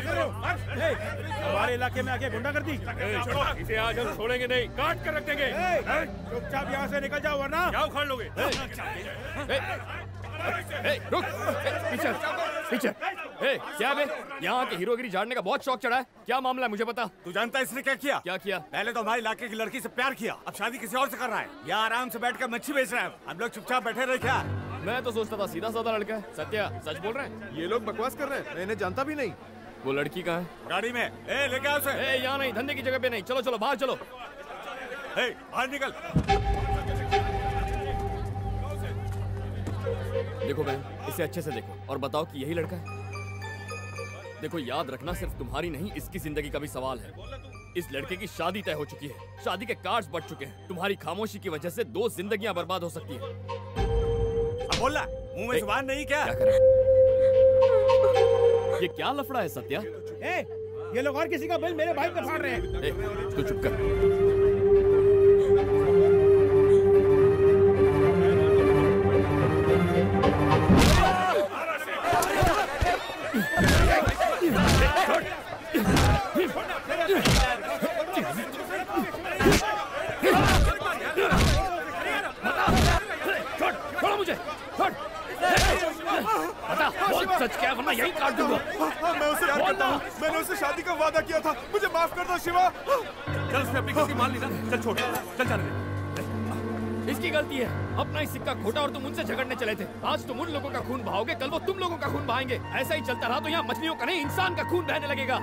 क्या कर रहे हो? हमारे इलाके में आके गुंडागर्दी। इसे आज हम छोड़ेंगे नहीं, काट कर रख देंगे। चुपचाप यहाँ से निकल जाओ वरना क्या उखाड़ लोगे? रुक, पीछे पीछे। क्या बे, यहाँ के हीरोगिरी झाड़ने का बहुत शौक चढ़ा है। क्या मामला है मुझे बता। तू जानता है इसने क्या किया? क्या किया? पहले तो हमारे इलाके की लड़की से प्यार किया, अब शादी किसी और से कर रहा है। यहाँ आराम से बैठकर मच्छी बेच रहा है। हम लोग चुपचाप बैठे रहे क्या? मैं तो सोचता था सीधा साधा लड़का है। सत्या, सच बोल रहे हैं? ये लोग बकवास कर रहे हैं, मैं इन्हें जानता भी नहीं। वो लड़की कहाँ है? गाड़ी में। लेके आओ उसे। यहाँ नहीं, धंधे की जगह पे नहीं। चलो चलो बाहर चलो। बाहर निकल। देखो बहन, इसे अच्छे से देखो और बताओ कि यही लड़का है। देखो याद रखना, सिर्फ तुम्हारी नहीं इसकी जिंदगी का भी सवाल है। इस लड़के की शादी तय हो चुकी है, शादी के कार्ड्स बढ़ चुके हैं। तुम्हारी खामोशी की वजह से 2 जिंदगियां बर्बाद हो सकती है। अब बोला, मुंह में जुबान नहीं क्या? क्या करें? ये क्या लफड़ा है सत्या? ये लोग और किसी का बिल मेरे भाई पे फाड़ रहे हैं। तू चुप कर। छोड़ो मुझे, छोड़। बता, बोल सच क्या, वरना यही काट दूंगा। मैं उसे प्यार करता हूँ, मैंने उससे शादी का वादा किया था, मुझे माफ कर दो शिवा। चल उसने अपनी गलती मान ली ना, चल छोड़, चल जाने दे। इसकी गलती है, अपना ही सिक्का खोटा और तुम उनसे झगड़ने चले थे। आज तुम उन लोगों का खून बहाओगे, कल वो तुम लोगों का खून बहाएंगे। ऐसा ही चलता रहा तो यहाँ मछलियों का नहीं इंसान का खून बहने लगेगा।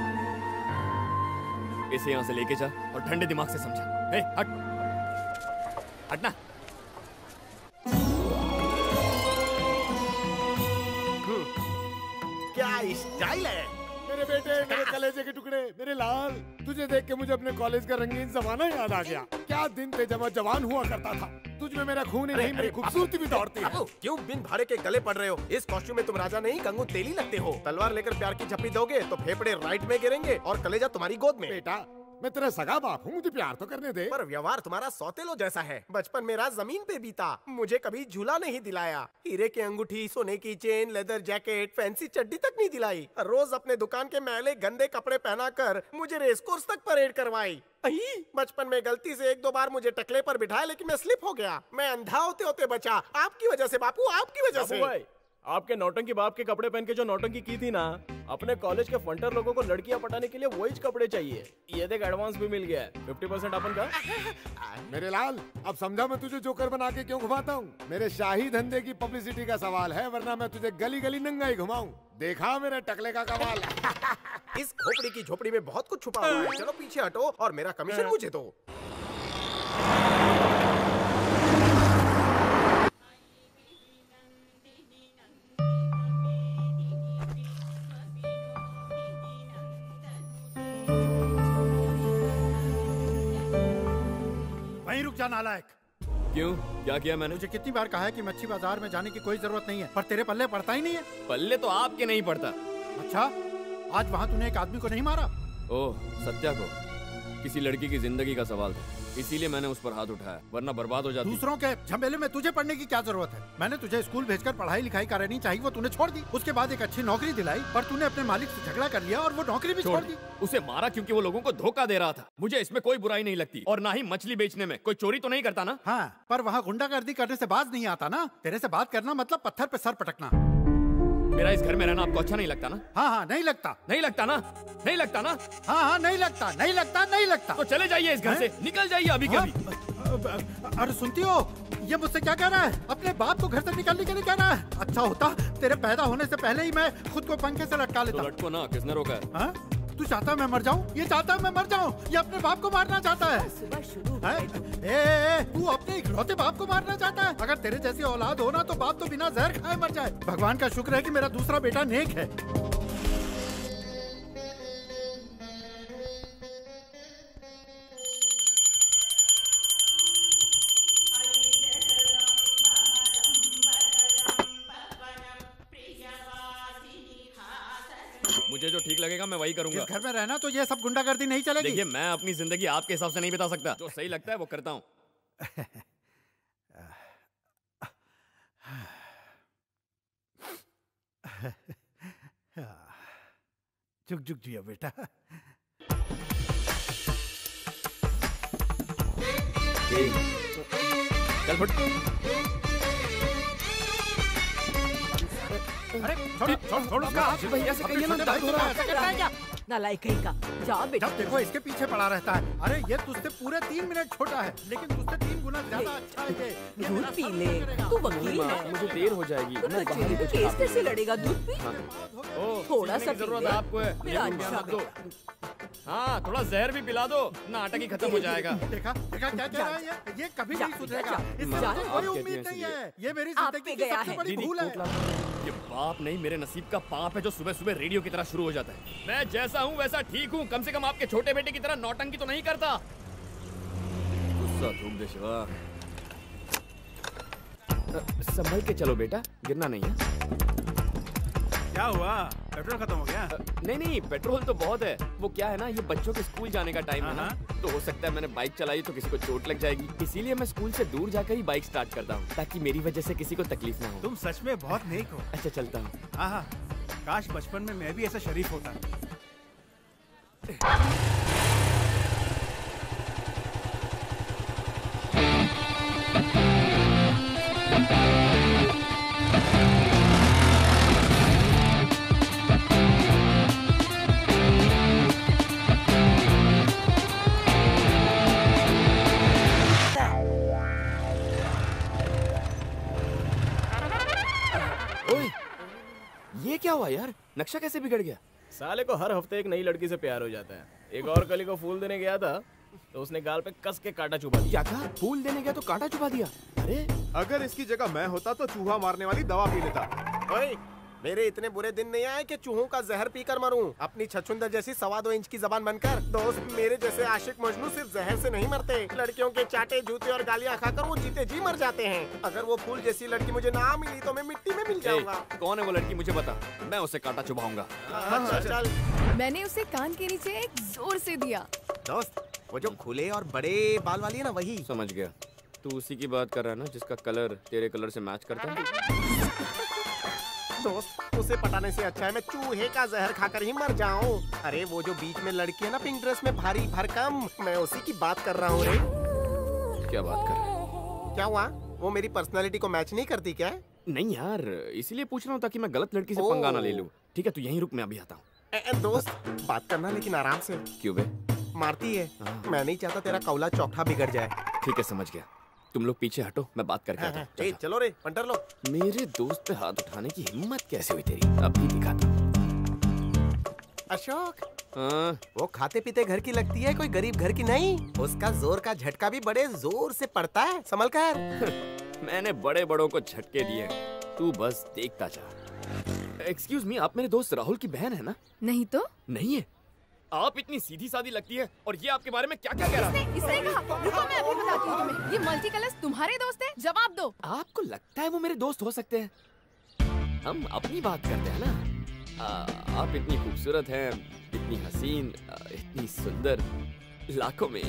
इसे यहाँ से लेके जा और ठंडे दिमाग से समझा। हट, हटना। क्या स्टाइल है मेरे बेटे, मेरे कलेजे के टुकड़े, मेरे लाल। तुझे देख के मुझे अपने कॉलेज का रंगीन जमाना याद आ गया। क्या दिन थे जब मैं जवान हुआ करता था। तुझ में मेरा खून ही नहीं, मेरी खूबसूरती भी दौड़ती है। क्यों बिन भाड़े के गले पड़ रहे हो? इस कॉस्ट्यूम में तुम राजा नहीं गंगू तेली लगते हो। तलवार लेकर प्यार की झप्पी दोगे तो फेफड़े राइट में गिरेंगे और कलेजा तुम्हारी गोद में। बेटा, मैं तेरा सगा बाप हूँ, मुझे प्यार तो करने दे। पर व्यवहार तुम्हारा सौतेलो जैसा है। बचपन मेरा जमीन पे बीता, मुझे कभी झूला नहीं दिलाया। हीरे की अंगूठी, सोने की चेन, लेदर जैकेट, फैंसी चड्डी तक नहीं दिलाई। रोज अपने दुकान के मैले गंदे कपड़े पहना कर मुझे रेस कोर्स तक परेड करवाई। बचपन में गलती से 1-2 बार मुझे टकले पर बिठाया, लेकिन मैं स्लिप हो गया। मैं अंधा होते होते बचा, आपकी वजह से बापू, आपकी वजह से। आपके नौटंकी बाप के कपड़े पहन के जो नौटंकी की थी ना, अपने कॉलेज के फंटर लोगों को लड़कियां पटाने के लिए वही कपड़े चाहिए। ये देख एडवांस भी मिल गया है, 50% अपन का। मेरे लाल, अब समझा मैं तुझे जोकर बना के क्यों घुमाता हूँ। मेरे शाही धंधे की पब्लिसिटी का सवाल है, वरना मैं तुझे गली गली नंगा ही घुमाऊं। देखा मेरे टकले का कमाल। इस खोपड़ी की झोपड़ी में बहुत कुछ छुपा हुआ है। चलो पीछे हटो और मेरा कमीशन मुझे दो। वहीं रुक जा नालायक। क्यों, क्या किया मैंने? मुझे कितनी बार कहा है कि मच्छी बाजार में जाने की कोई जरूरत नहीं है, पर तेरे पल्ले पड़ता ही नहीं है। पल्ले तो आपके नहीं पड़ता। अच्छा, आज वहाँ तूने एक आदमी को नहीं मारा? ओह, सत्या को। किसी लड़की की जिंदगी का सवाल था, इसीलिए मैंने उस पर हाथ उठाया, वरना बर्बाद हो जाती। दूसरों के झमेले में तुझे पढ़ने की क्या जरूरत है? मैंने तुझे स्कूल भेजकर पढ़ाई लिखाई करानी चाहिए, वो तूने छोड़ दी। उसके बाद एक अच्छी नौकरी दिलाई, पर तूने अपने मालिक से झगड़ा कर लिया और वो नौकरी भी छोड़ दी। उसे मारा क्योंकि वो लोगों को धोखा दे रहा था। मुझे इसमें कोई बुराई नहीं लगती, और ना ही मछली बेचने में। कोई चोरी तो नहीं करता ना? हाँ, पर वहाँ गुंडागर्दी करने से बाज नहीं आता ना। तेरे से बात करना मतलब पत्थर पे सर पटकना। मेरा इस घर में रहना आपको अच्छा नहीं लगता ना? हाँ हाँ, नहीं लगता। नहीं लगता ना? नहीं लगता ना? हाँ हाँ, नहीं लगता, नहीं लगता, नहीं लगता। तो चले जाइए इस घर से, निकल जाइए अभी के अभी। अरे सुनती हो, ये मुझसे क्या कह रहा है? अपने बाप को घर से निकालने के लिए कह रहा है? अच्छा होता तेरे पैदा होने से पहले ही मैं खुद को पंखे से लटका लेता। तो लटको ना, किसने रोका है? हाँ? तू चाहता है मैं मर जाऊं? ये चाहता है मैं मर जाऊं? ये अपने बाप को मारना चाहता है। सुबह शुरू तू अपने इकलौते बाप को मारना चाहता है? अगर तेरे जैसी औलाद हो ना तो बाप तो बिना जहर खाए मर जाए। भगवान का शुक्र है कि मेरा दूसरा बेटा नेक है। मुझे जो ठीक लगेगा मैं वही करूंगा। इस घर में रहना तो ये सब गुंडागर्दी नहीं चलेगी। देखिए, मैं अपनी जिंदगी आपके हिसाब से नहीं बिता सकता। जो सही लगता है वो करता हूँ। जुग जुग जियो बेटा। चल फट। अरे छोड़ उसका हाथ। भैया से कहिए ना, दर्द हो रहा है। नालायक कहीं का, जा बेटा। जब देखो इसके पीछे पड़ा रहता है। अरे ये तुझसे पूरे 3 मिनट छोटा है, लेकिन तुझसे 3 गुना ज्यादा अच्छा है ये दूध पी ले, तू वकील है। मुझे देर हो जाएगी। मैं बाहर ही कुछ केस कैसे लड़ेगा? दूध पी। थोड़ा सा जरूरत है आपको है। मेरा मुझे अच्छा मत दो। हाँ, थोड़ा जहर भी पिला दो, नाटक ही खत्म हो जाएगा। देखा क्या कह रहा है ये कभी नहीं सुधरेगा। इससे जा, मुझे कोई उम्मीद नहीं है। ये मेरी आप पे जिंदगी की गया सबसे है। बड़ी दीदी, भूल है। ये बाप नहीं, मेरे नसीब का पाप है जो सुबह सुबह रेडियो की तरह शुरू हो जाता है। मैं जैसा हूँ वैसा ठीक हूँ, कम से कम आपके छोटे बेटे की तरह नौटंकी तो नहीं करता। गुस्सा थूक दे शिवा। संभल के चलो बेटा, गिरना नहीं है। क्या हुआ? पेट्रोल खत्म हो गया? नहीं, पेट्रोल तो बहुत है। वो क्या है ना, ये बच्चों के स्कूल जाने का टाइम है ना, तो हो सकता है मैंने बाइक चलाई तो किसी को चोट लग जाएगी, इसीलिए मैं स्कूल से दूर जाकर ही बाइक स्टार्ट करता हूँ, ताकि मेरी वजह से किसी को तकलीफ ना हो। तुम सच में बहुत नेक हो। अच्छा चलता हूँ। हाँ, काश बचपन में मैं भी ऐसा शरीफ होता। ओए, ये क्या हुआ यार? नक्शा कैसे बिगड़ गया? साले को हर हफ्ते एक नई लड़की से प्यार हो जाता है। एक और कली को फूल देने गया था तो उसने गाल पे कस के कांटा चुभा दिया। क्या कहा? फूल देने गया तो कांटा चुभा दिया? अरे अगर इसकी जगह मैं होता तो चूहा मारने वाली दवा पी लेता। ओए, मेरे इतने बुरे दिन नहीं आए कि चूहों का जहर पीकर मरूं। अपनी छछुंदर जैसी 2.25 इंच की जबान बनकर। दोस्त, मेरे जैसे आशिक मजनू सिर्फ जहर से नहीं मरते, लड़कियों के चाटे जूते और गालियां खाकर वो जीते जी मर जाते हैं। अगर वो फूल जैसी लड़की मुझे ना मिली तो मैं मिट्टी में मिल जाऊंगा। कौन है वो लड़की, मुझे बता, मैं उसे कांटा चुभाऊंगा। अच्छा चल। मैंने उसे कान के नीचे एक जोर से दिया। दोस्त, वो जो खुले और बड़े बाल वाली है ना, वही। समझ गया, तू उसी की बात कर रहा है ना जिसका कलर तेरे कलर से मैच करता है। दोस्त, उसे पटाने से अच्छा है मैं चूहे का जहर खाकर ही मर जाऊं। अरे वो जो बीच में लड़की है ना, पिंक ड्रेस में, भारी भरकम, मैं उसी की बात कर रहा हूँ रे। क्या बात कर रहा है? क्या हुआ? वो मेरी पर्सनालिटी को मैच नहीं करती क्या? नहीं यार, इसीलिए पूछ रहा हूँ ताकि मैं गलत लड़की से पंगा ना ले लूँ। ठीक है, तू यहीं रुक, मैं अभी आता हूँ। दोस्त, बात करना लेकिन आराम से। क्यों बे? मारती है। मैं नहीं चाहता तेरा कौला चौथा बिगड़ जाए। ठीक है, समझ गया। तुम लोग पीछे हटो, मैं बात करके आता हूँ। चलो रे, पंटर लो। मेरे दोस्त पे हाथ उठाने की हिम्मत कैसे हुई तेरी? अभी दिखाता हूँ। अशोक, हाँ? वो खाते पीते घर की लगती है, कोई गरीब घर की नहीं। उसका जोर का झटका भी बड़े जोर से पड़ता है, संभल कर। मैंने बड़े बड़ों को झटके दिए, तू बस देखता जा। एक्सक्यूज मी, आप मेरे दोस्त राहुल की बहन है ना? नहीं तो? नहीं है? आप इतनी सीधी सादी लगती है और ये आपके बारे में क्या क्या कह रहा है? इसने कहा, रुको मैं अभी बताती हूँ तुम्हें। ये मल्टी कलर्स तुम्हारे दोस्त हैं? जवाब दो। आपको लगता है वो मेरे दोस्त हो सकते हैं? हम अपनी बात करते हैं ना। आप इतनी खूबसूरत हैं, इतनी हसीन, इतनी सुंदर, लाखों में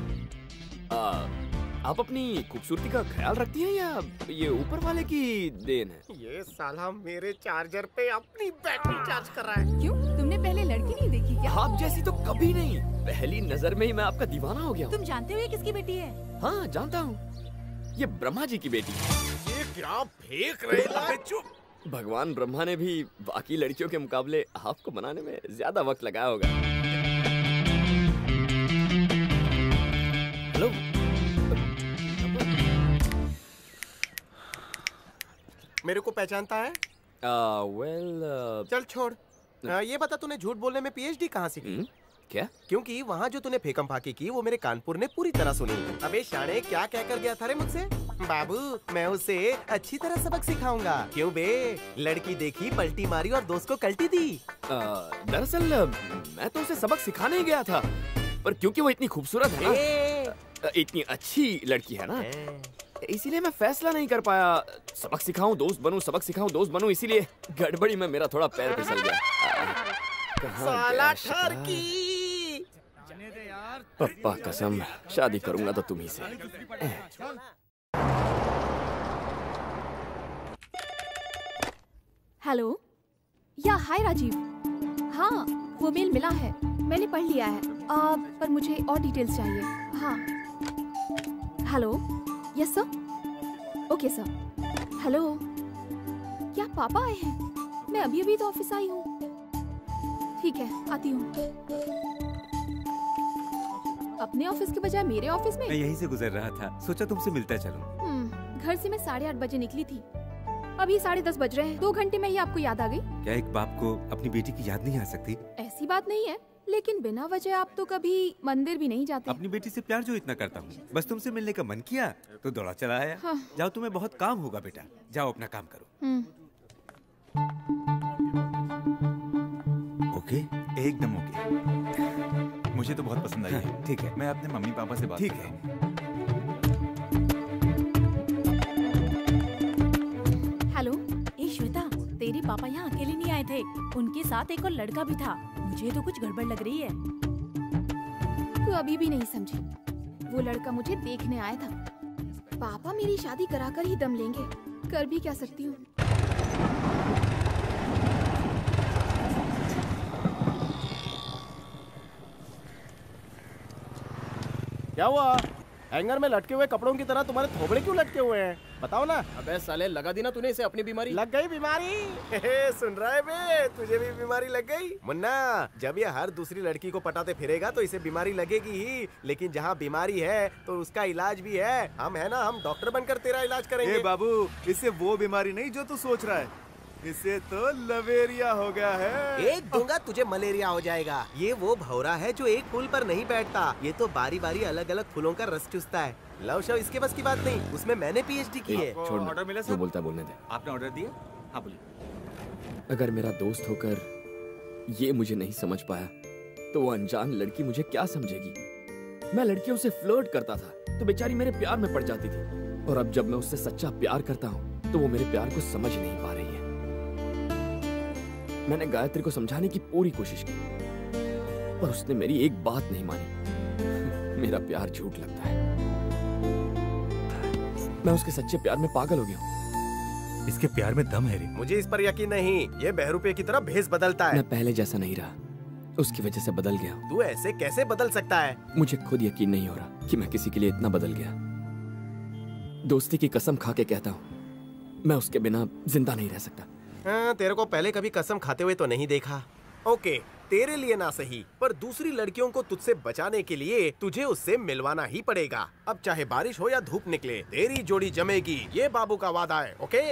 एक। आप अपनी खूबसूरती का ख्याल रखती हैं या ये ऊपर वाले की देन है? ये साला मेरे चार्जर पे अपनी बैटरी चार्ज कर रहा है। क्यों? तुमने पहले लड़की नहीं देखी क्या? आप जैसी तो कभी नहीं, पहली नजर में ही मैं आपका दीवाना हो गया हूँ। तुम जानते हो ये किसकी बेटी है? हाँ जानता हूँ, ये ब्रह्मा जी की बेटी है। ये क्या फेंक रहे हो? चुप। भगवान ब्रह्मा ने भी बाकी लड़कियों के मुकाबले आपको बनाने में ज्यादा वक्त लगाया होगा। हेलो, मेरे को पहचानता है? चल छोड़। ये बता, तूने झूठ बोलने में पीएचडी कहाँ से की? क्या? क्योंकि वहाँ जो तूने फेकम फाकी की वो मेरे कानपुर ने पूरी तरह सुनी। अबे शाणे, क्या कह कर गया था रे मुझसे? बाबू, मैं उसे अच्छी तरह सबक सिखाऊंगा। क्यों बे? लड़की देखी, पलटी मारी और दोस्त को कल्टी दी। दरअसल मैं तो उसे सबक सिखाने ही गया था, पर क्योंकि वो इतनी खूबसूरत है ना, इतनी अच्छी लड़की है ना, इसीलिए मैं फैसला नहीं कर पाया। सबक सिखाऊं दोस्त बनूं, सबक सिखाऊं दोस्त बनूं, इसीलिए गड़बड़ी में मेरा थोड़ा पैर फिसल गया। साला ठरकी। पप्पा कसम, शादी करूंगा तो तुम्ही से। हेलो, या हाय राजीव। हाँ, वो मेल मिला है, मैंने पढ़ लिया है। पर मुझे और डिटेल्स चाहिए। हाँ। Hello, yes sir. Okay sir. Hello, क्या पापा आए हैं? मैं अभी तो ऑफिस आई हूँ। ठीक है, आती हूँ। अपने ऑफिस के बजाय मेरे ऑफिस में? मैं यहीं से गुजर रहा था, सोचा तुमसे मिलता चलूं। घर से मैं 8:30 बजे निकली थी, अभी 10:30 बज रहे हैं। 2 घंटे में ही आपको याद आ गई? क्या एक बाप को अपनी बेटी की याद नहीं आ सकती? ऐसी बात नहीं है, लेकिन बिना वजह आप तो कभी मंदिर भी नहीं जाते। अपनी बेटी से प्यार जो इतना करता हूँ, बस तुमसे मिलने का मन किया तो दौड़ा चला आया। हाँ। जाओ, तुम्हें बहुत काम होगा बेटा, जाओ अपना काम करो। ओके, एकदम ओके। मुझे तो बहुत पसंद आई है। ठीक है, मैं अपने मम्मी पापा से बात ठीक करता हूँ। हेलो। ए श्वेता, तेरे पापा यहाँ अकेले नहीं आए थे, उनके साथ एक और लड़का भी था। मुझे तो कुछ गड़बड़ लग रही है। तू अभी भी नहीं समझी, वो लड़का मुझे देखने आया था। पापा मेरी शादी कराकर ही दम लेंगे, कर भी क्या सकती हूँ। क्या हुआ? हैंगर में लटके हुए कपड़ों की तरह तुम्हारे थोबड़े क्यों लटके हुए हैं? बताओ ना। अबे साले, लगा दी ना तूने इसे अपनी बीमारी। लग गई बीमारी? सुन रहा है बे, तुझे भी बीमारी लग गई? मुन्ना, जब ये हर दूसरी लड़की को पटाते फिरेगा तो इसे बीमारी लगेगी ही, लेकिन जहाँ बीमारी है तो उसका इलाज भी है। हम है ना, हम डॉक्टर बनकर तेरा इलाज करेंगे। ए बाबू, इससे वो बीमारी नहीं जो तू सोच रहा है, इससे तो लवेरिया हो गया है। एक दूंगा तुझे मलेरिया हो जाएगा। ये वो भौरा है जो एक फूल पर नहीं बैठता, ये तो बारी बारी अलग अलग फूलों का रस चूसता है। लव शव इसके बस की बात नहीं, उसमें मैंने पीएचडी की है। छोड़, ऑर्डर मिला जो बोलता बोलने दे। आपने ऑर्डर दिया? हाँ बोलिए। अगर मेरा दोस्त होकर ये मुझे नहीं समझ पाया तो वो अनजान लड़की मुझे क्या समझेगी। मैं लड़कियों से फ्लर्ट करता था तो बेचारी मेरे प्यार में पड़ जाती थी, और अब जब मैं उससे सच्चा प्यार करता हूँ तो वो मेरे प्यार को समझ नहीं पा रही है। मैंने गायत्री को समझाने की पूरी कोशिश की, पर उसने मेरी एक बात नहीं मानी। मेरा प्यार झूठ लगता है, मैं उसके सच्चे प्यार में पागल हो गया हूँ। इसके प्यार में दम है रे। मुझे इस पर यकीन नहीं, ये बहरूपे की तरह भेस बदलता है। मैं पहले जैसा नहीं रहा, उसकी वजह से बदल गया। तू ऐसे कैसे बदल सकता है? मुझे खुद यकीन नहीं हो रहा कि मैं किसी के लिए इतना बदल गया। दोस्ती की कसम खा के कहता हूँ, मैं उसके बिना जिंदा नहीं रह सकता। हाँ, तेरे को पहले कभी कसम खाते हुए तो नहीं देखा। ओके, तेरे लिए ना सही, पर दूसरी लड़कियों को तुझसे बचाने के लिए तुझे उससे मिलवाना ही पड़ेगा। अब चाहे बारिश हो या धूप निकले, तेरी जोड़ी जमेगी, ये बाबू का वादा है। ओके?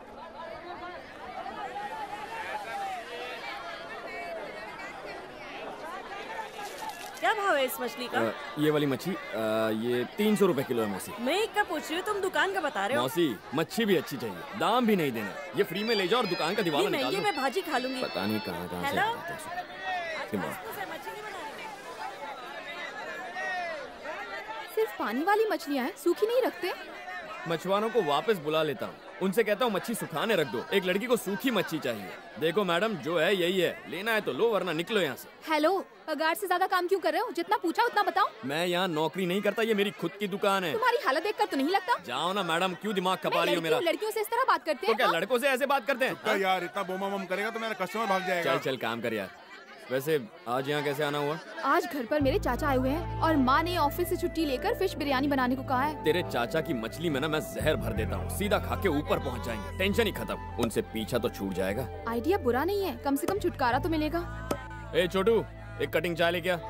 क्या भाव है इस मछली का? ये वाली मच्छी ये 300 रुपए किलो है मौसी। मैं एक का पूछ रही हूँ, तुम दुकान का बता रहे हो। मौसी, मच्छी भी अच्छी चाहिए, दाम भी नहीं देना। ये फ्री में ले जाओ और दुकान का दीवाना निकाल दो। मैं भाजी खा लूंगी। पता नहीं कहाँ से हेलो? आते हैं। सिर्फ पानी वाली मछलियाँ हैं, सूखी नहीं रखते? मछुआरों को वापस बुला लेता हूँ, उनसे कहता हूँ मच्छी सुखाने रख दो। एक लड़की को सूखी मच्छी चाहिए। देखो मैडम, जो है यही है, लेना है तो लो वरना निकलो यहाँ से। हेलो, पगार से ज्यादा काम क्यों कर रहे हो? जितना पूछा उतना बताओ। मैं यहाँ नौकरी नहीं करता, ये मेरी खुद की दुकान है। तुम्हारी हालत देखकर तो नहीं लगता। जाओ ना मैडम, क्यों दिमाग खपा रही हो मेरा? लड़कियों से इस तरह बात करते हैं? तो क्या लड़कों से ऐसे बात करते हैं? यार इतना बोमा बम करेगा तो मेरा कस्टमर भाग जाएगा। चल चल काम कर यार। वैसे आज यहाँ कैसे आना हुआ? आज घर पर मेरे चाचा आए हुए हैं और माँ ने ऑफिस से छुट्टी लेकर फिश बिरयानी बनाने को कहा है। तेरे चाचा की मछली में ना मैं जहर भर देता हूँ, सीधा खा के ऊपर पहुँच जाएंगे। टेंशन ही खत्म, उनसे पीछा तो छूट जाएगा। आइडिया बुरा नहीं है, कम से कम छुटकारा तो मिलेगा। ए छोटू, एक कटिंग चाय ले क्या?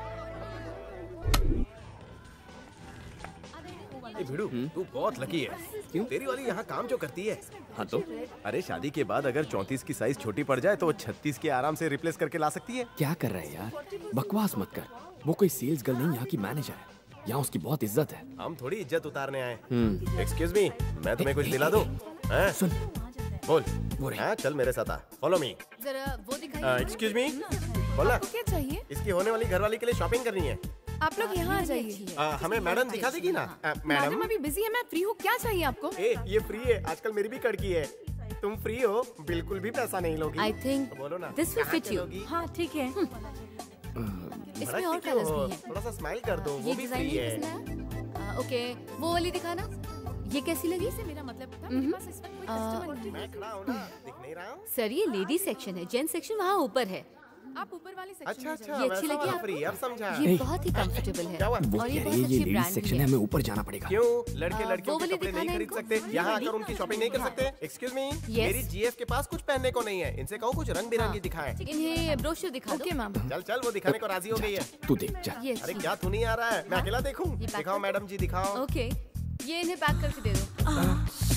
भिड़ू, तू बहुत लकी है। क्यों? तेरी वाली यहाँ काम जो करती है। हाँ तो? अरे शादी के बाद अगर 34 की साइज छोटी पड़ जाए तो वो 36 के आराम से रिप्लेस करके ला सकती है। क्या कर रहा है यार, बकवास मत कर। वो कोई सेल्स गर्ल नहीं, यहाँ की मैनेजर है। यहाँ उसकी बहुत इज्जत है। हम थोड़ी इज्जत उतारने आए। एक्सक्यूज मी, मैं तुम्हें कुछ दिला दूं? सुन, बोल। हाँ, चल मेरे साथ आ, फॉलो मी। जरा वो दिखाइए। एक्सक्यूज मी, बोला। क्या चाहिए? इसकी होने वाली घरवाली के लिए शॉपिंग करनी है। आप लोग यहाँ आ जाइए। हमें मैडम दिखा देगी ना? मैडम अभी बिजी है, मैं फ्री हूँ, क्या चाहिए आपको? ये फ्री है, आजकल मेरी भी कड़की है। तुम फ्री हो, बिल्कुल भी पैसा नहीं लोगी। I think बोलो ना, this will fit you। हाँ ठीक है। इसमें और कलर्स भी हैं। थोड़ा सा स्माइल कर दो, वो भी फ्री है। ओके, वो वाली दिखाना। ये कैसी लगी? से मेरा मतलब था, मेरे पास इस वक्त कोई कस्टमर नहीं है। मैं खड़ा हूँ ना, दिख नहीं रहा हूँ? सर ये लेडीज सेक्शन है, जेंट्स सेक्शन वहाँ ऊपर है। आप ऊपर वाले सेक्शन अच्छा में अच्छा, जाइए। ये अच्छी लगी आपको? अब समझा। ये बहुत ही कंफर्टेबल है क्या हुआ? और ये बहुत अच्छी ब्रांड सेक्शन भी है, है। हमें ऊपर जाना पड़ेगा। क्यों लड़के लड़कियों वो के वाली कपड़े नहीं दिखाना खरीद इनको? सकते? यहाँ आकर उनकी शॉपिंग नहीं कर सकते? एक्सक्यूज मी, मेरी जीएफ के पास कुछ पहनने को नहीं है, इनसे कहो कुछ रंग बिरंगी दिखाएं। इन्हें ब्रोशर दिखा दो। Okay ma'am. चल चल, वो दिखाने को राजी हो गई है। तू देख जा। ये अरे क्या तू नहीं आ रहा है? मैं अकेला देखूं? दिखाओ मैडम जी, दिखाओ। ओके, ये इन्हें पैक करके दे दो।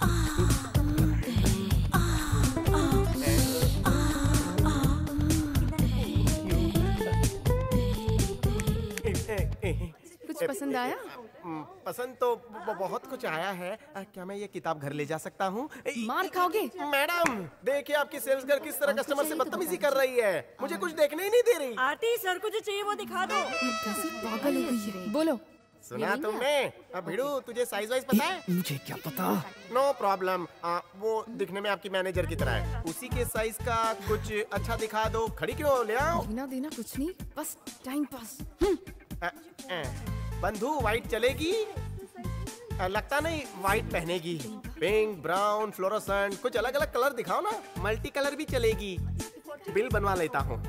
कुछ पसंद आया? पसंद तो बहुत कुछ आया है। क्या मैं ये किताब घर ले जा सकता हूँ? मार खाओगे? मैडम देखिए आपकी सेल्स गर्ल किस तरह कस्टमर से बदतमीजी कर रही है, मुझे कुछ देखने ही नहीं दे रही। आरती सर को जो चाहिए वो दिखा दो। पागल हो गई है। बोलो। सुना तुमने? अब भिड़ू तुझे साइज वाइज पता है? मुझे क्या पता। नो प्रॉब्लम, वो दिखने में आपकी मैनेजर की तरह है, उसी के साइज का कुछ अच्छा दिखा दो। खड़ी क्यों, ले आओ। देना देना कुछ नहीं, बस टाइम पास। बंधु वाइट चलेगी? लगता नहीं वाइट पहनेगी। पिंक, ब्राउन, फ्लोरोसेंट, कुछ अलग अलग कलर दिखाओ ना। मल्टी कलर भी चलेगी। बिल बनवा लेता हूँ।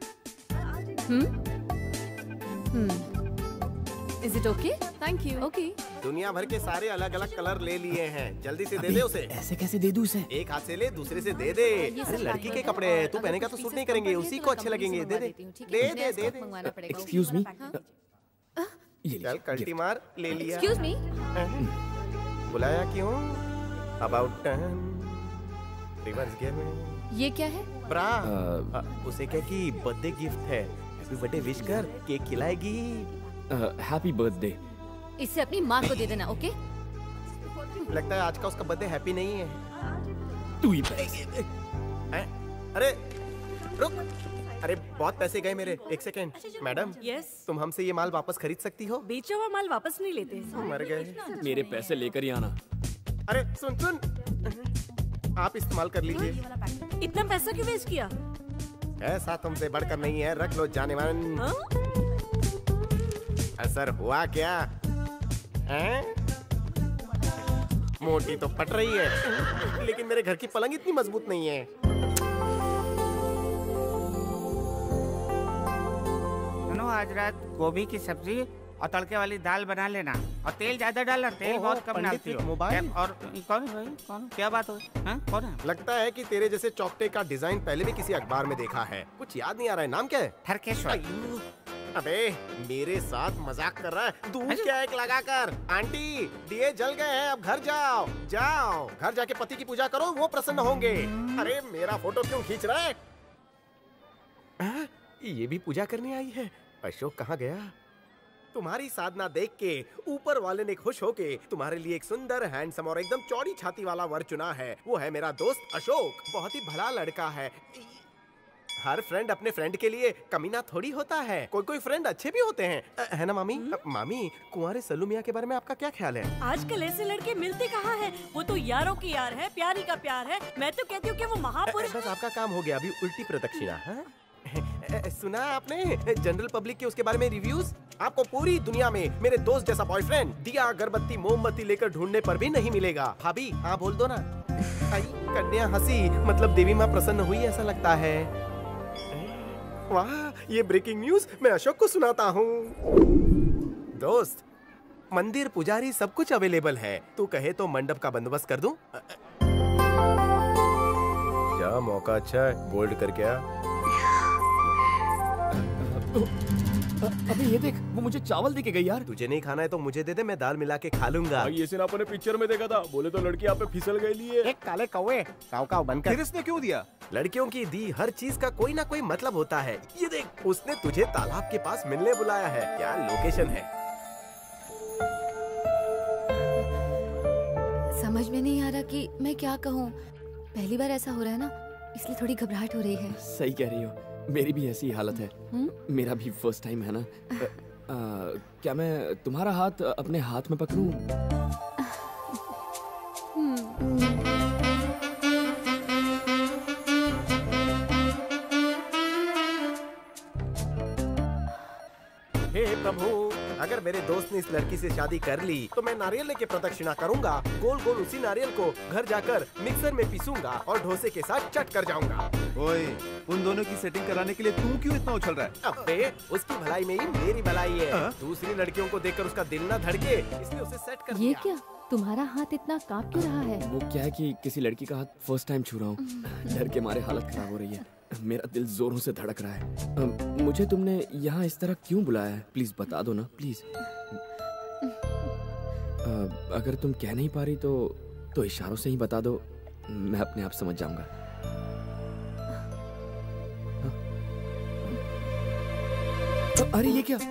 Is it okay? Thank you. Okay. दुनिया भर के सारे अलग अलग कलर ले लिए हैं, जल्दी से दे दे उसे। ऐसे कैसे दे दूं उसे? एक हाथ से ले, दूसरे से दे दे। अरे लड़की के कपड़े हैं, तू पहनेगा तो सूट नहीं करेंगे, उसी को अच्छे लगेंगे। दे दे दे दे दे दे। एक्सक्यूज मी, चल कल्टी मार, ले लिया। एक्सक्यूज मी, बुलाया क्यों? अबाउट टर्न रिवर्स गियर में। ये क्या है? ब्रा। उसे क्या कि बर्थडे गिफ्ट है, हैप्पी बर्थडे विश कर, केक खिलाएगी। Happy birthday. इसे अपनी माँ को दे देना। ओके, लगता है आज का उसका बर्थडे हैप्पी नहीं है। तू ही अरे रुक, अरे बहुत पैसे गए मेरे। एक सेकेंड मैडम, यस, तुम हमसे ये माल वापस खरीद सकती हो? बेचा हुआ माल वापस नहीं लेते। मर गए। मेरे पैसे लेकर ही आना। अरे सुन सुन, आप इस्तेमाल कर लीजिए। इतना पैसा क्यों वेस्ट किया? ऐसा तुमसे बढ़कर नहीं है, रख लो जाने मन। असर हुआ क्या? मोटी तो पट रही है, लेकिन मेरे घर की पलंग इतनी मजबूत नहीं है। सुनो, आज रात गोभी की सब्जी और तड़के वाली दाल बना लेना, और तेल ज्यादा डालना, तेल बहुत कम डालती हो। मोबाइल और कौन है भाई? कौन? क्या बात हो? कौन है? लगता है कि तेरे जैसे चौपटे का डिजाइन पहले भी किसी अखबार में देखा है, कुछ याद नहीं आ रहा है। नाम क्या है? ठरकेश्वर। अबे मेरे साथ मजाक कर रहा है? दूध क्या एक लगाकर। आंटी दिए जल गए हैं, अब घर जाओ। जाओ घर जाके पति की पूजा करो, वो प्रसन्न होंगे। अरे मेरा फोटो क्यों खींच रहा है? ये भी पूजा करने आई है। अशोक कहाँ गया? तुम्हारी साधना देख के ऊपर वाले ने खुश होके तुम्हारे लिए एक सुंदर, हैंडसम और एकदम चौड़ी छाती वाला वर चुना है। वो है मेरा दोस्त अशोक, बहुत ही भला लड़का है। हर फ्रेंड अपने फ्रेंड के लिए कमीना थोड़ी होता है, कोई कोई फ्रेंड अच्छे भी होते हैं, है ना मामी? मामी, कुंवारे सल्लू मियां के बारे में आपका क्या ख्याल है? आजकल ऐसे लड़के मिलते कहाँ हैं? वो तो यारों की यार है, प्यारी का प्यार है। मैं तो कहती हूँ कि वो महापुरुष। बस आपका काम हो गया, अभी उल्टी प्रदक्षिणा। सुना आपने जनरल पब्लिक के उसके बारे में रिव्यूज? आपको पूरी दुनिया में मेरे दोस्त जैसा बॉयफ्रेंड दिया अगरबत्ती मोमबत्ती लेकर ढूंढने पर भी नहीं मिलेगा। भाभी हाँ बोल दो ना। आई कन्या हंसी, मतलब देवी माँ प्रसन्न हुई ऐसा लगता है। वाह, ये ब्रेकिंग न्यूज मैं अशोक को सुनाता हूँ। दोस्त, मंदिर, पुजारी सब कुछ अवेलेबल है, तू कहे तो मंडप का बंदोबस्त कर दूं? क्या मौका अच्छा है, बोल्ड करके आ। अबे ये देख, वो मुझे चावल दे के गई यार। तुझे नहीं खाना है तो मुझे दे दे, मैं दाल मिला के खा लूंगा। ये सीन आपने पिक्चर में देखा था, बोले तो लड़की आप पे फिसल गई लिए। एक काले कौवे काव काव बनकर। फिर इसने क्यों दिया? लड़कियों की दी हर चीज का कोई ना कोई मतलब होता है। ये देख, उसने तुझे तालाब के पास मिलने बुलाया है। क्या लोकेशन है? समझ में नहीं आ रहा कि मैं क्या कहूँ। पहली बार ऐसा हो रहा है ना, इसलिए थोड़ी घबराहट हो रही है। सही कह रही हो, मेरी भी ऐसी हालत है। मेरा भी फर्स्ट टाइम है ना। क्या मैं तुम्हारा हाथ अपने हाथ में पकड़ूं? हे प्रभु, अगर मेरे दोस्त ने इस लड़की से शादी कर ली तो मैं नारियल लेके प्रदक्षिणा करूंगा, गोल गोल उसी नारियल को घर जाकर मिक्सर में पीसूंगा और डोसे के साथ चट कर जाऊंगा। ओए, उन दोनों की सेटिंग कराने के लिए तू क्यों इतना उछल रहा है? अबे, उसकी भलाई में ही मेरी भलाई है। दूसरी लड़कियों को देखकर उसका दिल ना धड़के, इसलिए उसे सेट कर ये दिया। क्या, तुम्हारा हाथ इतना कांप क्यों रहा है? वो क्या है कि किसी लड़की का हाथ फर्स्ट टाइम छू रहा हूँ। डर के मारे हालत खराब हो रही है। मेरा दिल जोरों से धड़क रहा है। मुझे तुमने यहाँ इस तरह क्यों बुलाया है? प्लीज बता दो ना, प्लीज। अगर तुम कह नहीं पा रही तो इशारों से ही बता दो, मैं अपने आप समझ जाऊंगा। अरे ये क्या?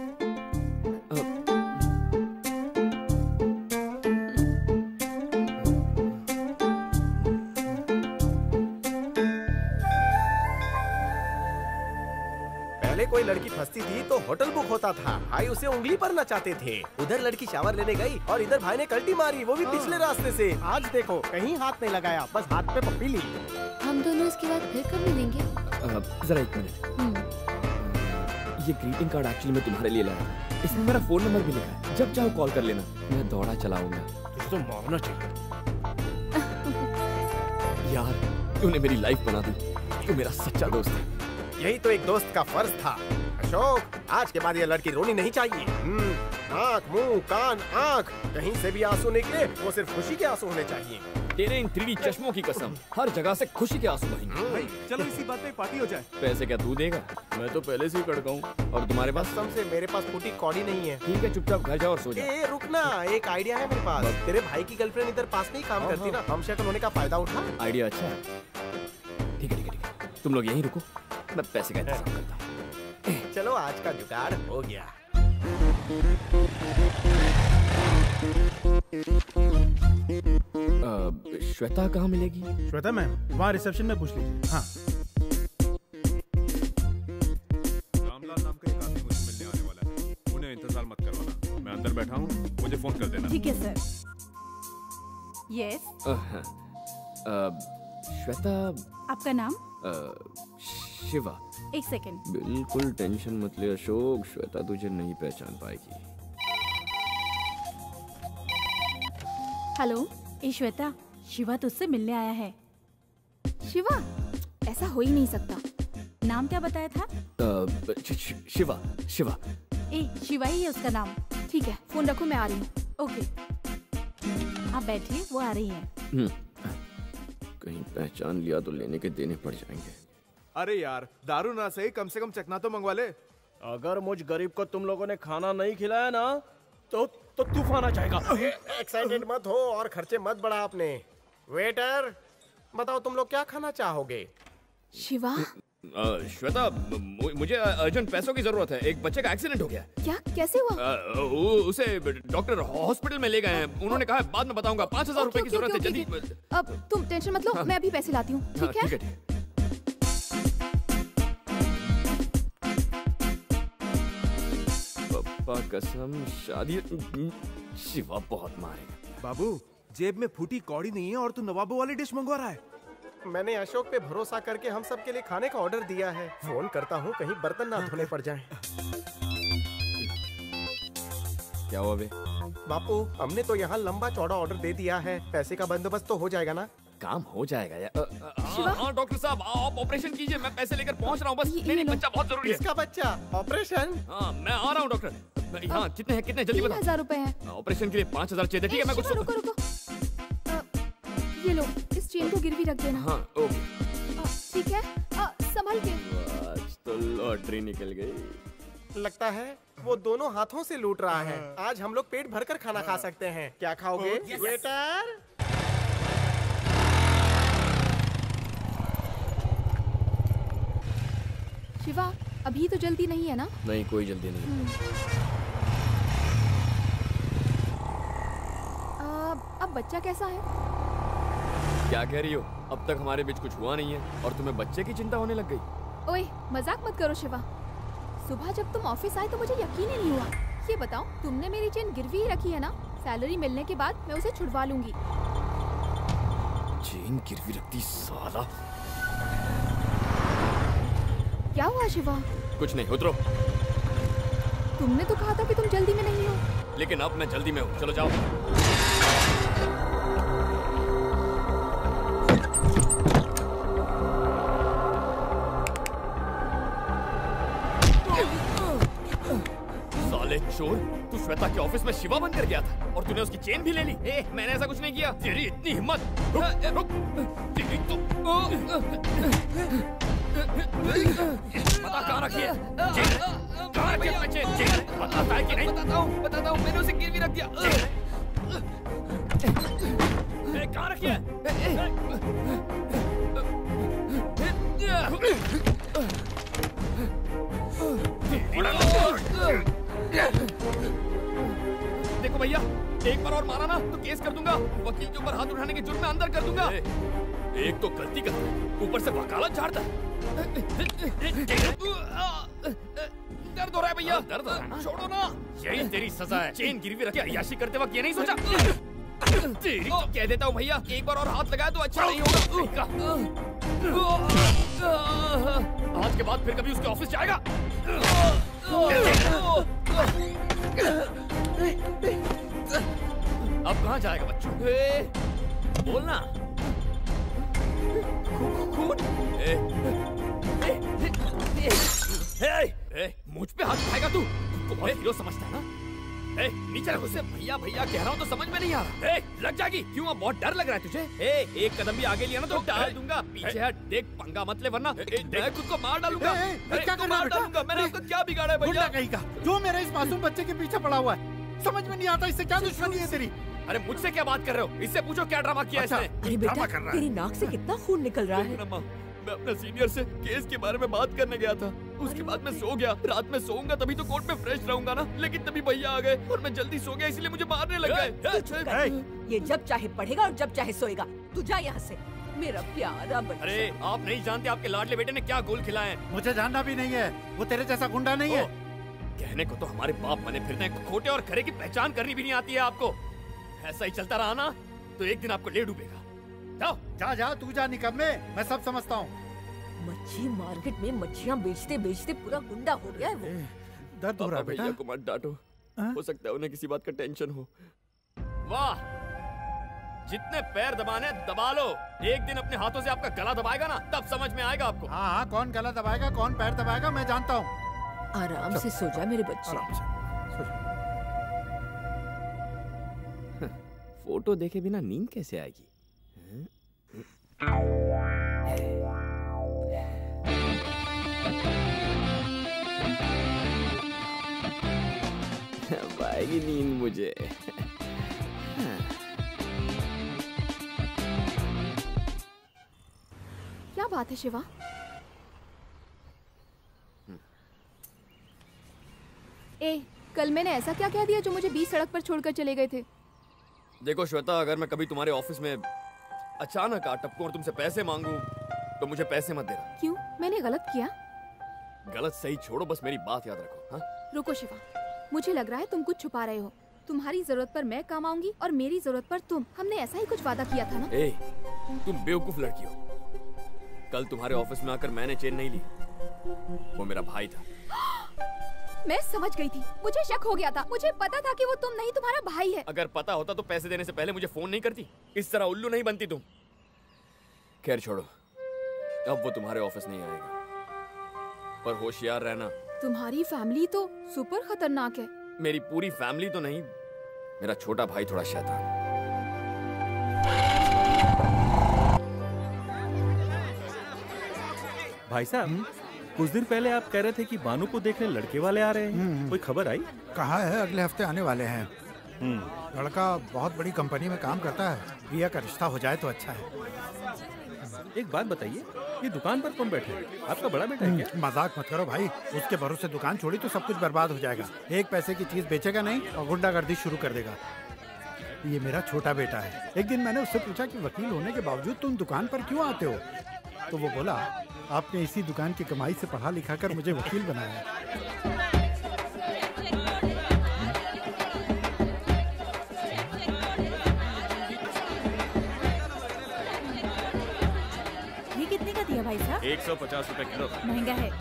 पहले कोई लड़की फंसती थी तो होटल बुक होता था, भाई उसे उंगली पर नचाते थे। उधर लड़की शावर लेने गई और इधर भाई ने कल्टी मारी, वो भी पिछले रास्ते से। आज देखो कहीं हाथ नहीं लगाया, बस हाथ पे पप्पी ली। हम दोनों इसके बाद फिर कब मिलेंगे? जरा एक मिनट। ये ग्रीटिंग कार्ड एक्चुअली मैं तुम्हारे लिए लाया था। इसमें मेरा फोन नंबर भी लिखा है, जब चाहो कॉल कर लेना। मैं दौड़ा चलाऊंगा। तुझे तो मारना चाहिए। यार तूने मेरी लाइफ बना दी, तू मेरा सच्चा दोस्त है। यही तो एक दोस्त का फर्ज था। अशोक, आज के बाद ये लड़की रोनी नहीं चाहिए। नाक, मुंह, कान, आँख, कहीं से भी आंसू निकले वो सिर्फ खुशी के आंसू होने चाहिए। तेरे इन 3D चश्मों की कसम, हर जगह से खुशी के आंसू बहेंगे। भाई चलो इसी बात पे एक पार्टी हो जाए। पैसे क्या तू देगा? मैं तो पहले से ही कड़का हूँ। और तुम्हारे पास? कसम से मेरे पास फूटी कौड़ी नहीं है। ठीक है, चुपचाप घर जाओ और सो जाओ। रुकना, एक आइडिया है मेरे पास। तेरे भाई की गर्लफ्रेंड इधर पास में ही काम करती ना, हम शक्ल होने का फायदा उठा। आइडिया अच्छा है। ठीक है ठीक है ठीक है, तुम लोग यहीं रुको, मैं पैसे का इंतजाम करता हूँ। चलो आज का जुगाड़ हो गया। श्वेता कहाँ मिलेगी? श्वेता मैम वहाँ रिसेप्शन में पूछ लीजिए। हाँ। रामलाल नाम का एक आदमी मुझे मिलने आने वाला है, उन्हें इंतजार मत करवाना। मैं अंदर बैठा हूँ, मुझे फोन कर देना। ठीक है सर। यस। श्वेता। आपका नाम? शिवा। एक सेकंड। बिल्कुल टेंशन मत ले अशोक, श्वेता तुझे नहीं पहचान पाएगी। हेलो, ए श्वेता, शिवा तुझसे मिलने आया है। शिवा? ऐसा हो ही नहीं सकता। नाम क्या बताया था? शिवा। शिवा। ए शिवा ही है उसका नाम। ठीक है, फोन रखो, मैं आ रही हूँ। ओके, आप बैठिए, वो आ रही है। कहीं पहचान लिया तो लेने के देने पड़ जाएंगे। अरे यार, दारू ना सही, कम से कम चखना तो मंगवा ले। अगर मुझ गरीब को तुम लोगों ने खाना नहीं खिलाया ना तो तूफान आ जाएगा। एक्साइटेड मत हो और खर्चे मत बढ़ा अपने। वेटर, बताओ तुम लोग क्या खाना चाहोगे? शिवा? श्वेता, मुझे अर्जेंट पैसों की जरूरत है। एक बच्चे का एक्सीडेंट हो गया। क्या? कैसे हुआ? उसे डॉक्टर हॉस्पिटल में ले गए हैं। उन्होंने कहा बाद में बताऊंगा। 5000 रुपए की जरूरत है जल्दी। अब तुम टेंशन मत लो, मैं अभी पैसे लाती हूँ। ठीक है? पप्पा कसम, शादी शिवा बहुत मारेगा। बाबू, जेब में फूटी कौड़ी नहीं है और तू नवाबों वाली डिश मंगवा रहा है। मैंने अशोक पे भरोसा करके हम सब के लिए खाने का ऑर्डर दिया है। फोन करता हूँ, कहीं बर्तन ना धोने पड़ जाएं। क्या हुआ बे? बापू, हमने तो यहाँ लंबा चौड़ा ऑर्डर दे दिया है। पैसे का बंदोबस्त तो हो जाएगा ना? काम हो जाएगा यार। हाँ डॉक्टर साहब, आप ऑपरेशन कीजिए, मैं पैसे लेकर पहुँच रहा हूँ। बस नहीं, बच्चा बहुत जरूरी है। इसका बच्चा? ऑपरेशन? हाँ, मैं आ रहा हूँ डॉक्टर। हाँ, कितने हैं? कितने? जल्दी बताओ। 3000 रुपए हैं। ऑपरेशन के लिए 5000 चाहिए। ठीक है, मैं कुछ रुको। ये लो, इस चेन को गिरवी रख देना। हाँ, ओके। ठीक है, संभल के। आज तो लॉटरी निकल गई। लगता है वो दोनों हाथों से लूट रहा है। आज हम लोग पेट भरकर खाना खा सकते हैं। क्या खाओगे? वेटर? शिवा, अभी तो जल्दी नहीं है ना? नहीं, कोई जल्दी नहीं। अब बच्चा कैसा है? क्या कह रही हो? अब तक हमारे बीच कुछ हुआ नहीं है और तुम्हें बच्चे की चिंता होने लग गई। ओए, मजाक मत करो शिवा। सुबह जब तुम ऑफिस आए तो मुझे यकीन ही नहीं हुआ। ये बताओ, तुमने मेरी चेन गिरवी ही रखी है ना? सैलरी मिलने के बाद मैं उसे छुड़वा लूंगी। चेन गिरवी रखती साला। क्या हुआ शिवा? कुछ नहीं, उतरो। तुमने तो कहा था कि तुम जल्दी में नहीं हो। लेकिन अब मैं जल्दी में हूँ। चलो जाओ। साले चोर, तू श्वेता के ऑफिस में शिवा बनकर गया था और तूने उसकी चेन भी ले ली। मैंने ऐसा कुछ नहीं किया। तेरी इतनी हिम्मत। रुक, तेरी तो पता कहाँ रखी है? चेन कहाँ रखी है अपना चेन? चेन बताता है कि नहीं? बताता हूँ, मैंने उसे गिरवी रख दिया। कहाँ रखी है? देखो भैया, एक बार और मारा ना तो केस कर दूंगा। वकील के ऊपर हाथ उठाने के जुर्म में अंदर कर दूंगा। एक तो गलती करता है, ऊपर से वकालत झाड़ता है। दर्द हो रहा है भैया। दर्द हो रहा है ना? छोड़ो ना, यही तेरी सजा है। चेन गिरवी रख के अय्याशी करते वक्त ये नहीं सोचा? तेरी तो कह देता हूँ भैया, एक बार और हाथ लगाया तो अच्छा नहीं होगा। आज के बाद फिर कभी उसके ऑफिस जाएगा? अब कहाँ जाएगा बच्चों? बोलना। मुझ पे हाथ उठाएगा तू? तुमको बहुत हीरो समझता है ना? नीचे रख उसे। भैया भैया कह रहा हूँ तो समझ में नहीं आ रहा। लग जाएगी। क्यों? अब बहुत डर लग रहा है तुझे? एक कदम भी आगे लिया ना तो डाल दूंगा। पीछे हट, देख पंगा मत ले वरना मैं खुद को मार डालूंगा। क्या कर रहा है? मैंने आपको क्या बिगाड़ा है भैया? कहीं का जो मेरे इस मासूम बच्चे के पीछे पड़ा हुआ है, समझ में नहीं आता इससे क्या दुश्मनी है तेरी? अरे मुझसे क्या बात कर रहे हो? इससे पूछो क्या ड्रामा किया इसने? अरे बेटा, तेरी नाक से कितना खून निकल रहा है। मैं अपने सीनियर से केस के बारे में बात करने गया था। उसके बाद मैं सो गया। रात में सोऊंगा तभी तो कोर्ट में फ्रेश रहूंगा ना। लेकिन तभी भैया आ गए और मैं जल्दी सो गया, इसलिए मुझे मारने लग गए। ये जब चाहे पढ़ेगा और जब चाहे सोएगा। तू जा यहाँ से, मेरा प्यारा बच्चा। अरे आप नहीं जानते आपके लाडले बेटे ने क्या गोल खिलाए हैं। मुझे जानना भी नहीं है, वो तेरे जैसा गुंडा नहीं है। कहने को तो हमारे बाप बने फिरते हैं, खोटे और खरे की पहचान करनी भी नहीं आती है आपको। ऐसा ही चलता रहा ना तो एक दिन आपको ले डूबेगा। जाओ जा जा, तू जा निकम्मे, मैं सब समझता हूँ। मच्छी मार्केट में मच्छियाँ बेचते बेचते पूरा गुंडा हो गया है वो। दर्द हो रहा है बेटा? भैया को मत डांटो, हो सकता है उन्हें किसी बात का टेंशन हो। वाह, जितने पैर दबाने दबा लो। एक दिन अपने हाथों से आपका गला दबाएगा ना तब समझ में आएगा आपको। हाँ, कौन गला दबाएगा कौन पैर दबाएगा मैं जानता हूँ। आराम से सो जा मेरे बच्चे। आराम से सो जा। फोटो देखे बिना नींद कैसे आएगी? आएगी नींद मुझे। क्या बात है शिवा? कल मैंने ऐसा क्या कह दिया जो मुझे बीच सड़क पर छोड़कर चले गए थे? देखो श्वेता, अगर मैं कभी तुम्हारे ऑफिस में अचानक आ टपकूं और तुमसे पैसे मांगूं तो मुझे पैसे मत देना। क्यों? मैंने गलत किया? गलत सही छोड़ो, बस मेरी बात याद रखो। हाँ? रुको शिवा, मुझे लग रहा है तुम कुछ छुपा रहे हो। तुम्हारी जरूरत पर मैं काम आऊंगी और मेरी जरूरत पर तुम। हमने ऐसा ही कुछ वादा किया था ना? तुम बेवकूफ लड़की हो। कल तुम्हारे ऑफिस में आकर मैंने चेन नहीं ली, वो मेरा भाई था। मैं समझ गई थी, मुझे शक हो गया था। मुझे पता था कि वो तुम नहीं, तुम्हारा भाई है। अगर पता होता तो पैसे देने से पहले मुझे फोन नहीं करती, इस तरह उल्लू नहीं बनती तुम। खैर छोड़ो, अब वो तुम्हारे ऑफिस नहीं आएगा, पर होशियार रहना। तुम्हारी फैमिली तो सुपर खतरनाक है। मेरी पूरी फैमिली तो नहीं, मेरा छोटा भाई थोड़ा शैतान है। भाई साहब, कुछ दिन पहले आप कह रहे थे कि बानू को देखने लड़के वाले आ रहे हैं, कोई खबर आई? कहा है अगले हफ्ते आने वाले हैं। लड़का बहुत बड़ी कंपनी में काम करता है, प्रिया का रिश्ता हो जाए तो अच्छा है। एक बात बताइए, ये दुकान पर कौन बैठे है? आपका बड़ा बेटा है क्या? मजाक मत करो भाई, उसके भरोसे दुकान छोड़ी तो सब कुछ बर्बाद हो जाएगा। एक पैसे की चीज बेचेगा नहीं और गुंडागर्दी शुरू कर देगा। ये मेरा छोटा बेटा है। एक दिन मैंने उससे पूछा कि वकील होने के बावजूद तुम दुकान पर क्यों आते हो, तो वो बोला आपने इसी दुकान की कमाई से पढ़ा लिखा कर मुझे वकील बनाया। ये कितने का दिया भाई साहब? 150 रुपए किलो। महंगा है।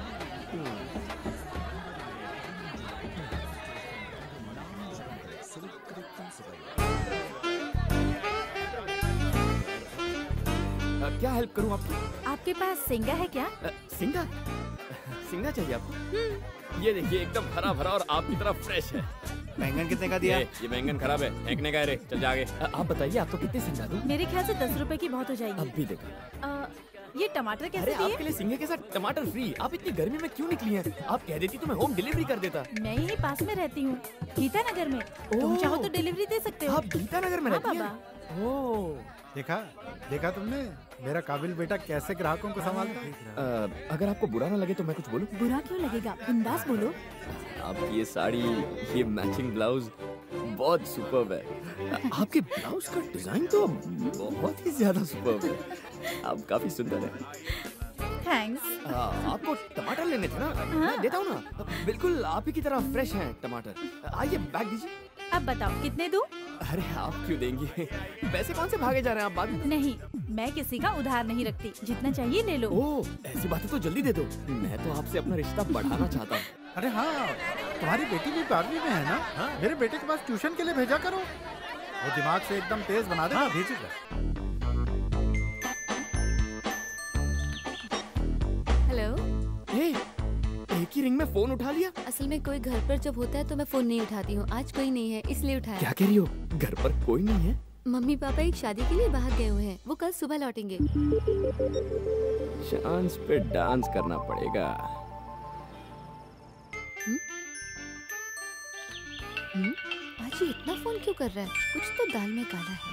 क्या हेल्प करूं आपकी? आपके पास सिंगा है क्या? सिंगा? सिंगा चाहिए आपको? ये देखिए एकदम हरा भरा और आपकी तरह फ्रेश है। बैंगन कितने का दिया? ये बैंगन खराब है, फेंकने का है रे। चल जा आगे। आप बताइए आपको कितने सिंगा दूं? मेरे ख्याल से 10 रुपए की बहुत हो जाएगी। अब भी देखो। ये टमाटर कैसे अरे दिए? आपके लिए सिंघे के साथ टमाटर फ्री। आप इतनी गर्मी में क्यों निकली हैं? आप कह देती तो मैं होम डिलीवरी कर देता। मैं यही पास में रहती हूँ, गीता नगर में। तुम चाहो तो डिलीवरी दे सकते हो। आप गीता नगर में रहती हैं? देखा तुमने मेरा काबिल बेटा कैसे ग्राहकों को संभालता है। अगर आपको बुरा ना लगे तो मैं कुछ बोलूं? बुरा क्यों लगेगा, बिंदास बोलो। आपकी ये साड़ी, ये मैचिंग ब्लाउज बहुत सुपर्ब है। आपके ब्लाउज का डिजाइन तो बहुत ही ज्यादा सुपर्ब है। आप काफी सुंदर है। थैंक्स। आपको टमाटर लेने थे ना? मैं देता हूँ ना। बिल्कुल आप ही की तरह फ्रेश हैं टमाटर। आइए बैग दीजिए। अब बताओ कितने दूं? अरे आप क्यों देंगी? पैसे कौन से भागे जा रहे हैं आप बाद में? नहीं, मैं किसी का उधार नहीं रखती, जितना चाहिए ले लो। ओह, ऐसी बातें तो जल्दी दे दो। मैं तो आपसे अपना रिश्ता बढ़ाना चाहता हूँ। अरे हाँ, तुम्हारी बेटी भी 12वीं में है ना? हाँ? मेरे बेटे के पास ट्यूशन के लिए भेजा करो, वो दिमाग से एकदम तेज बना देगा। हाँ, भेजिएगा। हेलो। एक ही रिंग में फोन उठा लिया? असल में कोई घर पर जब होता है तो मैं फोन नहीं उठाती हूँ। आज कोई नहीं है इसलिए उठाया। क्या कह रही हो? घर पर कोई नहीं है? मम्मी पापा एक शादी के लिए बाहर गए हुए हैं, वो कल सुबह लौटेंगे। चांस पे डांस करना पड़ेगा। आज ये इतना फोन क्यों कर रहा है? कुछ तो दाल में काला है।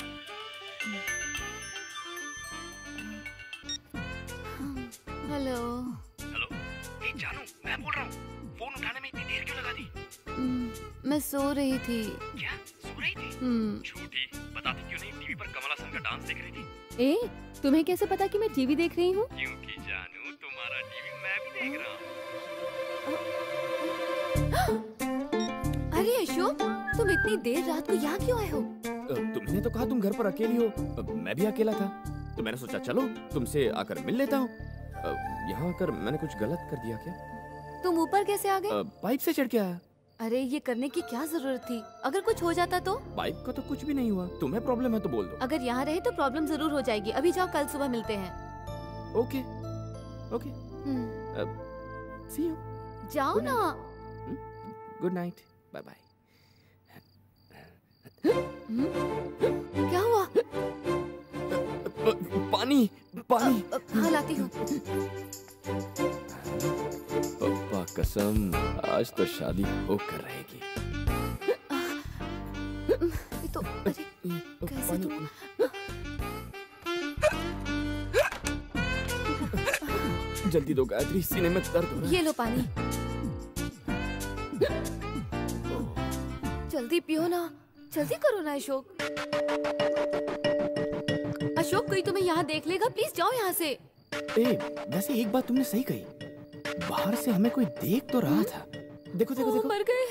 हेलो। जानू, मैं बोल रहा हूँ। फोन उठाने में इतनी देर क्यों लगा दी? मैं सो रही थी। क्या सो रही थी? झूठी, बताती क्यों नहीं? टीवी पर कमल हसन का डांस देख रही थी। ए, तुम्हें कैसे पता कि मैं टीवी देख रही हूँ? क्योंकि जानू तुम्हारा टीवी मैं भी देख रहा हूँ। अरे अशोक, तुम इतनी देर रात को यहाँ क्यों आए हो? तुमने तो कहा तुम घर पर अकेली हो। मैं भी अकेला था तो मैंने सोचा चलो तुमसे आकर मिल लेता हूँ। यहाँ आकर मैंने कुछ गलत कर दिया क्या? तुम ऊपर कैसे आ गए? पाइप से चढ़ के आया। अरे ये करने की क्या जरूरत थी? अगर कुछ हो जाता तो? पाइप का तो कुछ भी नहीं हुआ। तुम्हें प्रॉब्लम है तो बोल दो। अगर यहाँ रहे तो प्रॉब्लम जरूर हो जाएगी। अभी जाओ, कल सुबह मिलते हैं। Okay okay, see you. जाओ ना। Good night, bye bye. क्या हुआ? पानी पानी। हाँ लाती हूँ। पप्पा कसम, आज तो शादी होकर रहेगी। तो अरे कैसे तुम? जल्दी दो गायत्री, सीने में दर्द हो रहा है। ये लो पानी, जल्दी पियो ना। जल्दी करो ना अशोक। अशोक, कोई तुम्हें यहाँ देख लेगा, प्लीज जाओ यहाँ से। वैसे एक बात तुमने सही कही, बाहर से हमें कोई देख तो रहा था। देखो देखो देखो। मर गए।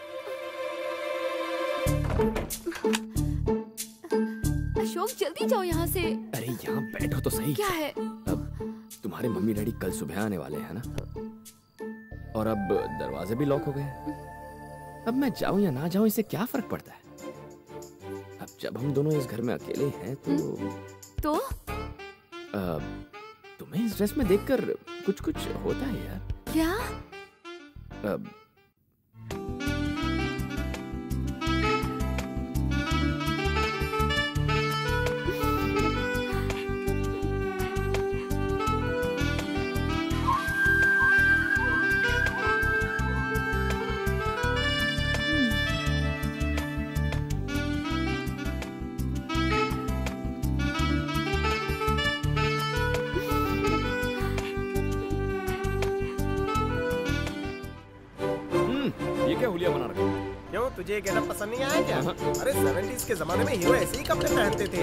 अशोक जल्दी जाओ यहाँ से। अरे यहाँ बैठो तो सही। क्या है? अब तुम्हारे मम्मी डैडी कल सुबह आने वाले हैं ना, और अब दरवाजे भी लॉक हो गए। अब मैं जाऊं या ना जाऊं इससे क्या फर्क पड़ता है? अब जब हम दोनों इस घर में अकेले हैं तो तुम्हें इस ड्रेस में देखकर कुछ कुछ होता है यार। क्या? हुलिया बना रखा। क्यों, तुझे ये गेटअप पसंद नहीं आया क्या? अरे 70s के जमाने में हीरो ऐसे ही कपड़े पहनते थे।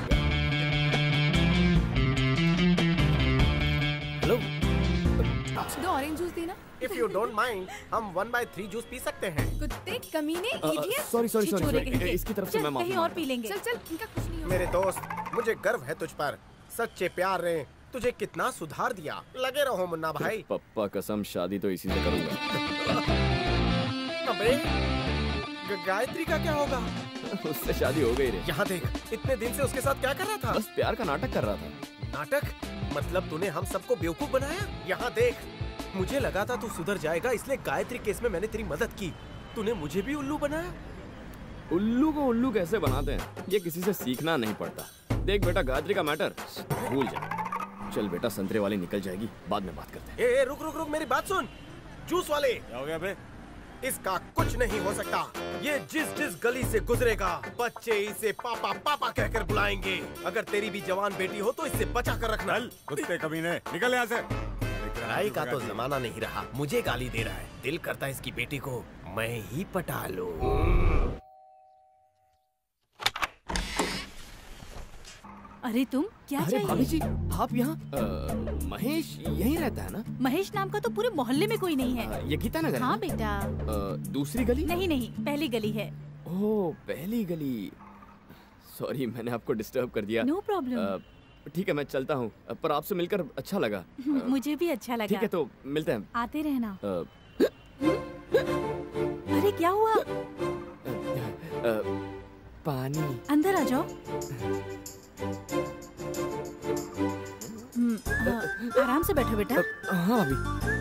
हेलो, दो ऑरेंज जूस देना। If you don't mind, हम 1/3 जूस पी सकते हैं। कुत्ते, कमीने, इडियट। सॉरी इसकी तरफ से मैं माफी। कहीं और पी लेंगे। चल चल, इनका कुछ नहीं होगा। मेरे दोस्त, मुझे गर्व है तुझ पर। सच्चे प्यार ने तुझे कितना सुधार दिया। लगे रहो मुन्ना भाई। पप्पा कसम, शादी तो इसी से करूंगा। अबे, गायत्री का क्या होगा? उससे शादी हो गई रे। यहाँ देख, इतने दिन से उसके साथ क्या कर रहा था? बस प्यार का नाटक कर रहा था। नाटक? मतलब तूने हम सबको बेवकूफ बनाया? यहाँ देख, मुझे लगा था तू सुधर जाएगा, इसलिए गायत्री केस में मैंने तेरी मदद की। तूने मुझे भी उल्लू बनाया। उल्लू को उल्लू कैसे बनाते हैं ये किसी से सीखना नहीं पड़ता। देख बेटा, गायत्री का मैटर भूल जा। चल बेटा, संतरे वाली निकल जाएगी, बाद में बात करते हैं। ए, रुक रुक रुक, मेरी बात सुन। जूस वाले, क्या हो गया बे? इसका कुछ नहीं हो सकता। ये जिस गली से गुजरेगा बच्चे इसे पापा पापा कहकर बुलाएंगे। अगर तेरी भी जवान बेटी हो तो इससे बचा कर रखना। कुत्ते कमीने, निकल यहाँ से। लड़ाई का तो जमाना नहीं रहा, मुझे गाली दे रहा है। दिल करता है इसकी बेटी को मैं ही पटा लूं। अरे तुम क्या अरे चाहिए? भाभी जी, आप यहाँ? महेश यहीं रहता है ना? महेश नाम का तो पूरे मोहल्ले में कोई नहीं है। ये गीता नगर? हाँ बेटा। दूसरी गली? नहीं नहीं, पहली गली है। ओह, पहली गली। सॉरी, मैंने आपको डिस्टर्ब कर दिया। No problem. ठीक है, मैं चलता हूँ, पर आपसे मिलकर अच्छा लगा। मुझे भी अच्छा लगा। ठीक है, तो मिलते हैं। आते रहना। अरे क्या हुआ? पानी। अंदर आ जाओ। आराम से बैठो बेटा। हाँ अभी।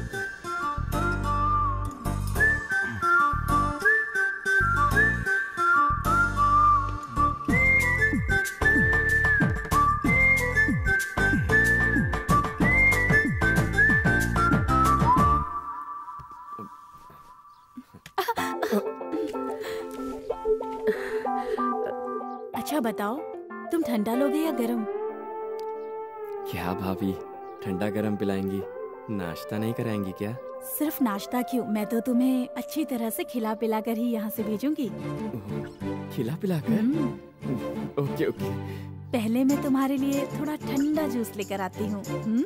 अच्छा बताओ, तुम ठंडा लोगे या गरम? क्या भाभी, ठंडा गरम पिलाएंगी, नाश्ता नहीं कराएंगी क्या? सिर्फ नाश्ता क्यों, मैं तो तुम्हें अच्छी तरह से खिला पिला कर ही यहाँ से भेजूंगी। खिला पिला कर? Okay okay. पहले मैं तुम्हारे लिए थोड़ा ठंडा जूस लेकर आती हूँ।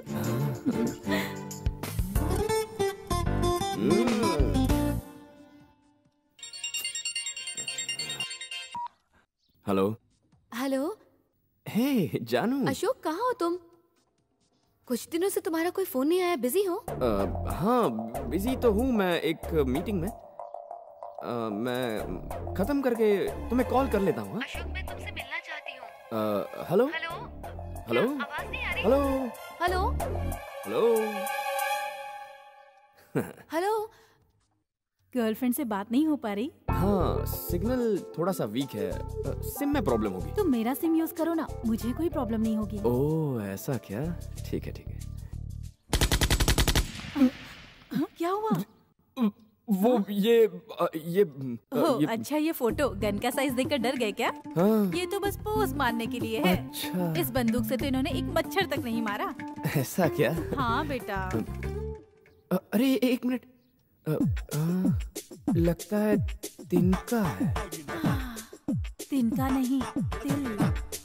हेलो। हेलो। हे जानू। अशोक, कहाँ हो तुम? कुछ दिनों से तुम्हारा कोई फोन नहीं आया, बिजी हो? हाँ बिजी तो हूँ, मैं एक मीटिंग में। मैं खत्म करके तुम्हें कॉल कर लेता हूँ। अशोक, मैं तुमसे मिलना चाहती हूँ। हेलो हेलो आवाज नहीं आ रही? Hello hello hello hello. Girlfriend से बात नहीं हो पा रही? हाँ, सिग्नल थोड़ा सा वीक है, सिम में प्रॉब्लम होगी। तुम मेरा सिम यूज करो ना, मुझे कोई प्रॉब्लम नहीं होगी। ओह ऐसा क्या? ठीक है ठीक है। क्या हुआ? वो ये अच्छा, ये फोटो गन का साइज देखकर डर गए क्या? हाँ। ये तो बस पोज मारने के लिए है। अच्छा। इस बंदूक से तो इन्होंने एक मच्छर तक नहीं मारा। ऐसा क्या? हाँ बेटा। अरे एक मिनट, लगता है तिनका है। तिनका नहीं, तिल।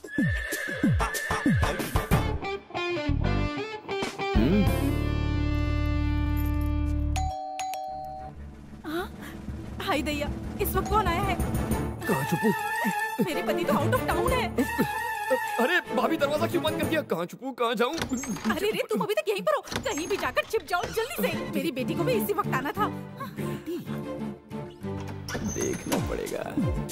हाय दैया, इस वक्त कौन आया है? कहाँ छुपू? मेरे पति तो आउट ऑफ टाउन है। अरे भाभी, दरवाजा क्यों बंद कर दिया? कहाँ छुपू, कहाँ जाऊँ? अरे रे, तुम अभी तक यहीं पर हो, कहीं भी जाकर छिप जाओ जल्दी से। मेरी बेटी को भी इसी वक्त आना था। बेटी? देखना पड़ेगा।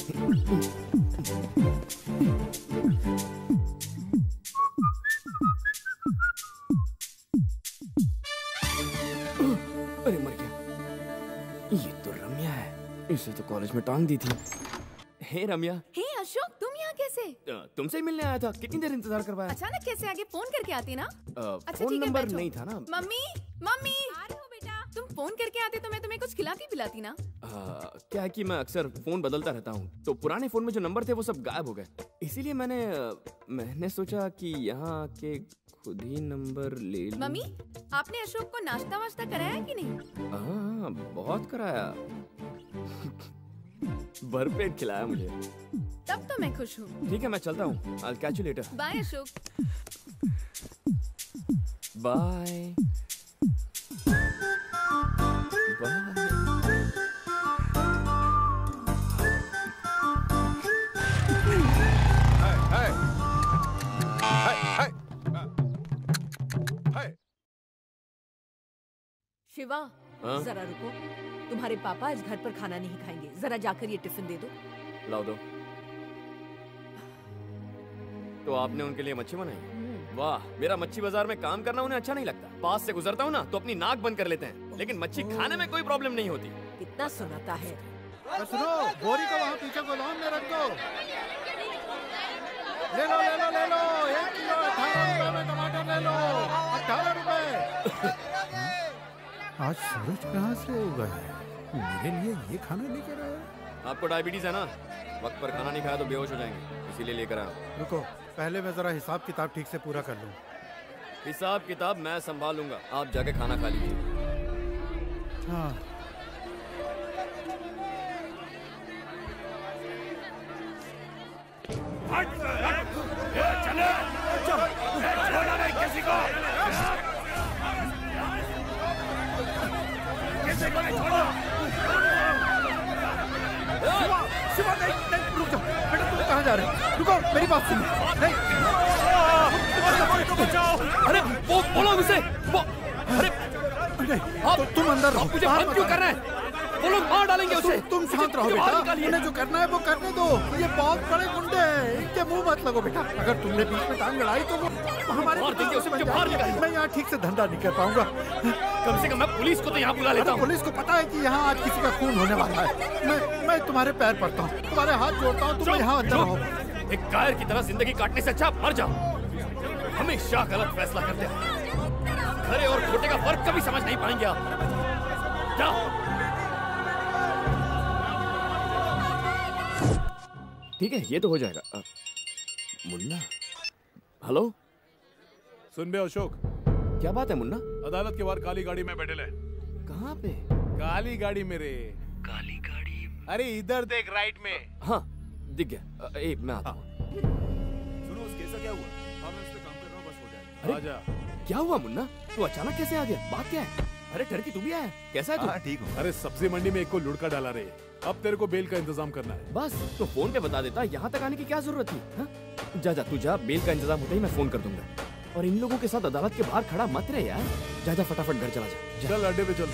अरे मर गया। ये तो रम्या है, इसे तो कॉलेज में टांग दी थी। हे रम्या। हे अशोक, तुम यहाँ कैसे? तुमसे ही मिलने आया था, कितनी देर इंतजार करवाया? अचानक कैसे आगे? फोन करके आती ना। अच्छा फोन ठीक है, नंबर बैठो। नहीं था ना। मम्मी मम्मी, आ रही हो बेटा। तुम फोन करके आते तो मैं तुम्हें कुछ खिलाती पिलाती ना। क्या है कि मैं अक्सर फोन बदलता रहता हूँ, तो पुराने फोन में जो नंबर थे वो सब गायब हो गए। इसीलिए मैंने सोचा कि यहाँ के खुद ही नंबर ले लूं। मम्मी, आपने अशोक को नाश्ता वाश्ता कराया कि नहीं? हाँ, बहुत कराया। भरपेट खिलाया मुझे। तब तो मैं खुश हूँ। ठीक है, मैं चलता हूँ। I'll catch you later. Bye Ashok. Bye bye. Shiva, हाँ? जरा रुको। तुम्हारे पापा आज घर पर खाना नहीं खाएंगे, जरा जाकर ये टिफिन दे दो। लाओ दो। तो आपने उनके लिए मच्छी बनाई? वाह, मेरा मच्छी बाजार में काम करना उन्हें अच्छा नहीं लगता। पास से गुजरता हूँ ना तो अपनी नाक बंद कर लेते हैं, लेकिन मच्छी खाने में कोई प्रॉब्लम नहीं होती। कितना सुनाता है। सुनो, बोरी को वहाँ पीछे गोदाम में रख दो। ले लो ले लो ले लो, 1 किलो 18 रुपए में टमाटर ले लो, 18 रुपए। आज सूरज कहाँ से उगा है? मेरे लिए ये खाना लेकर आया। आपको डायबिटीज है ना, वक्त पर खाना नहीं खाया तो बेहोश हो जाएंगे, इसीलिए लेकर आया। रुको, पहले मैं जरा हिसाब किताब ठीक से पूरा कर लूं। हिसाब किताब मैं संभालूंगा, आप जाके खाना खा लीजिए। हाँ। चलो, छोड़ो नहीं किसी को, किसी को नहीं छोड़ो। शिवा नहीं, रुक जाओ बेटा, तुम कहाँ जा रहे हो? रुको, मेरी बात सुनो। नहीं, अरे वो बोलो उसे, वो अरे आप तुम अंदर रहो। मुझे बंद क्यों कर रहे हैं? वो लोग मार डालेंगे उसे। तुम शांत रहो बेटा, उन्हें जो करना है वो करने दो। ये बहुत बड़े गुंडे हैं, इनके मुंह मत लगो बेटा। अगर तुमने बीच में टांग लड़ाई तो वो हमारे उसे मुझे बाहर निकालिए। मैं यहाँ ठीक से धंधा नहीं कर पाऊंगा। कम से कम मैं पुलिस को तो यहाँ बुला लेता हूँ। पुलिस को पता है कि यहाँ आज किसी का खून होने वाला है। मैं तुम्हारे पैर पड़ता हूँ, तुम्हारे हाथ जोड़ता हूँ, तुम यहाँ अंदर रहो। एक कायर की तरह जिंदगी काटने से अच्छा मर जाओ। हमेशा गलत फैसला करते हैं, खरे और खोटे का फर्क कभी समझ नहीं पाएंगे आप। जाओ। ठीक है, ये तो हो जाएगा। मुन्ना, हेलो। सुन बे अशोक, क्या बात है मुन्ना? अदालत के बाहर काली गाड़ी में बैठे ले। कहाँ पे? काली गाड़ी मेरे। काली गाड़ी? अरे इधर देख, राइट में। हाँ दिख गया। मैं आता हूँ। सुनो, उस केस का क्या हुआ? हाँ, मैं उस पे काम कर रहा हूँ, बस हो जाएगा। आजा। क्या हुआ मुन्ना? तू अचानक कैसे आ गया? बात क्या है? अरे टर्की तू भी आया? कैसा है तू? हाँ ठीक हूँ। अरे सब्जी मंडी में एक को लुढ़का डाला रहे, अब तेरे को बेल का इंतजाम करना है। बस तो फोन पे बता देता, यहाँ तक आने की क्या जरूरत थी? हाँ? जा जा तू जा, बेल का इंतजाम होते ही मैं फोन कर दूंगा। और इन लोगों के साथ अदालत के बाहर खड़ा मत रहे यार। जा जा फटाफट घर चला जा। चल अड्डे पे चल।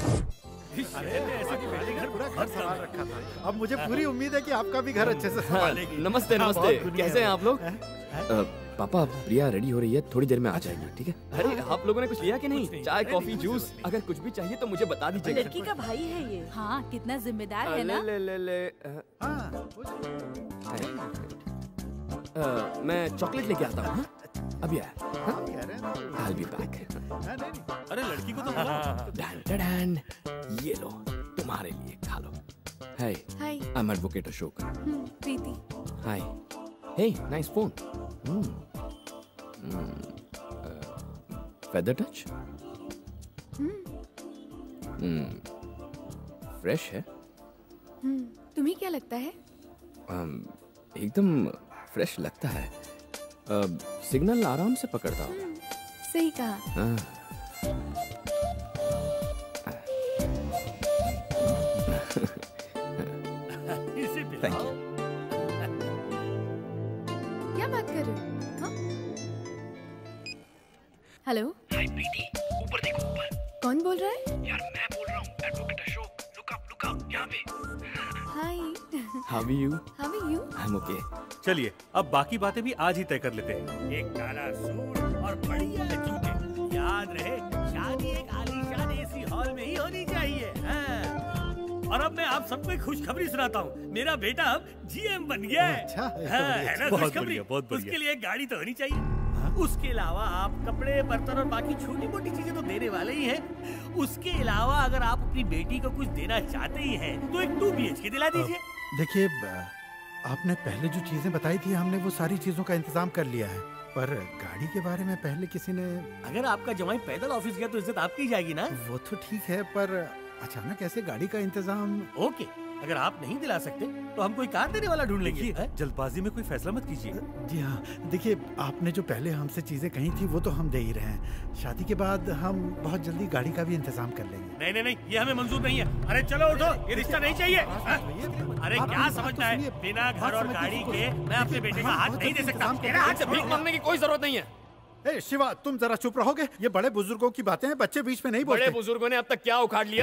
पूरा घर संभाल रखा था। अब मुझे पूरी उम्मीद है कि आपका भी घर अच्छे से संभालेगी। नमस्ते नमस्ते, कैसे हैं आप लोग? पापा, प्रिया रेडी हो रही है, थोड़ी देर में आ जाएगी, ठीक है? अरे आप लोगों ने कुछ लिया कि नहीं? चाय कॉफी जूस, अगर कुछ भी चाहिए तो मुझे बता दीजिएगा। लड़की का भाई है ये। हाँ, कितना जिम्मेदार है ना। ले मैं चॉकलेट लेके आता हूँ। अभी आया। I'll be back। अरे लड़की को तो डैन, ये लो तुम्हारे लिए, खा लो। Hey, Hi। I'm advocate Ashok। Preeti. Hi। Hey, nice phone। Feather touch? Fresh है। तुम्हें क्या लगता है? एकदम फ्रेश लगता है। सिग्नल आराम से पकड़ता हूँ। सही कहा। Thank you. क्या बात कर रहे हो? हेलो। हाय प्रीति, ऊपर देखो ऊपर। कौन बोल रहा है? यार मैं बोल रहा हूँ, एडवोकेट अशोक। लुक अप यहाँ पे। हाय। How are you? How are you? I'm okay। चलिए, अब बाकी बातें भी आज ही तय कर लेते हैं। एक काला सूट और बढ़िया जूते। याद रहे, शादी एक आलीशान एसी हॉल में ही होनी चाहिए। और अब मैं आप सबको एक खुशखबरी सुनाता हूँ। मेरा बेटा अब जीएम बन गया है। अच्छा, है ना खुशखबरी? उसके लिए एक गाड़ी तो होनी चाहिए। उसके अलावा आप कपड़े, बर्तन और बाकी छोटी मोटी चीजें तो देने वाले ही हैं। उसके अलावा अगर आप अपनी बेटी को कुछ देना चाहते ही हैं, तो एक 2 BHK दिला दीजिए। देखिए, आपने पहले जो चीजें बताई थी, हमने वो सारी चीजों का इंतजाम कर लिया है, पर गाड़ी के बारे में पहले किसी ने। अगर आपका जमाई पैदल ऑफिस गया तो इज्जत आपकी जाएगी ना। वो तो ठीक है, पर अचानक ऐसे गाड़ी का इंतजाम। ओके, अगर आप नहीं दिला सकते तो हम कोई कार देने वाला ढूंढ लेंगे। जल्दबाजी में कोई फैसला मत कीजिए। जी हाँ, देखिए, आपने जो पहले हमसे चीजें कही थी वो तो हम दे ही रहे हैं। शादी के बाद हम बहुत जल्दी गाड़ी का भी इंतजाम कर लेंगे। नहीं नहीं नहीं, ये हमें मंजूर नहीं है। अरे चलो उठो, ये रिश्ता नहीं चाहिए। अरे क्या समझना है, बिना घर और गाड़ी के मैं अपने बेटे का हाथ नहीं दे सकता। मेरा हाथ से भीख मांगने की कोई जरूरत नहीं है। ए शिवा, तुम जरा चुप रहोगे? ये बड़े बुजुर्गों की बातें हैं, बच्चे बीच में नहीं बोलते। बड़े बुजुर्गों ने अब तक क्या उखाड़ लिया?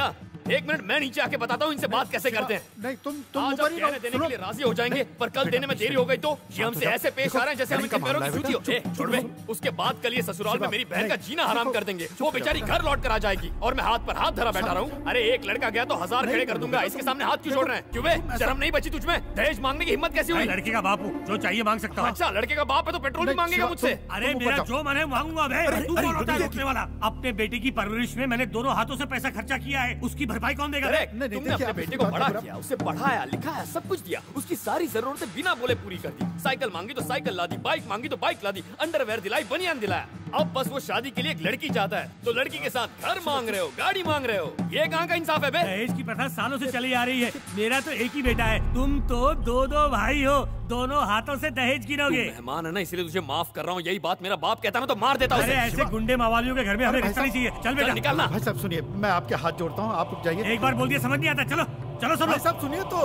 एक मिनट, मैं नीचे आके बताता हूँ इनसे बात कैसे करते हैं। नहीं तुम आज ऊपर ही कहने देने के लिए राजी हो जाएंगे, पर कल देने में देरी हो गई तो ये हमसे ऐसे पेश आ रहे हैं जैसे हम इनके पैरों की जूती हो। छोड़ बे। उसके बाद कल ये ससुराल में मेरी बहन का जीना हराम कर देंगे। वो बेचारी घर लौट कर आ जाएगी और मैं हाथ पर हाथ धरा बैठा रहा हूँ। अरे एक लड़का गया तो 1000 खड़े कर दूंगा, इसके सामने हाथ क्यों जोड़ रहे हैं? क्यों बे? शर्म नहीं बची तुझमें? दहेज मांगने की हिम्मत कैसी हुई? लड़के का बाप हूँ, जो चाहिए मांग सकता हूँ। अच्छा, लड़के का बाप है तो पेट्रोल भी मांगेगा मुझसे? अरे मेरा जो मन है मांगूंगा। तू कौन होता है रोकने वाला? अपने बेटे की परवरिश में मैंने दोनों हाथों से पैसा खर्चा किया है, उसकी भरपाई कौन देगा? तुमने अपने बेटे को बड़ा किया, उसे पढ़ाया लिखाया, सब कुछ दिया, उसकी सारी जरूरतें बिना बोले पूरी कर दी। साइकिल मांगी तो साइकिल ला दी, बाइक मांगी तो बाइक ला दी, अंडरवेयर दिलाई, बनियान दिलाया। अब बस वो शादी के लिए एक लड़की चाहता है तो लड़की के साथ घर मांग रहे हो, गाड़ी मांग रहे हो। ये कहाँ का इंसाफ है बे? दहेज की प्रथा सालों से चली आ रही है। मेरा तो एक ही बेटा है, तुम तो दो भाई हो, दोनों हाथों से दहेज गिनोगे। मेहमान है ना, इसलिए तुझे माफ कर रहा हूँ। यही बात मेरा बाप कहता ना तो मार देता। अरे ऐसे गुंडे मवालियों के घर में हमें रिश्ता नहीं चाहिए। चल बेटा निकलना। भाई साहब सुनिए, मैं आपके हाथ जोड़ता हूँ, आप जाइए। एक बार बोल दिया समझ नहीं आता। चलो चलो सब भाई साहब सुनिए तो।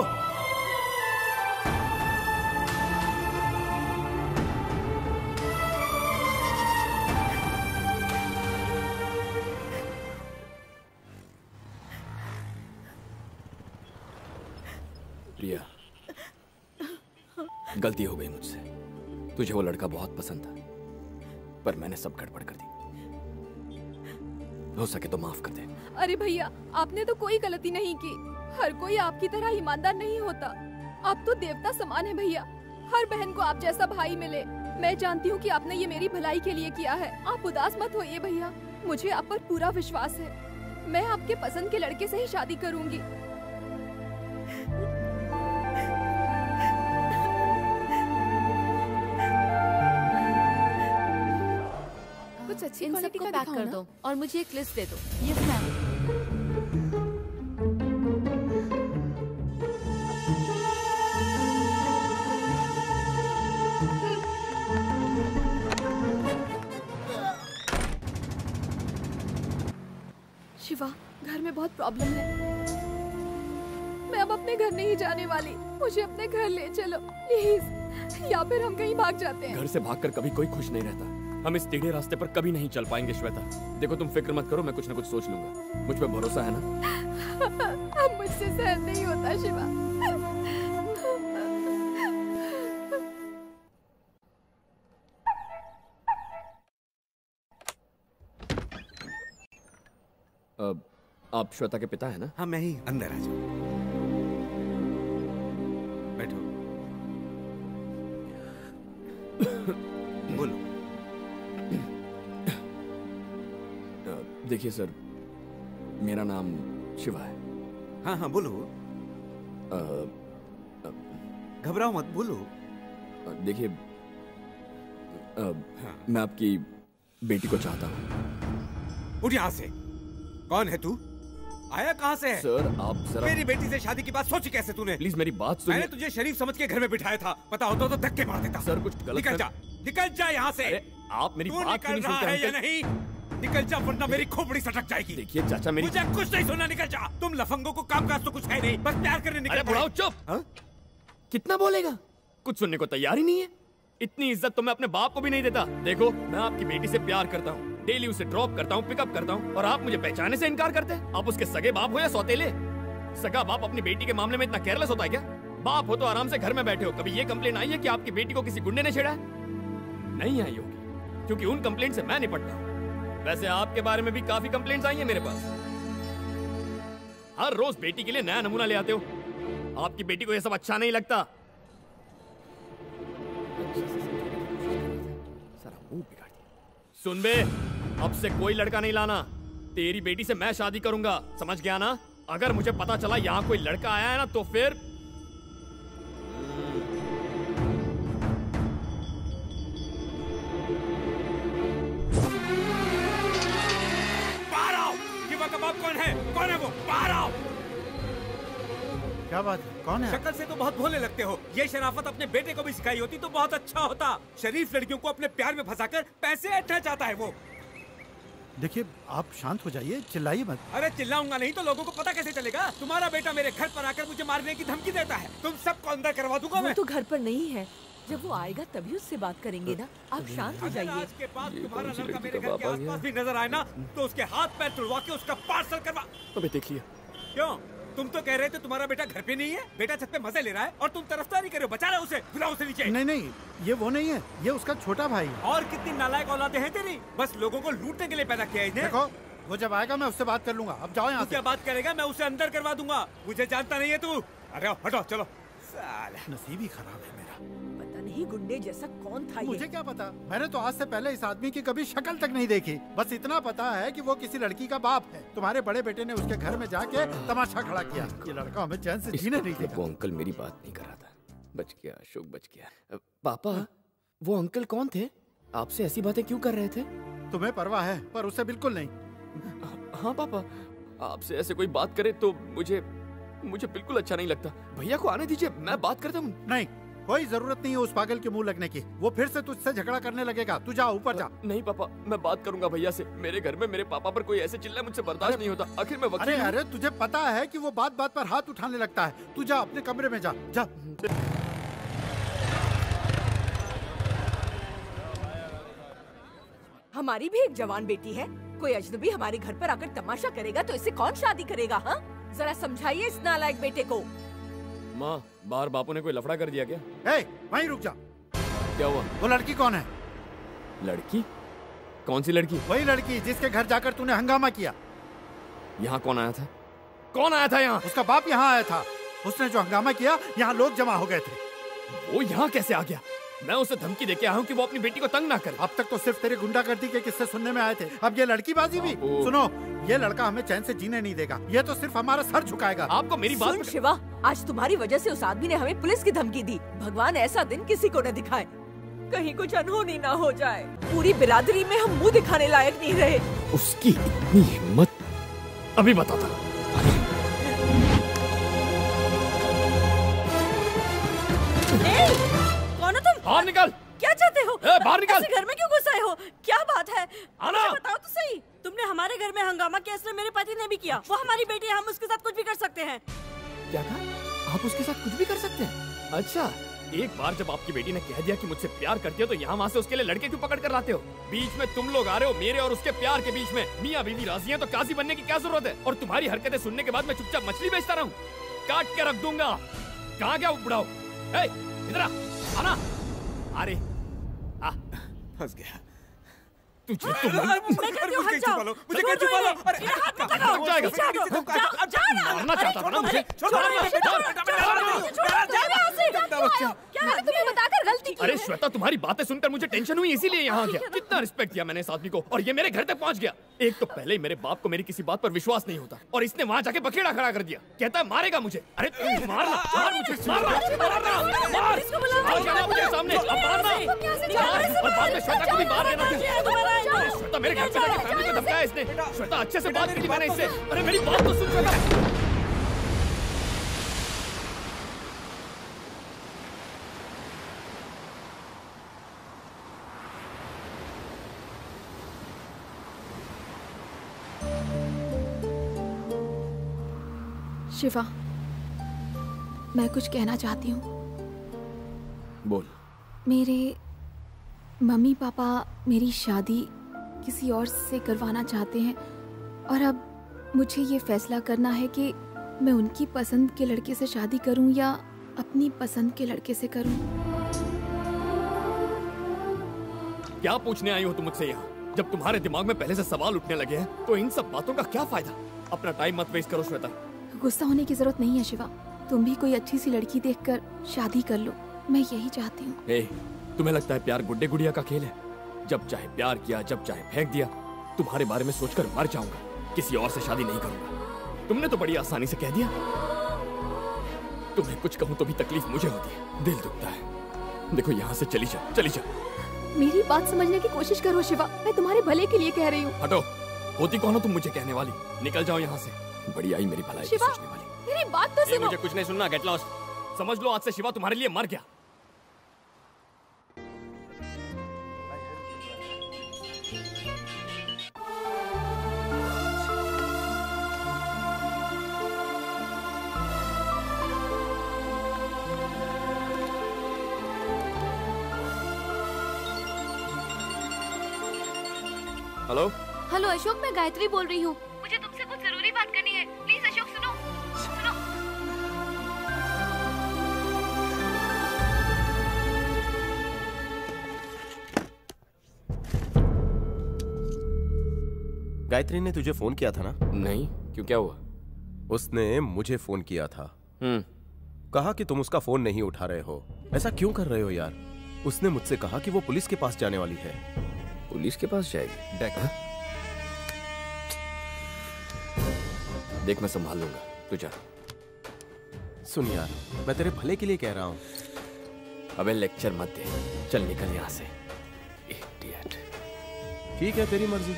प्रिया, गलती हो गई मुझसे। तुझे वो लड़का बहुत पसंद था, पर मैंने सब गड़बड़ कर दी। हो सके तो माफ कर दे। अरे भैया, आपने तो कोई गलती नहीं की। हर कोई आपकी तरह ईमानदार नहीं होता। आप तो देवता समान है भैया। हर बहन को आप जैसा भाई मिले। मैं जानती हूँ कि आपने ये मेरी भलाई के लिए किया है। आप उदास मत होइए भैया, मुझे आप पर पूरा विश्वास है। मैं आपके पसंद के लड़के से ही शादी करूंगी। कुछ अच्छी क्वालिटी का पैक कर दो और मुझे एक लिस्ट दे दो। Yes ma'am. शिवा, घर में बहुत प्रॉब्लम है। मैं अब अपने घर नहीं जाने वाली। मुझे अपने घर ले चलो प्लीज, या फिर हम कहीं भाग जाते हैं। घर से भागकर कभी कोई खुश नहीं रहता। हम इस टेढ़े रास्ते पर कभी नहीं चल पाएंगे श्वेता। देखो तुम फिक्र मत करो, मैं कुछ न कुछ सोच लूंगा। मुझ पे भरोसा है ना? अब मुझसे सहन नहीं होता शिवा। आप श्वेता के पिता है ना? हाँ मैं ही। अंदर आ जाओ, बैठो। बोलो। देखिए सर, मेरा नाम शिवा है। हाँ हाँ बोलो। घबराओ मत, बोलो। देखिए, मैं आपकी बेटी को चाहता हूँ। उठ यहाँ से। कौन है तू? आया कहाँ से है? सर आप जरा मेरी बेटी से शादी की बात सोची कैसे तूने? प्लीज मेरी बात सुनिए। मैंने तुझे शरीफ समझ के घर में बिठाया था, पता होता तो धक्के मार देता। सर कुछ गलत निकल जा, निकल जा यहाँ से। आप मेरी बात निकल रहा है या नहीं? निकल जा वरना मेरी खोपड़ी सटक जाएगी। देखिए चाचा, मेरी मुझे कुछ नहीं सुनना, निकल जा। तुम लफंगों को कामकाज तो कुछ है नहीं, बस प्यार करने निकल। अरे बुढ़ाओ चुप। कितना बोलेगा? कुछ सुनने को तैयार ही नहीं है। इतनी इज्जत तो मैं अपने बाप को भी नहीं देता। देखो, मैं आपकी बेटी से प्यार करता हूँ, डेली उसे ड्रॉप करता हूँ, पिकअप करता हूँ, और आप मुझे पहचानने से इनकार करते हैं। आप उसके सगे बाप हो या सौतेले? सगा बाप अपनी बेटी के मामले में इतना केयरलेस होता है क्या? बाप हो तो आराम से घर में बैठे हो। कभी ये कंप्लेन आई है कि आपकी बेटी को किसी गुंडे ने छेड़ा है? नहीं आई होगी, क्योंकि उन कंप्लेंट से मैं निपटता हूँ। वैसे आपके बारे में भी काफी कंप्लेंट्स आई हैं मेरे पास। हर रोज बेटी के लिए नया नमूना ले आते हो। आपकी बेटी को ये सब अच्छा नहीं लगता। सुन बे, अब से कोई लड़का नहीं लाना। तेरी बेटी से मैं शादी करूंगा, समझ गया ना? अगर मुझे पता चला यहाँ कोई लड़का आया है ना तो फिर बाहर आओ। शिवा का बाप कौन है? कौन है वो? बाहर आओ। क्या बात है? कौन है? शक्ल से तो बहुत भोले लगते हो। ये शराफत अपने बेटे को भी सिखाई होती तो बहुत अच्छा होता। शरीफ लड़कियों को अपने प्यार में फंसाकर पैसे ऐंठना चाहता है वो। देखिए, आप शांत हो जाइए, चिल्लाइए मत। अरे चिल्लाऊंगा नहीं तो लोगों को पता कैसे चलेगा? तुम्हारा बेटा मेरे घर पर आकर मुझे मारने की धमकी देता है। तुम सबको अंदर करवा दूंगा मैं। वो तो घर पर नहीं है, जब वो आएगा तभी उससे बात करेंगे ना। आप शांत हो जाइए। आज के बाद तुम्हारा लड़का मेरे घर के आसपास भी नजर आए ना तो उसके हाथ पैर तुड़वा के उसका पार्सल करवा। अबे देखिए, क्यों? तुम तो कह रहे थे तुम्हारा बेटा घर पे नहीं है, बेटा छत पे मजे ले रहा है और तुम तरफदारी कर रहे हो। बचा रहे हो उसे, गिराओ उसे नीचे। नहीं, ये वो नहीं है, ये उसका छोटा भाई है। और कितनी नालायक औलादे हैं तेरी, बस लोगों को लूटने के लिए पैदा किया है इन्हें। देखो, वो जब आएगा मैं उससे बात कर लूंगा। अब जाओ यहाँ से। क्या बात करेगा? मैं उसे अंदर करवा दूंगा। मुझे जानता नहीं है तू। अरे हटो, चलो। साला नसीब ही खराब है मेरा। पता नहीं गुंडे जैसा कौन था ये। मुझे क्या पता, मैंने तो आज से पहले इस आदमी की कभी शक्ल तक नहीं देखी। बस इतना पता है कि वो किसी लड़की का बाप है। तुम्हारे बड़े बेटे ने उसके घर में जाके तमाशा खड़ा किया। ये लड़का हमें चैन से जीने नहीं देगा। वो अंकल मेरी बात नहीं कर रहा था। बच गया, अशोक बच गया। पापा, वो अंकल कौन थे? आपसे ऐसी बातें क्यों कर रहे थे? तुम्हें परवाह है पर उसे बिल्कुल नहीं। हाँ पापा, आपसे ऐसे कोई बात करे तो मुझे बिल्कुल अच्छा नहीं लगता। भैया को आने दीजिए, मैं बात करता हूँ। नहीं, कोई जरूरत नहीं है उस पागल के मुंह लगने की। वो फिर से तुझसे झगड़ा करने लगेगा। तू जा, ऊपर जा। नहीं पापा, मैं बात करूंगा भैया से। मेरे घर में मेरे पापा पर कोई ऐसे चिल्लाए मुझसे बर्दाश्त नहीं होता। आखिर मैं वकील हूं। अरे तुझे पता है कि वो बात बात पर हाथ उठाने लगता है। तू जा अपने कमरे में, जा। हमारी भी एक जवान बेटी है। कोई अजनबी हमारे घर पर आकर तमाशा करेगा तो इससे कौन शादी करेगा? हाँ, जरा समझाइए इस नालायक बेटे को। माँ, बाहर बापू ने कोई लफड़ा कर दिया क्या? वहीं रुक जा। क्या हुआ? वो लड़की कौन है? लड़की? कौन सी लड़की? वही लड़की जिसके घर जाकर तूने हंगामा किया। यहाँ कौन आया था? कौन आया था यहाँ? उसका बाप यहाँ आया था। उसने जो हंगामा किया, यहाँ लोग जमा हो गए थे। वो यहाँ कैसे आ गया? मैं उसे धमकी देके आया हूँ कि वो अपनी बेटी को तंग ना करे। अब तक तो सिर्फ तेरे गुंडागर्दी के किस्से सुनने में आए थे। अब ये लड़कीबाजी भी। सुनो, ये लड़का हमें चैन से जीने नहीं देगा। ये तो सिर्फ हमारा सर झुकाएगा। आपको मेरी बात सुन शिवा, आज तुम्हारी वजह से उस आदमी ने हमें पुलिस की धमकी दी। भगवान ऐसा दिन किसी को न दिखाए, कहीं कुछ अनहोनी ना हो जाए। पूरी बिरादरी में हम मुंह दिखाने लायक नहीं रहे। उसकी इतनी हिम्मत, अभी बताता। कौन हो तुम? बाहर निकल। क्या चाहते हो? बाहर निकल। ऐसे घर में क्यों घुस आए हो? क्या बात है? आना। मुझे बताओ तो सही। तुमने हमारे घर में हंगामा किया, इसलिए मेरे पति ने भी किया। वो हमारी बेटी है, हम उसके साथ कुछ भी कर सकते हैं। क्या कहा? आप उसके साथ कुछ भी कर सकते हैं? अच्छा, एक बार जब आपकी बेटी ने कह दिया कि मुझसे प्यार करती हो तो यहाँ वहाँ से उसके लिए लड़के क्यों पकड़ कर लाते हो? बीच में तुम लोग आ रहे हो, मेरे और उसके प्यार के बीच में। मियाँ बीवी राजी हैं तो काजी बनने की क्या जरूरत है? और तुम्हारी हरकतें सुनने के बाद मैं चुपचाप मछली बेचता रहूं? काट के रख दूंगा। कहाँ गया वो बुढ़ाओ? इधर आना। अरे फंस गया। तुझे तो मैं कहती हूँ हट जाओ। मुझे क्या छुपा लो? अरे रुक जाएगा। मारना चाहता था ना मुझे। तुम्हें बताकर गलती की। अरे श्वेता, तुम्हारी बातें सुनकर मुझे टेंशन हुई, इसीलिए यहाँ गया। कितना रिस्पेक्ट किया मैंने इस आदमी को, और ये मेरे घर तक पहुँच गया। एक तो पहले ही मेरे बाप को मेरी किसी बात पर विश्वास नहीं होता, और इसने वहाँ जाके बखेड़ा खड़ा कर दिया। कहता है मारेगा मुझे। अरे तू मारना, मार मुझे, मार मुझे सामने, और बाद में श्वेता को भी मार देना। श्वेता, मेरे घर पे जाके फैमिली को धमकाया इसने। श्वेता, अच्छे से बात की मैंने इससे। अरे मेरी बात तो सुन श्वेता। शिवा, मैं कुछ कहना चाहती हूँ। बोल। मेरे मम्मी पापा मेरी शादी किसी और से करवाना चाहते हैं, और अब मुझे ये फैसला करना है कि मैं उनकी पसंद के लड़के से शादी करूं या अपनी पसंद के लड़के से करूं। क्या पूछने आई हो तुम मुझसे यहाँ? जब तुम्हारे दिमाग में पहले से सवाल उठने लगे हैं तो इन सब बातों का क्या फायदा? अपना टाइम मत वेस्ट करो श्वेता। गुस्सा होने की जरूरत नहीं है शिवा। तुम भी कोई अच्छी सी लड़की देखकर शादी कर लो, मैं यही चाहती हूँ। तुम्हें लगता है प्यार गुड्डे गुड़िया का खेल है? जब चाहे प्यार किया, जब चाहे फेंक दिया। तुम्हारे बारे में सोचकर मर जाऊंगा, किसी और से शादी नहीं करूंगा। तुमने तो बड़ी आसानी से कह दिया। तुम्हें कुछ कहूं तो भी तकलीफ मुझे होती है, दिल दुखता है। देखो यहाँ से चली जा, चली जा। मेरी बात समझने की कोशिश करो शिवा, मैं तुम्हारे भले के लिए कह रही हूँ। हटो, होती कौन हो तुम मुझे कहने वाली? निकल जाओ यहाँ से। बड़ी आई मेरी भलाई की सोचने वाली। मेरी बात तो सुनो। मुझे कुछ नहीं सुनना, गेट लॉस्ट। समझ लो आज से शिवा तुम्हारे लिए मर गया। हेलो अशोक, मैं गायत्री बोल रही हूँ। मुझे तुमसे कुछ जरूरी बात करनी है। प्लीज अशोक सुनो। गायत्री ने तुझे फोन किया था ना? नहीं, क्यों, क्या हुआ? उसने मुझे फोन किया था। कहा कि तुम उसका फोन नहीं उठा रहे हो। ऐसा क्यों कर रहे हो यार? उसने मुझसे कहा कि वो पुलिस के पास जाने वाली है। पुलिस के पास जाएगी? देख, मैं संभाल लूंगा, तू जा। सुन यार, मैं तेरे भले के लिए कह रहा हूँ। अबे लेक्चर मत दे, चल निकल यहाँ से। इडियट। ठीक है, तेरी मर्जी।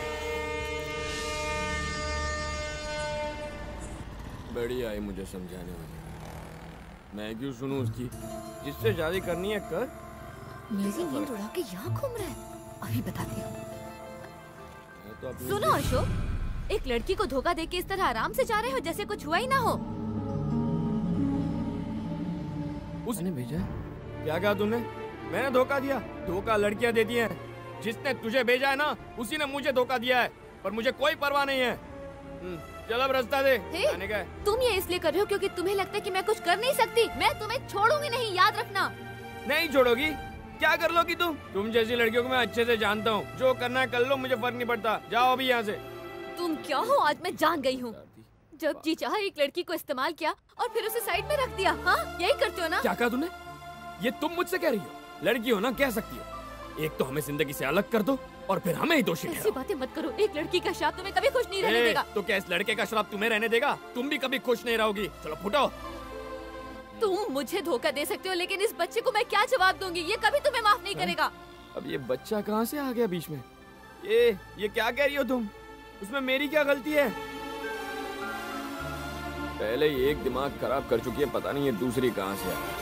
बढ़िया आई मुझे समझाने वाली। मैं क्यों सुनूं उसकी? जिससे शादी करनी है कर। मेरी नींद उड़ा के यहाँ घूम रहा है, अभी बताती हूँ। सुनो अशोक, एक लड़की को धोखा देके इस तरह आराम से जा रहे हो जैसे कुछ हुआ ही ना हो। उसने भेजा है? क्या कहा तूने? मैंने धोखा दिया? धोखा लड़कियां देती हैं। जिसने तुझे भेजा है ना, उसी ने मुझे धोखा दिया है, पर मुझे कोई परवाह नहीं है। चल अब रास्ता दे। तुम ये इसलिए कर रहे हो क्योंकि तुम्हें लगता है कि मैं कुछ कर नहीं सकती। मैं तुम्हें छोड़ूंगी नहीं, याद रखना। नहीं छोड़ोगी? क्या कर लोगी तुम? तुम जैसी लड़कियों को मैं अच्छे से जानता हूँ। जो करना है कर लो, मुझे फर्क नहीं पड़ता। जाओ अभी यहाँ से। तुम क्या हो? आज मैं जान गई हूँ। जब जी चाहा एक लड़की को इस्तेमाल किया और फिर उसे साइड में रख दिया। हाँ, यही करते हो ना? क्या कहा तूने? ये तुम मुझसे कह रही हो? लड़की हो ना, कह सकती हो। एक तो हमें जिंदगी से अलग कर दो और फिर हमें ही दोषी ठहराओ। ऐसी बातें मत करो। एक लड़की का श्राप तुम्हें कभी खुश नहीं रहने देगा। तो क्या इस लड़के का श्राप तुम्हें रहने देगा? तुम भी कभी खुश नहीं रहोगी। चलो फुटो। तुम मुझे धोखा दे सकते हो, लेकिन इस बच्चे को मैं क्या जवाब दूंगी? ये कभी तुम्हें माफ नहीं करेगा। अब ये बच्चा कहाँ से आ गया बीच में? ये क्या कह रही हो तुम? उसमें मेरी क्या गलती है? पहले ही एक दिमाग खराब कर चुकी है, पता नहीं ये दूसरी कहाँ से आ गई।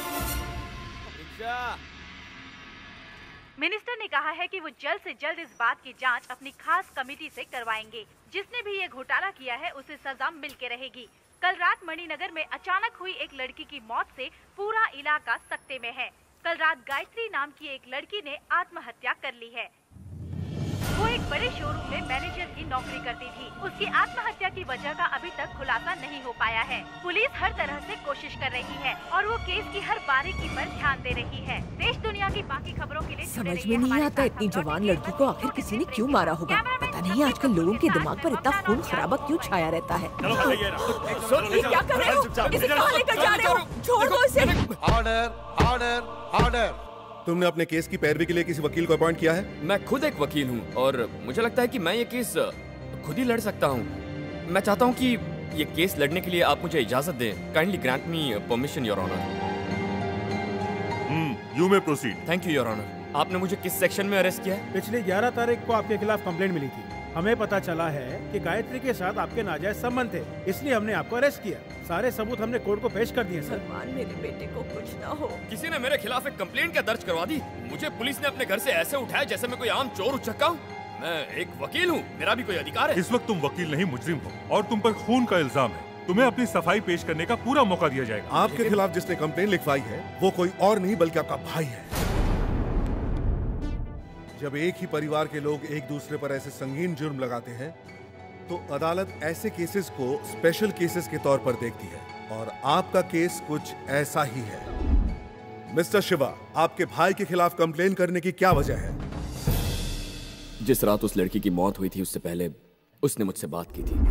मिनिस्टर ने कहा है कि वो जल्द से जल्द इस बात की जांच अपनी खास कमेटी से करवाएंगे। जिसने भी ये घोटाला किया है उसे सजा मिल के रहेगी। कल रात मणिनगर में अचानक हुई एक लड़की की मौत से पूरा इलाका सकते में है। कल रात गायत्री नाम की एक लड़की ने आत्महत्या कर ली है। वो एक बड़े शोरूम में मैनेजर की नौकरी करती थी। उसकी आत्महत्या की वजह का अभी तक खुलासा नहीं हो पाया है। पुलिस हर तरह से कोशिश कर रही है और वो केस की हर बारीकी पर ध्यान दे रही है। देश दुनिया की बाकी खबरों के लिए समझ में नहीं आता इतनी जवान लड़की को आखिर किसी ने क्यों मारा होगा। पता नहीं आजकल लोगों के दिमाग पर इतना खून खराबा क्यों छाया रहता है। क्या कर रहे हो? इसे कहाँ लेकर जा रहे हो? छोड़ दो इसे। Order, order, order. तुमने अपने केस की पैरवी के लिए किसी वकील को अपॉइंट किया है? मैं खुद एक वकील हूँ और मुझे लगता है कि मैं ये केस खुद ही लड़ सकता हूँ। मैं चाहता हूँ कि ये केस लड़ने के लिए आप मुझे इजाजत दें। Kindly grant me permission your honour. You may proceed. Thank you your honour. आपने मुझे किस सेक्शन में अरेस्ट किया है? पिछली 11 तारीख को आपके खिलाफ कंप्लेंट मिली थी। हमें पता चला है कि गायत्री के साथ आपके नाजायज संबंध थे, इसलिए हमने आपको अरेस्ट किया। सारे सबूत हमने कोर्ट को पेश कर दिए सर। सलमान, मेरे बेटे को कुछ ना हो। किसी ने मेरे खिलाफ एक कंप्लेंट क्या दर्ज करवा दी? मुझे पुलिस ने अपने घर से ऐसे उठाया जैसे मैं कोई आम चोर उचक्का हूँ। मैं एक वकील हूँ, मेरा भी कोई अधिकार है। इस वक्त तुम वकील नहीं मुजरिम हो और तुम पर खून का इल्जाम है। तुम्हें अपनी सफाई पेश करने का पूरा मौका दिया जाएगा। आपके खिलाफ जिसने कंप्लेन लिखवाई है वो कोई और नहीं बल्कि आपका भाई है। जब एक ही परिवार के लोग एक दूसरे पर ऐसे संगीन जुर्म लगाते हैं तो अदालत ऐसे केसेस को स्पेशल केसेस के तौर पर देखती है और आपका केस कुछ ऐसा ही है। मिस्टर शिवा, आपके भाई के खिलाफ कंप्लेन करने की क्या वजह है? जिस रात उस लड़की की मौत हुई थी उससे पहले उसने मुझसे बात की थी।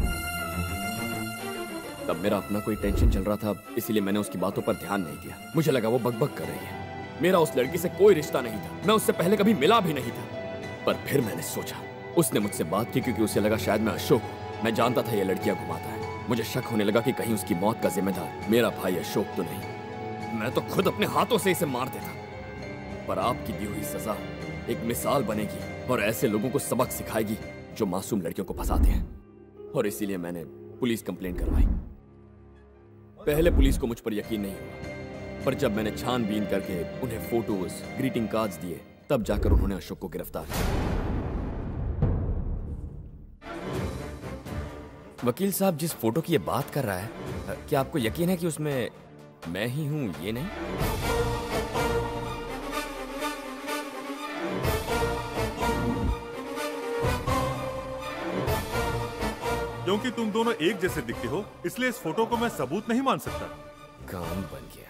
तब मेरा अपना कोई टेंशन चल रहा था, इसीलिए मैंने उसकी बातों पर ध्यान नहीं दिया। मुझे लगा वो बकबक कर रही है। मेरा उस लड़की से कोई रिश्ता नहीं था, मैं उससे पहले कभी मिला भी नहीं था। पर फिर मैंने सोचा उसने मुझसे बात की क्योंकि उसे लगा शायद मैं अशोक हूं। मैं जानता था ये लड़कियां घुमाता है। मुझे शक होने लगा कि कहीं उसकी मौत का जिम्मेदार मेरा भाई अशोक तो नहीं। मैं तो खुद अपने हाथों से इसे मार देता। पर आपकी दी हुई सजा एक मिसाल बनेगी और ऐसे लोगों को सबक सिखाएगी जो मासूम लड़कियों को फंसाते हैं। और इसीलिए मैंने पुलिस कंप्लेंट करवाई। पहले पुलिस को मुझ पर यकीन नहीं हुआ, पर जब मैंने छानबीन करके उन्हें फोटोज, ग्रीटिंग कार्ड्स दिए, तब जाकर उन्होंने अशोक को गिरफ्तार किया। वकील साहब, जिस फोटो की ये बात कर रहा है, क्या आपको यकीन है कि उसमें मैं ही हूं? ये नहीं? क्योंकि तुम दोनों एक जैसे दिखते हो, इसलिए इस फोटो को मैं सबूत नहीं मान सकता। काम बन गया।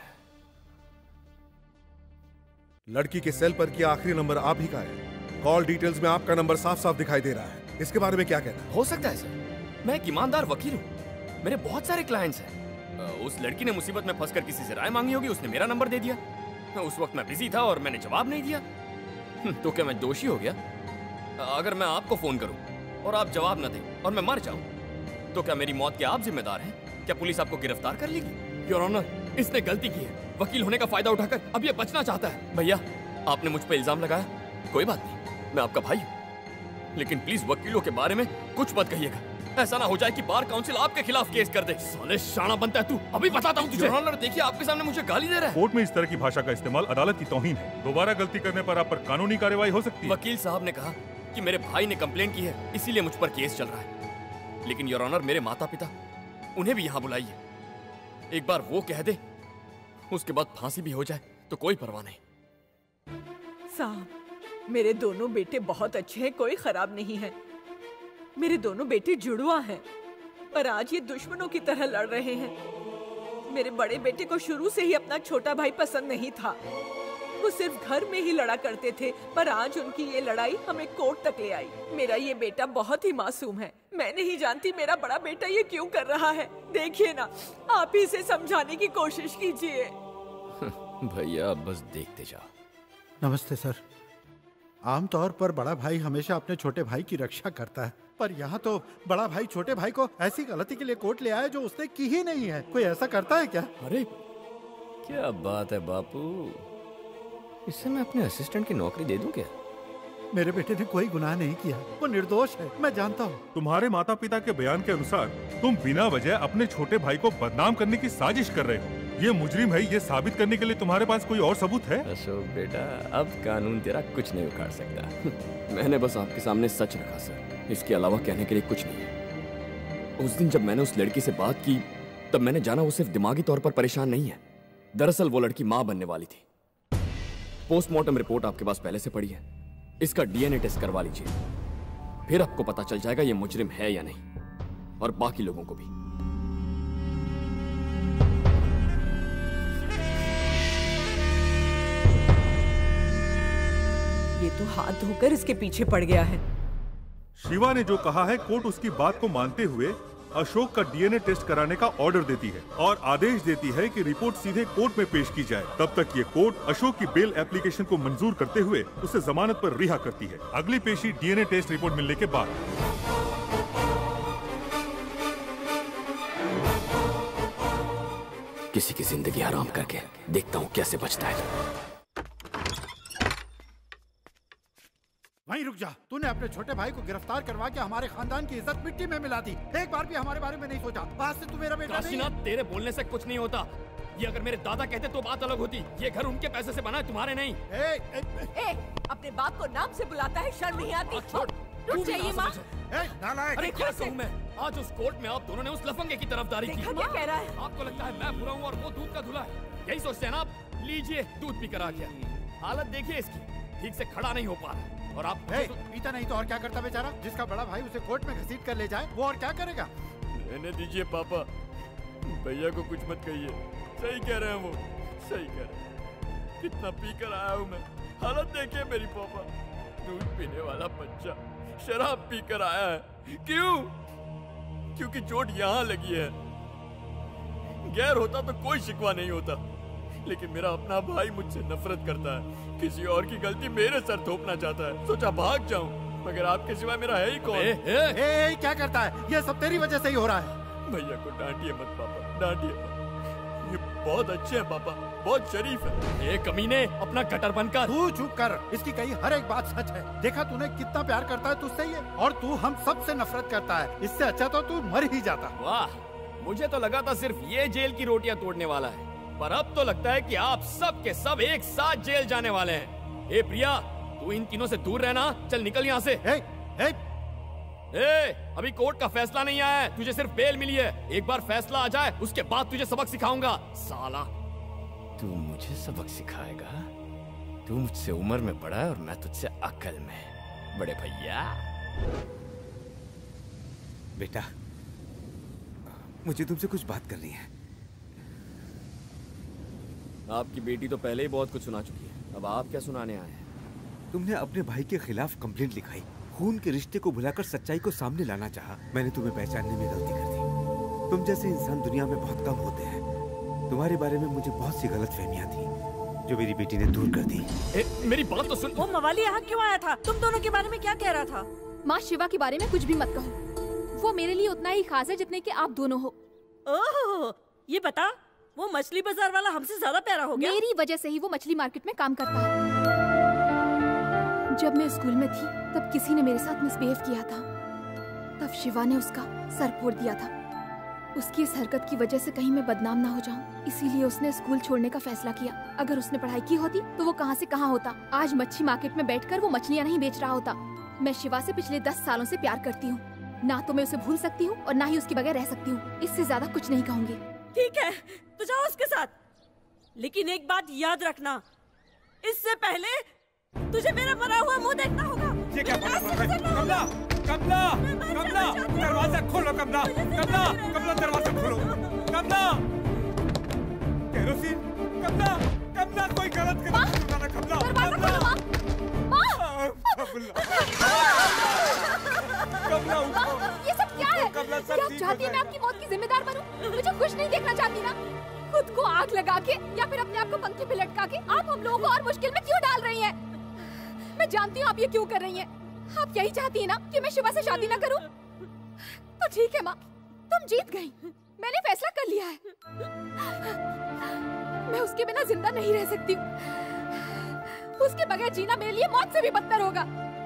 लड़की के सेल पर किया आखिरी नंबर आप ही का है। कॉल डिटेल्स में आपका नंबर साफ साफ दिखाई दे रहा है। इसके बारे में क्या कहना है? हो सकता है सर, मैं एक ईमानदार वकील हूँ, मेरे बहुत सारे क्लाइंट्स हैं। उस लड़की ने मुसीबत में फंसकर किसी से राय मांगी होगी, उसने मेरा नंबर दे दिया। उस वक्त मैं बिजी था और मैंने जवाब नहीं दिया। तो क्या मैं दोषी हो गया? अगर मैं आपको फोन करूं और आप जवाब न दें और मैं मर जाऊं, तो क्या मेरी मौत के आप जिम्मेदार हैं? क्या पुलिस आपको गिरफ्तार कर लेगी? योर ऑनर, इसने गलती की है, वकील होने का फायदा उठाकर अब ये बचना चाहता है। भैया, आपने मुझ पर इल्जाम लगाया, कोई बात नहीं, मैं आपका भाई हूँ, लेकिन प्लीज वकीलों के बारे में कुछ मत कहिएगा। ऐसा ना हो जाए कि बार काउंसिल आपके खिलाफ केस कर दे। साले शाना बनता है तू, अभी बताता हूँ तुझे। योर ऑनर, देखिए आपके सामने मुझे गाली दे रहा है। कोर्ट में इस तरह की भाषा का इस्तेमाल अदालत की तौहीन है। दोबारा गलती करने पर आप पर कानूनी कार्रवाई हो सकती है। वकील साहब ने कहा कि मेरे भाई ने कंप्लेंट की है, इसीलिए मुझ पर केस चल रहा है। लेकिन योर ऑनर, मेरे माता पिता, उन्हें भी यहाँ बुलाइए। एक बार वो कह दे, उसके बाद फांसी भी हो जाए तो कोई परवाह नहीं। साहब, मेरे दोनों बेटे बहुत अच्छे हैं, कोई खराब नहीं है। मेरे दोनों बेटे जुड़वा हैं, पर आज ये दुश्मनों की तरह लड़ रहे हैं। मेरे बड़े बेटे को शुरू से ही अपना छोटा भाई पसंद नहीं था, वो सिर्फ घर में ही लड़ा करते थे, पर आज उनकी ये लड़ाई हमें कोर्ट तक ले आई। मेरा ये बेटा बहुत ही मासूम है, मैं नहीं जानती मेरा बड़ा बेटा ये क्यों कर रहा है। देखिए ना, आप ही इसे समझाने की कोशिश कीजिए। भैया बस देखते जाओ। नमस्ते सर। आमतौर पर बड़ा भाई हमेशा अपने छोटे भाई की रक्षा करता है, पर यहाँ तो बड़ा भाई छोटे भाई को ऐसी गलती के लिए कोर्ट ले आया जो उसने की ही नहीं है। कोई ऐसा करता है क्या? अरे क्या बात है बापू, इससे मैं अपने असिस्टेंट की नौकरी दे दूं क्या? मेरे बेटे ने कोई गुनाह नहीं किया, वो निर्दोष है, मैं जानता हूँ। तुम्हारे माता पिता के बयान के अनुसार तुम बिना वजह अपने छोटे भाई को बदनाम करने की साजिश कर रहे हो। ये मुजरिम है, ये साबित करने के लिए तुम्हारे पास कोई और सबूत है? अशोक बेटा, अब कानून तेरा कुछ नहीं उखाड़ सकता। मैंने बस आपके सामने सच रखा सर, इसके अलावा कहने के लिए कुछ नहीं है। उस दिन जब मैंने उस लड़की से बात की, तब मैंने जाना वो सिर्फ दिमागी तौर पर परेशान नहीं है। दरअसल वो लड़की माँ बनने वाली थी। पोस्टमार्टम रिपोर्ट आपके पास पहले से पड़ी है, इसका डीएनए टेस्ट करवा लीजिए, फिर आपको पता चल जाएगा ये मुजरिम है या नहीं, और बाकी लोगों को भी। ये तो हाथ धोकर इसके पीछे पड़ गया है। शिवा ने जो कहा है, कोर्ट उसकी बात को मानते हुए अशोक का डीएनए टेस्ट कराने का ऑर्डर देती है और आदेश देती है कि रिपोर्ट सीधे कोर्ट में पेश की जाए। तब तक ये कोर्ट अशोक की बेल एप्लीकेशन को मंजूर करते हुए उसे जमानत पर रिहा करती है। अगली पेशी डीएनए टेस्ट रिपोर्ट मिलने के बाद। किसी की जिंदगी हराम करके देखता हूँ कैसे बचता है। वहीं रुक जा, तूने अपने छोटे भाई को गिरफ्तार करवा के हमारे खानदान की इज्जत मिट्टी में मिला दी। एक बार भी हमारे बारे में नहीं सोचा। आज से तू मेरा बेटा नहीं है। तेरे बोलने से कुछ नहीं होता। ये अगर मेरे दादा कहते तो बात अलग होती। ये घर उनके पैसे से बना है, तुम्हारे नहीं। अपने बाप को नाम से बुलाता है, शर्म नहीं आती? रुक जाइए माँ। अरे क्या कहूँ मैं, आज उस कोर्ट में आप दोनों ने उस लफंगे की तरफदारी की। क्या कह रहा है? आपको लगता है मैं बुरा हूँ और वो दूध का धुला है, यही सोचते हैं ना आप? लीजिए, दूध पीकर आ गया। हालत देखिए इसकी, ठीक से खड़ा नहीं हो पा रहा। और आप पीता नहीं तो और क्या करता बेचारा? जिसका बड़ा भाई उसे कोर्ट में घसीट कर ले जाए, वो और क्या करेगा? रहने दीजिए पापा, भैया को कुछ मत कहिए। सही कह रहे हैं वो, सही कह रहे हैं। कितना पी कर आया हूँ मैं, हालत देखिए मेरी पापा। दूध पीने वाला बच्चा शराब पी कर आया है। क्यों? क्योंकि चोट यहाँ लगी है। गैर होता तो कोई शिकवा नहीं होता, लेकिन मेरा अपना भाई मुझसे नफरत करता है, किसी और की गलती मेरे सर थोपना चाहता है। सोचा भाग जाऊं, मगर आपके सिवा मेरा है ही कौन? क्या करता है? ये सब तेरी वजह से ही हो रहा है। भैया को डांटिए मत पापा, डांटिए मत। ये बहुत अच्छे हैं पापा, बहुत शरीफ है। कमीने, अपना कटर बनकर। तू चुप कर, इसकी कही हर एक बात सच है। देखा तूने कितना प्यार करता है तुझसे ये, और तू हम सब से नफरत करता है। इससे अच्छा तो तू मर ही जाता। वाह, मुझे तो लगा था सिर्फ ये जेल की रोटियां तोड़ने वाला है, पर अब तो लगता है कि आप सब के सब एक साथ जेल जाने वाले हैं। ए प्रिया, तू इन तीनों से दूर रहना। चल निकल यहाँ से। अभी कोर्ट का फैसला नहीं आया है, तुझे सिर्फ बेल मिली है। एक बार फैसला आ जाए, उसके बाद तुझे सबक सिखाऊंगा। साला, तू मुझे सबक सिखाएगा? तू मुझसे उम्र में बड़ा है और मैं तुझसे अकल में। बड़े भैया। बेटा, मुझे तुमसे कुछ बात करनी है। आपकी बेटी तो पहले ही बहुत कुछ सुना चुकी है, अब आप क्या सुनाने आए हैं? तुमने अपने भाई के खिलाफ कंप्लेंट लिखाई, खून के रिश्ते को भुलाकर सच्चाई को सामने लाना चाहा। मैंने तुम्हें पहचानने में गलती कर दी। तुम जैसे इंसान दुनिया में बहुत कम होते हैं। तुम्हारे बारे में मुझे बहुत सी गलतफहमियां थी जो मेरी बेटी ने दूर कर दी। मेरी बात तो सुन। वो मवाली यहाँ क्यों आया था? तुम दोनों के बारे में क्या कह रहा था? माँ शिवा के बारे में कुछ भी मत कहो। वो मेरे लिए उतना ही खास है जितने कि आप दोनों हो। ओह, ये बता, वो मछली बाजार वाला हमसे ज्यादा प्यारा हो गया? मेरी वजह से ही वो मछली मार्केट में काम करता है। जब मैं स्कूल में थी तब किसी ने मेरे साथ मिसबिहेव किया था। तब शिवा ने उसका सर फोड़ दिया था। उसकी इस हरकत की वजह से कहीं मैं बदनाम ना हो जाऊं, इसीलिए उसने स्कूल छोड़ने का फैसला किया। अगर उसने पढ़ाई की होती तो वो कहां से कहां होता। आज मच्छी मार्केट में बैठकर वो मछलियां नहीं बेच रहा होता। मैं शिवा से पिछले 10 सालों से प्यार करती हूँ। ना तो मैं उसे भूल सकती हूँ और ना ही उसके बगैर रह सकती हूँ। इससे ज्यादा कुछ नहीं कहूँगी। ठीक है, तो जाओ उसके साथ, लेकिन एक बात याद रखना, इससे पहले तुझे मेरा मरा हुआ मुंह देखना होगा। ये क्या कमला, कमला, कमला, दरवाजा खोलो कमला, कमला, कमला दरवाजा खोलो, कमला, केरोसिन, कमला, कमला कोई गलत कदम ना कमला, कमला, कमला, ये सब क्या है? क्या आप चाहती है मैं आपकी मौत की जिम्मेदार बनूं? मुझे खुश नहीं देखना चाहती ना? खुद को आग लगा के या फिर अपने आप को पंखे पे लटका के आप हम लोगों को और मुश्किल में क्यों डाल रही हैं? मैं जानती हूँ आप ये क्यों कर रही हैं। आप यही चाहती है ना कि मैं शिवा से शादी ना करूं? तो ठीक है माँ, तुम जीत गई। मैंने फैसला कर लिया है। मैं उसके बिना जिंदा नहीं रह सकती। उसके बगैर जीना मेरे लिए मौत से भी बदतर होगा।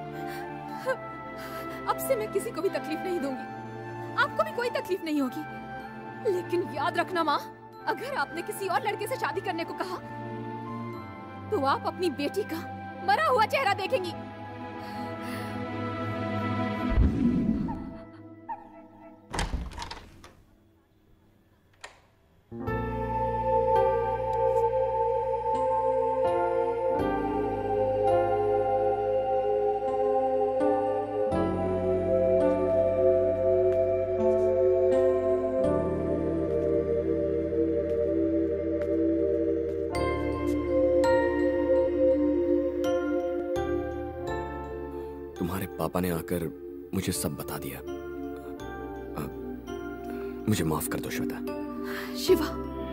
अब से मैं किसी को भी तकलीफ नहीं दूंगी। आपको भी कोई तकलीफ नहीं होगी। लेकिन याद रखना माँ, अगर आपने किसी और लड़के से शादी करने को कहा तो आप अपनी बेटी का मरा हुआ चेहरा देखेंगी। पापा ने आकर मुझे सब बता दिया। मुझे माफ कर दो Shweta. Shiva,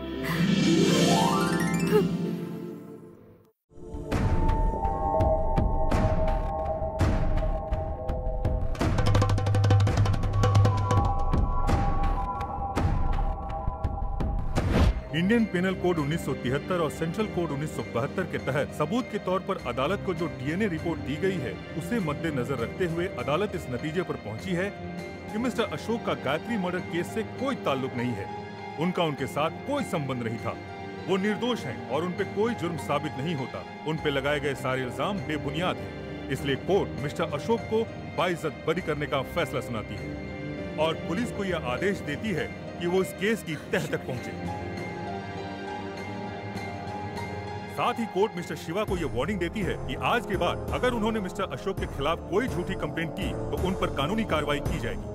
Indian penal code 1973 और सेंट्रल कोड 1972 के तहत सबूत के तौर पर अदालत को जो डीएनए रिपोर्ट दी गई है, उसे मद्देनजर रखते हुए अदालत इस नतीजे पर पहुंची है कि मिस्टर अशोक का गायत्री मर्डर केस से कोई ताल्लुक नहीं है। उनका उनके साथ कोई संबंध नहीं था। वो निर्दोष हैं और उन पे कोई जुर्म साबित नहीं होता। उन पे लगाए गए सारे इल्जाम बेबुनियाद हैं। इसलिए कोर्ट मिस्टर अशोक को बाइज्जत बरी करने का फैसला सुनाती है और पुलिस को यह आदेश देती है कि वो इस केस की तह तक पहुंचे। साथ ही कोर्ट मिस्टर शिवा को यह वार्निंग देती है कि आज के बाद अगर उन्होंने मिस्टर अशोक के खिलाफ कोई झूठी कंप्लेंट की तो उन पर कानूनी कार्रवाई की जाएगी।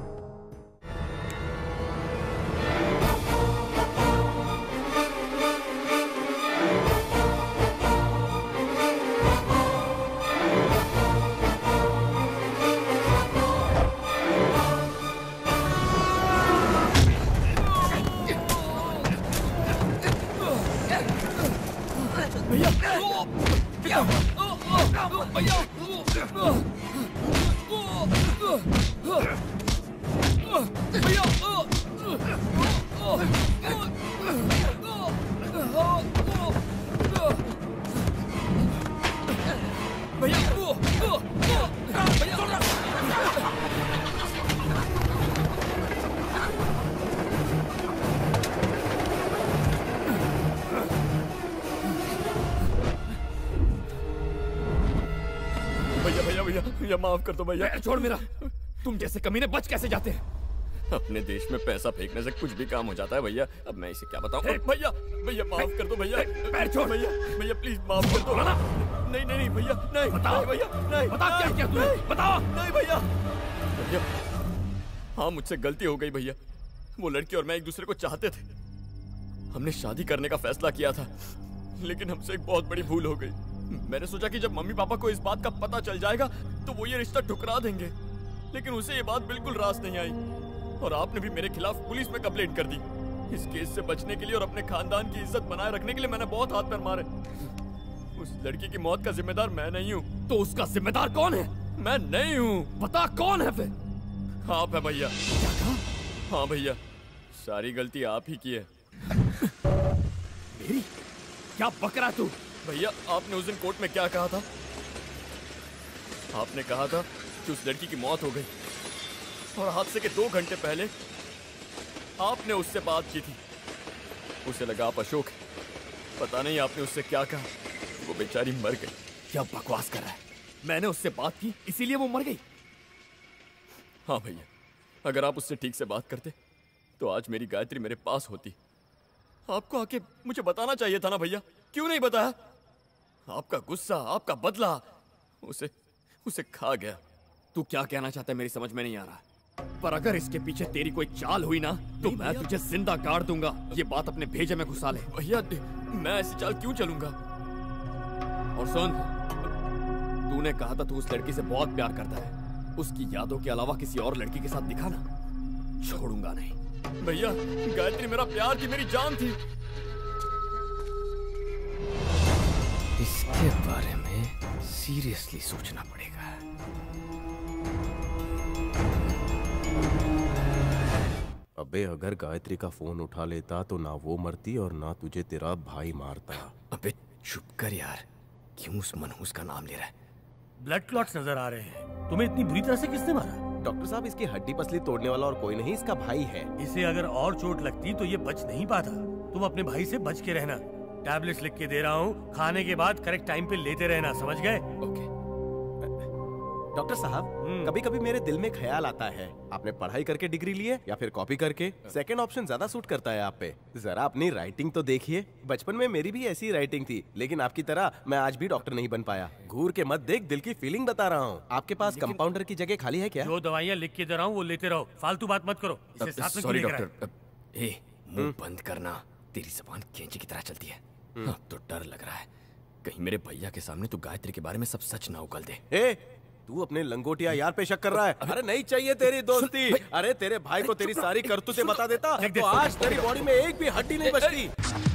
भैया माफ कर दो भैया। छोड़ मेरा। तुम जैसे कमीने बच कैसे जाते हैं? अपने देश में पैसा फेंकने से कुछ भी काम हो जाता है भैया। अब मैं इसे क्या बताऊं? भैया भैया माफ कर दो भैया। पैर छोड़ भैया। भैया प्लीज माफ कर दो। नहीं नहीं नहीं भैया नहीं। बताओ भैया नहीं। बता क्या किया तूने? बताओ। नहीं भैया। भैया हाँ मुझसे गलती हो गई भैया। वो लड़की और मैं एक दूसरे को चाहते थे। हमने शादी करने का फैसला किया था, लेकिन हमसे एक बहुत बड़ी भूल हो गई। मैंने सोचा कि जब मम्मी पापा को इस बात का पता चल जाएगा तो वो ये रिश्ता ठुकरा देंगे, लेकिन उसे ये बात बिल्कुल रास नहीं आई और आपने भी मेरे खिलाफ पुलिस में कंप्लेंट कर दी। इस केस से बचने के लिए और अपने खानदान की इज्जत बनाए रखने के लिए मैंने बहुत हाथ पैर मारे। उस लड़की की मौत का जिम्मेदार मैं नहीं हूँ, तो उसका जिम्मेदार कौन है? मैं नहीं हूँ। बता कौन है फिर? आप है भैया। क्या कहा? हाँ भैया, सारी गलती आप ही की है। मेरी? क्या बक रहा तू? भैया आपने उस दिन कोर्ट में क्या कहा था? आपने कहा था कि उस लड़की की मौत हो गई और हादसे के 2 घंटे पहले आपने उससे बात की थी। उसे लगा आप अशोक, पता नहीं आपने उससे क्या कहा, वो बेचारी मर गई। क्या बकवास कर रहा है? मैंने उससे बात की इसीलिए वो मर गई। हाँ भैया, अगर आप उससे ठीक से बात करते तो आज मेरी गायत्री मेरे पास होती। आपको आके मुझे बताना चाहिए था ना भैया, क्यों नहीं बताया? आपका गुस्सा, आपका बदला उसे खा गया। तू क्या कहना चाहता है मेरी समझ में नहीं आ रहा, पर अगर इसके पीछे तेरी कोई चाल हुई ना तो मैं तुझे जिंदा काट दूंगा। ये बात अपने भेजे में घुसा ले। भैया मैं ऐसी चाल क्यों चलूंगा? और सुन, तूने कहा था तू उस लड़की से बहुत प्यार करता है, उसकी यादों के अलावा किसी और लड़की के साथ दिखा ना, छोड़ूंगा नहीं। भैया गायत्री मेरा प्यार थी, मेरी जान थी। इसके बारे में सीरियसली सोचना पड़ेगा। अबे अगर गायत्री का फोन उठा लेता तो ना वो मरती और ना तुझे तेरा भाई मारता। अबे चुप कर यार, क्यों उस मनहूस का नाम ले रहा है? ब्लड क्लॉट्स नजर आ रहे हैं। तुम्हें इतनी बुरी तरह से किसने मारा? डॉक्टर साहब, इसकी हड्डी पसली तोड़ने वाला और कोई नहीं, इसका भाई है। इसे अगर और चोट लगती तो ये बच नहीं पाता। तुम अपने भाई से बच के रहना। टैबलेट्स लिख के दे रहा हूँ, खाने के बाद करेक्ट टाइम पे लेते रहना, समझ गए? ओके। डॉक्टर साहब, कभी कभी मेरे दिल में ख्याल आता है, आपने पढ़ाई करके डिग्री ली है या फिर कॉपी करके? सेकंड ऑप्शन ज्यादा सूट करता है आप पे। जरा अपनी राइटिंग तो देखिए। बचपन में मेरी भी ऐसी राइटिंग थी, लेकिन आपकी तरह मैं आज भी डॉक्टर नहीं बन पाया। घूर के मत देख, दिल की फीलिंग बता रहा हूँ। आपके पास कंपाउंडर की जगह खाली है क्या? जो दवाइयाँ लिख के दे रहा हूँ वो लेते रहो, फालतू बात मत करो। इसे साथ में सॉरी डॉक्टर। मुंह बंद करना, तेरी जबान कैंची की तरह चलती है। अब तो डर लग रहा है, कहीं मेरे भैया के सामने तू गायत्री के बारे में सब सच ना उगल दे। तू अपने लंगोटिया यार पे शक कर रहा है? अरे नहीं चाहिए तेरी दोस्ती। अरे तेरे भाई को तेरी सारी करतूतें बता देता तो आज तेरी बॉडी में एक भी हड्डी नहीं बचती।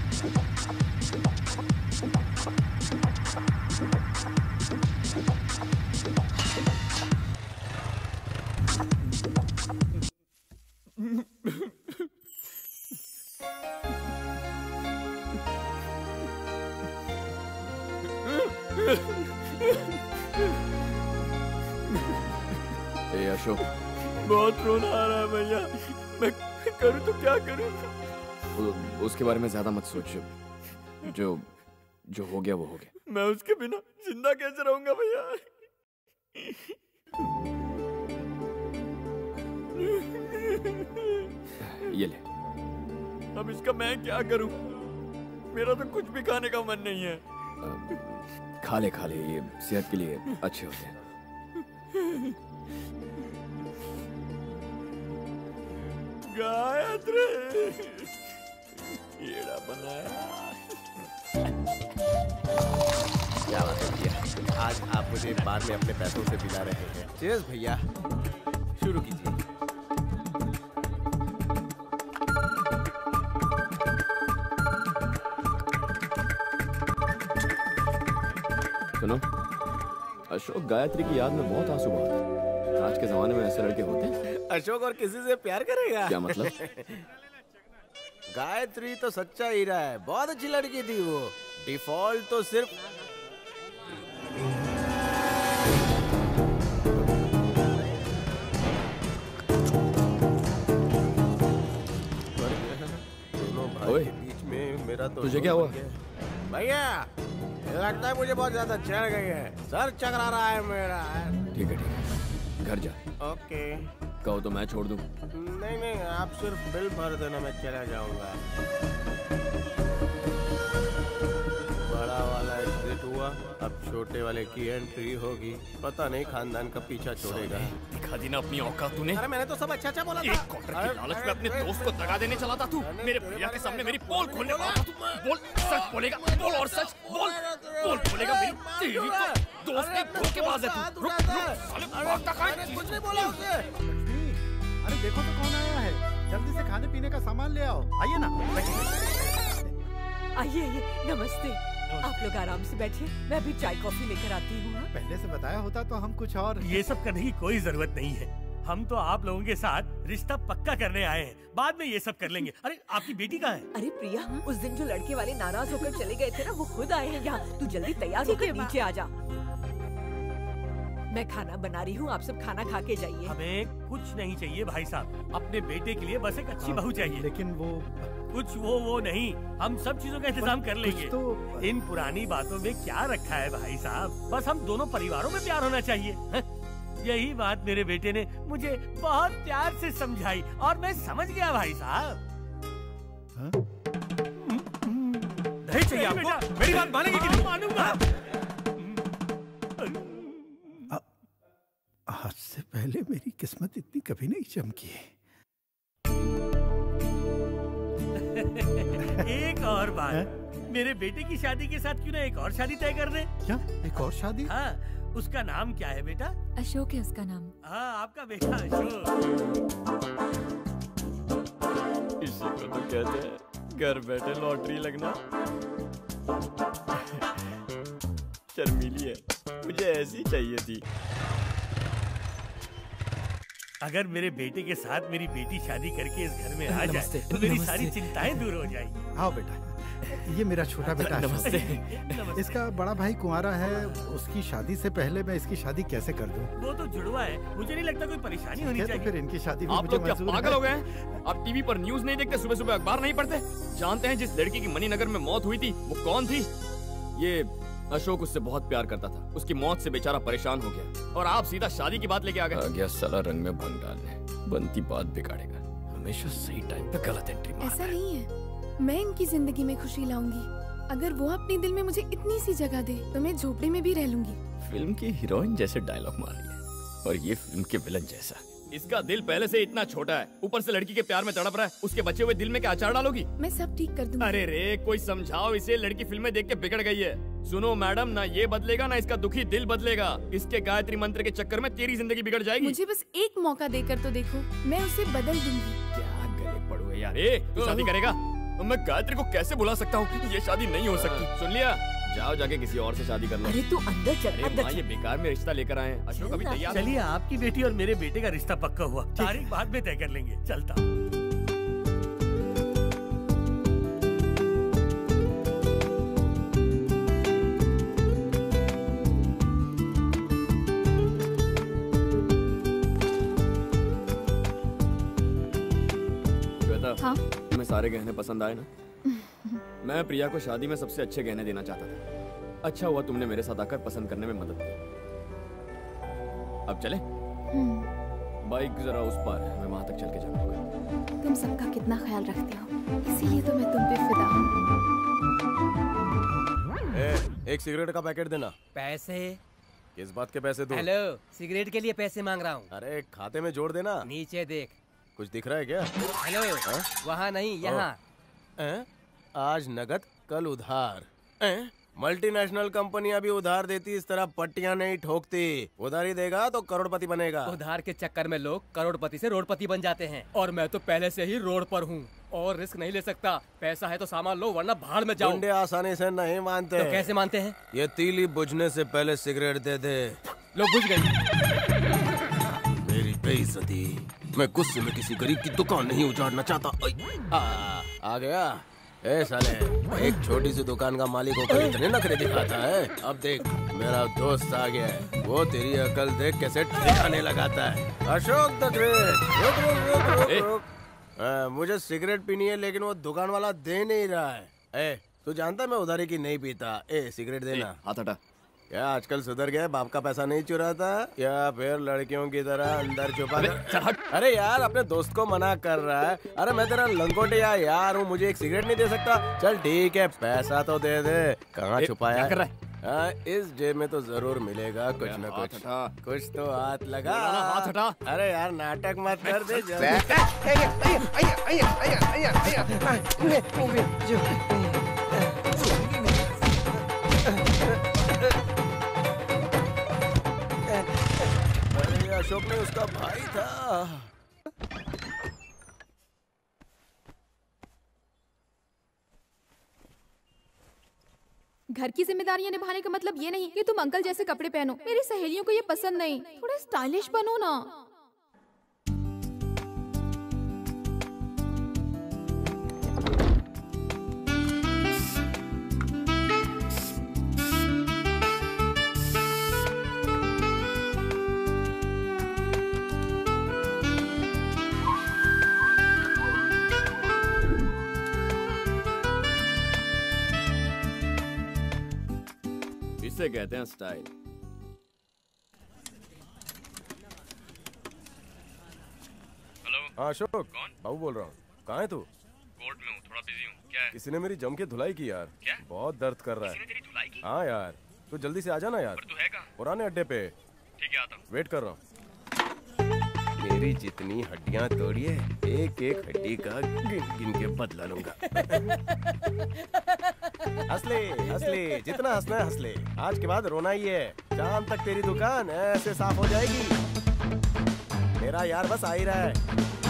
अशोक, बहुत रोना आ रहा है भैया, मैं करूं तो क्या करूं? उसके बारे में ज्यादा मत सोच, जो हो गया वो हो गया। मैं उसके बिना जिंदा कैसे रहूंगा भैया? ये ले। अब इसका मैं क्या करूं? मेरा तो कुछ भी खाने का मन नहीं है। खा ले, ये सेहत के लिए अच्छे होते हैं। गायत्री, कीड़ा बनाया। क्या बात है भैया, आज आप मुझे बाद में अपने पैसों से पिला रहे हैं। चीयर्स भैया, शुरू कीजिए। सुनो, अशोक गायत्री की याद में बहुत आंसू बहाता। आज के जमाने में ऐसे लड़के होते हैं। अशोक और किसी से प्यार करेगा? क्या मतलब? गायत्री तो सच्चा हीरा है, बहुत अच्छी लड़की थी वो। डिफॉल्ट तो सिर्फ दोनों भाई के बीच में मेरा तो तुझे क्या हुआ? भैया लगता है मुझे बहुत ज्यादा चढ़ गई है, सर चकरा रहा है मेरा। ठीक है, घर जा। ओके। कहो तो मैं छोड़ दूं? नहीं, आप सिर्फ बिल भर देना, मैं चला जाऊंगा। बड़ा वाला एग्जिट हुआ, अब छोटे वाले की एंट्री होगी। पता नहीं खानदान का पीछा छोड़ेगा। दिखा दी ना अपनी औकात तूने। अरे मैंने तो सब अच्छा बोला था। एक क्वार्टर की लालच में अपने दोस्त को दगा देने चला था तू। मेरे भैया के सामने मेरी पोल खोलने वाला था तू। बोल, सच बोलेगा? बोल और सच बोल। पोल खोलेगा मेरी? तेरी तो दोस्त नहीं, धोखेबाज है तू। रुक, साले भागता कहाँ है? कुछ नहीं बोला उसे। अरे देखो तो कौन आया है, जल्दी से खाने पीने का सामान ले आओ। आइए ना। आइए नमस्ते। आप लोग आराम से बैठिए, मैं अभी चाय कॉफी लेकर आती हूँ। पहले से बताया होता तो हम कुछ और। ये सब करने की कोई जरूरत नहीं है, हम तो आप लोगों के साथ रिश्ता पक्का करने आए हैं, बाद में ये सब कर लेंगे। अरे आपकी बेटी कहाँ है? अरे प्रिया, उस दिन जो लड़के वाले नाराज होकर चले गए थे ना, वो खुद आए हैं यहाँ। तू जल्दी तैयार होकर नीचे आ जा। मैं खाना बना रही हूँ, आप सब खाना खा के जाइए। हमें कुछ नहीं चाहिए भाई साहब, अपने बेटे के लिए बस एक अच्छी बहू चाहिए। लेकिन वो कुछ वो नहीं, हम सब चीजों का इंतजाम कर लेंगे। इन पुरानी बातों में क्या रखा है भाई साहब, बस हम दोनों परिवारों में प्यार होना चाहिए। यही बात मेरे बेटे ने मुझे बहुत प्यार से समझाई और मैं समझ गया भाई साहब। दहेज चाहिए आपको? मेरी बात मानेंगे कि नहीं? मानूंगा। आज से पहले मेरी किस्मत इतनी कभी नहीं चमकी है। एक और बात, मेरे बेटे की शादी के साथ क्यों ना एक और शादी तय कर दें? क्या एक और शादी? हाँ, उसका नाम क्या है बेटा? अशोक है उसका नाम। हाँ, आपका बेटा अशोक। इसी को तो कहते हैं घर बैठे लॉटरी लगना। शर्मीली है, मुझे ऐसी चाहिए थी। अगर मेरे बेटे के साथ मेरी बेटी शादी करके इस घर में आ जाए तो मेरी सारी चिंताएं दूर हो जाएंगी। आओ बेटा, ये मेरा छोटा बेटा है। नमस्ते। इसका बड़ा भाई कुंवारा है, उसकी शादी से पहले मैं इसकी शादी कैसे कर दूं? वो तो जुड़वा है, मुझे नहीं लगता कोई परेशानी होनी चाहिए। तो फिर इनकी शादी भी आप मुझे लोग क्या मंजूर है। पागल हो गए हैं? आप टीवी पर न्यूज नहीं देखते, सुबह सुबह अखबार नहीं पढ़ते? जानते हैं जिस लड़की की मणिनगर में मौत हुई थी वो कौन थी? ये अशोक उससे बहुत प्यार करता था, उसकी मौत से बेचारा परेशान हो गया और आप सीधा शादी की बात लेके आ गया साला रंग में भंग डालने। बनती बात बिगाड़ेगा, हमेशा सही टाइम पे गलत एंट्री मारता है। ऐसा नहीं है, मैं इनकी जिंदगी में खुशी लाऊंगी। अगर वो अपने दिल में मुझे इतनी सी जगह दे तो मैं झोपड़ी में भी रह लूंगी। फिल्म की हीरोइन जैसे डायलॉग मार रही है और ये फिल्म के विलन जैसा। इसका दिल पहले से इतना छोटा है, ऊपर से लड़की के प्यार में तड़प रहा है। उसके बचे हुए दिल में क्या अचार डालोगी? मैं सब ठीक कर दूंगी। अरे रे, कोई समझाओ इसे, लड़की फिल्में देख के बिगड़ गई है। सुनो मैडम, ना ये बदलेगा ना इसका दुखी दिल बदलेगा। इसके गायत्री मंत्र के चक्कर में तेरी जिंदगी बिगड़ जाएगी। मुझे बस एक मौका देकर तो देखो, मैं उसे बदल दूंगी। क्या गले पड़ू है यार। तू शादी करेगा? मैं गायत्री को कैसे बुला सकता हूँ? ये शादी नहीं हो सकती। सुन लिया, जाओ जाके किसी और से शादी कर लो। अरे तू अंदर चल। अरे माँ, ये बेकार में रिश्ता लेकर आए हैं। अशोक अभी तैयार। चलिए, आपकी बेटी और मेरे बेटे का रिश्ता पक्का हुआ, तारीख बाद में तय कर लेंगे। चलता। हाँ? तुम्हें सारे गहने पसंद आए ना? मैं प्रिया को शादी में सबसे अच्छे गहने देना चाहता था। अच्छा हुआ तुमने मेरे साथ आकर पसंद करने में मदद की। अब चले? बाइक जरा उस पार है, मैं वहां तक चल के जाऊंगा। तुम सबका कितना ख्याल रखते हो, इसीलिए तो मैं तुम पे फिदा हूँ। एक सिगरेट का पैकेट देना। पैसे? किस बात के पैसे दूं? हेलो, सिगरेट के लिए पैसे मांग रहा हूँ। अरे खाते में जोड़ देना। नीचे देख। कुछ दिख रहा है क्या? हेलो, वहाँ नहीं, यहाँ। आज नगद कल उधार। मल्टीनेशनल कंपनियां भी उधार देती, इस तरह पट्टियां नहीं ठोकती। उधार ही देगा तो करोड़पति बनेगा। उधार के चक्कर में लोग करोड़पति से रोडपति बन जाते हैं, और मैं तो पहले से ही रोड पर हूँ और रिस्क नहीं ले सकता। पैसा है तो सामान लो, वरना भाड़ में जाओ। गुंडे आसानी से नहीं मानते। तो कैसे मानते हैं? ये तीली बुझने से पहले सिगरेट दे दे। लो, बुझ गई। मेरी बेइज्जती। मैं गुस्से में किसी गरीब की दुकान नहीं उजाड़ना चाहता। आ गया। ए साले, एक छोटी सी दुकान का मालिक होकर इतने नखरे दिखाता है। अब देख, मेरा दोस्त आ गया है, वो तेरी अकल देख कैसे ठिकाने लगाता है। Ashok the great. मुझे सिगरेट पीनी है, लेकिन वो दुकान वाला दे नहीं रहा है। तू जानता मैं उधारी की नहीं पीता। सिगरेट देना। हाथ हटा। क्या आजकल सुधर गया? बाप का पैसा नहीं चुराता या फिर लड़कियों की तरह अंदर छुपा कर? अरे यार, अपने दोस्त को मना कर रहा है। अरे मैं तेरा लंगोटिया यार हूँ, मुझे एक सिगरेट नहीं दे सकता? चल ठीक है, पैसा तो दे दे। कहाँ छुपाया है? इस जेब में तो जरूर मिलेगा कुछ न कुछ। कुछ तो हाथ लगा। हाथ हटा। अरे यार, नाटक मत कर दे। कोर्ट में उसका भाई था। घर की जिम्मेदारियां निभाने का मतलब ये नहीं कि तुम अंकल जैसे कपड़े पहनो। मेरी सहेलियों को ये पसंद नहीं। थोड़े स्टाइलिश बनो ना। इसे कहते हैं स्टाइल। हेलो। हाँ अशोक। कौन? बाबू बोल रहा हूँ। कहाँ है तू? कोर्ट में हूँ, थोड़ा बिजी हूँ। क्या है? किसी ने मेरी जम के धुलाई की यार। क्या? बहुत दर्द कर रहा है। किसी ने तेरी धुलाई की? हाँ यार, तू जल्दी से आ जाना यार। पर तू है कहाँ? पुराने अड्डे पे। ठीक है, आता हूँ। वेट कर रहा हूँ। मेरी जितनी हड्डियाँ तोड़िए, एक एक हड्डी का गिन गिन के बदला लूंगा। हंस ले, हंस ले, जितना हंसना है हंस ले। आज के बाद रोना ही है। शाम तक तेरी दुकान ऐसे साफ हो जाएगी। मेरा यार बस आ ही रहा है।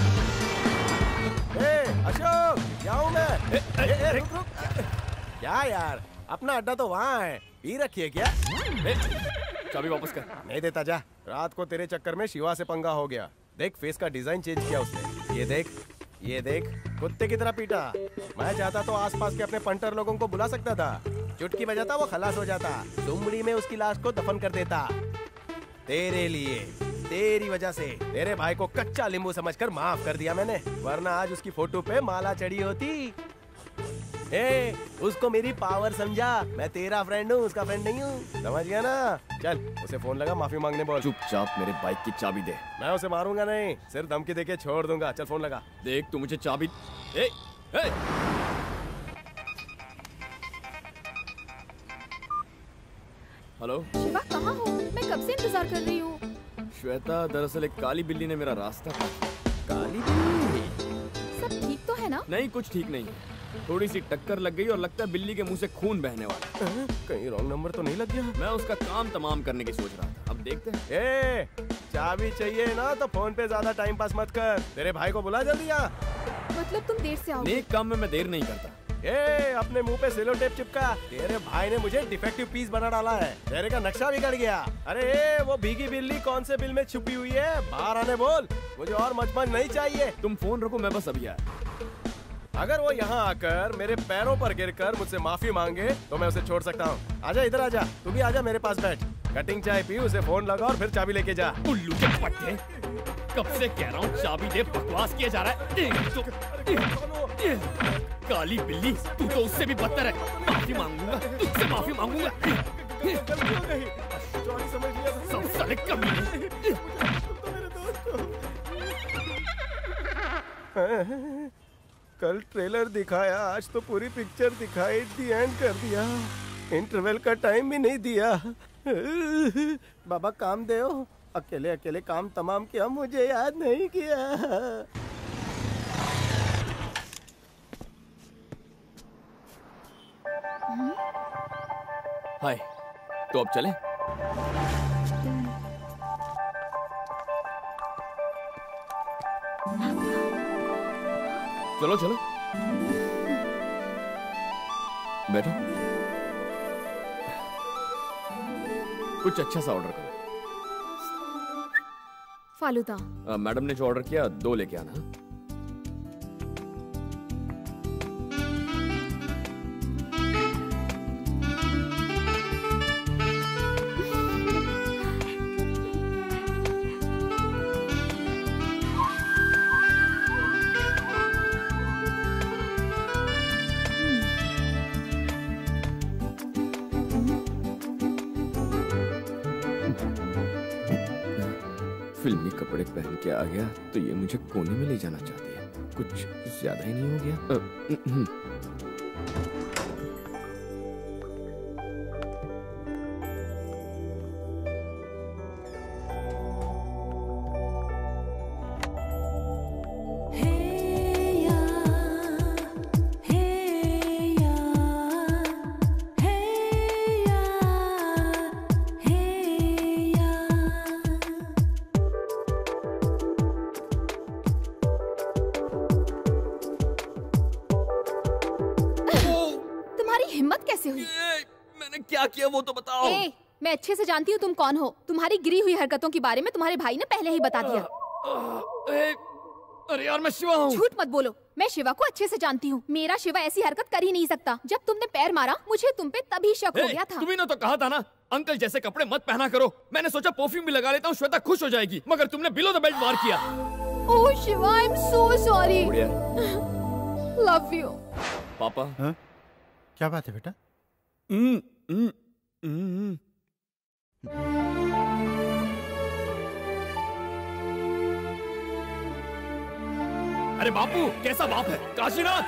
ए अशोक, जाऊं मैं? रुक रुक। क्या यार, अपना अड्डा तो वहाँ है। पी रखिए क्या? चाबी वापस कर। नहीं देता जा। रात को तेरे चक्कर में शिवा से पंगा हो गया। देख फेस का डिजाइन चेंज किया उसने। ये देख, ये देख, कुत्ते की तरह पीटा। मैं चाहता तो आसपास के अपने पंटर लोगों को बुला सकता था। चुटकी बजाता वो खलास हो जाता। दुमड़ी में उसकी लाश को दफन कर देता। तेरे लिए, तेरी वजह से तेरे भाई को कच्चा नींबू समझकर माफ कर दिया मैंने, वरना आज उसकी फोटो पे माला चढ़ी होती। ए, उसको मेरी पावर समझा। मैं तेरा फ्रेंड हूँ, उसका फ्रेंड नहीं हूँ। समझ गया ना? चल उसे फोन लगा, माफी मांगने बोल। चुपचाप मेरे बाइक की चाबी दे। मैं उसे मारूंगा नहीं, सिर्फ धमकी देके छोड़ दूंगा। चल फोन लगा। देख तू मुझे चाबी। ए, ए! हेलो शिवा, कहाँ हो? मैं कब से इंतजार कर रही हूँ। श्वेता, दरअसल एक काली बिल्ली ने मेरा रास्ता काटा। काली बिल्ली? सब ठीक तो है ना? नहीं, कुछ ठीक नहीं। थोड़ी सी टक्कर लग गई और लगता है बिल्ली के मुंह से खून बहने वाला। कहीं रॉन्ग नंबर तो नहीं लग गया? मैं उसका काम तमाम करने की सोच रहा था। अब देखते हैं। ए, चाबी चाहिए ना तो फोन पे ज्यादा टाइम पास मत कर। तेरे भाई को बुला जल्दी आ। मतलब तुम देर से आओगे? नेक काम में मैं देर नहीं करता। ए, अपने मुंह पे सेलो टेप चिपका। तेरे भाई ने मुझे डिफेक्टिव पीस बना डाला है। तेरे का नक्शा बिगड़ गया। अरे वो भीगी बिल्ली कौन से बिल में छुपी हुई है? बाहर आने बोल। मुझे और मचमच नहीं चाहिए। तुम फोन रखो, मैं बस अभी आया। अगर वो यहाँ आकर मेरे पैरों पर गिरकर मुझसे माफी मांगे तो मैं उसे छोड़ सकता हूँ। आजा इधर आजा। तू भी आजा मेरे पास बैठ। कटिंग चाय पी, उसे फोन लगा और फिर चाबी लेके जा। उल्लू के पट्टे, कब से कह रहा हूँ चाबी दे, बकवास किया जा रहा है। काली बिल्ली, तू तो उससे भी बदतर है। माफी मांगूंगा, तुझसे माफी मांगूंगा। सब साले कमीने। कल ट्रेलर दिखाया, आज तो पूरी पिक्चर दिखाई दी एंड कर दिया। इंटरवल का टाइम भी नहीं दिया। बाबा काम दे। अकेले अकेले काम तमाम किया, मुझे याद नहीं किया। हाय, तो अब चलें? चलो चलो, बैठो। कुछ अच्छा सा ऑर्डर करो। फालूदा। मैडम ने जो ऑर्डर किया 2 लेके आना। फिल्मी कपड़े पहन के आ गया तो ये मुझे कोने में ले जाना चाहती है। कुछ ज्यादा ही नहीं हो गया? तुम्हारी हिम्मत कैसे हुई? मैंने क्या किया वो तो बताओ। मैं अच्छे से जानती हूँ तुम कौन हो। तुम्हारी गिरी हुई हरकतों के बारे में तुम्हारे भाई ने पहले ही बता दिया। अरे यार मैं शिवा हूँ। झूठ मत बोलो, मैं शिवा को अच्छे से जानती हूँ। मेरा शिवा ऐसी हरकत कर ही नहीं सकता। जब तुमने पैर मारा मुझे तुम पे तभी शक हो गया था। तुम्ही ने तो कहा था ना अंकल जैसे कपड़े मत पहना करो। मैंने सोचा परफ्यूम भी लगा लेता हूँ, श्वेता खुश हो जाएगी, मगर तुमने बिलो द बेल्ट वार किया। Oh Shiva, I am so sorry. Love you. पापा क्या बात है बेटा? अरे बापू कैसा बाप है काशीनाथ।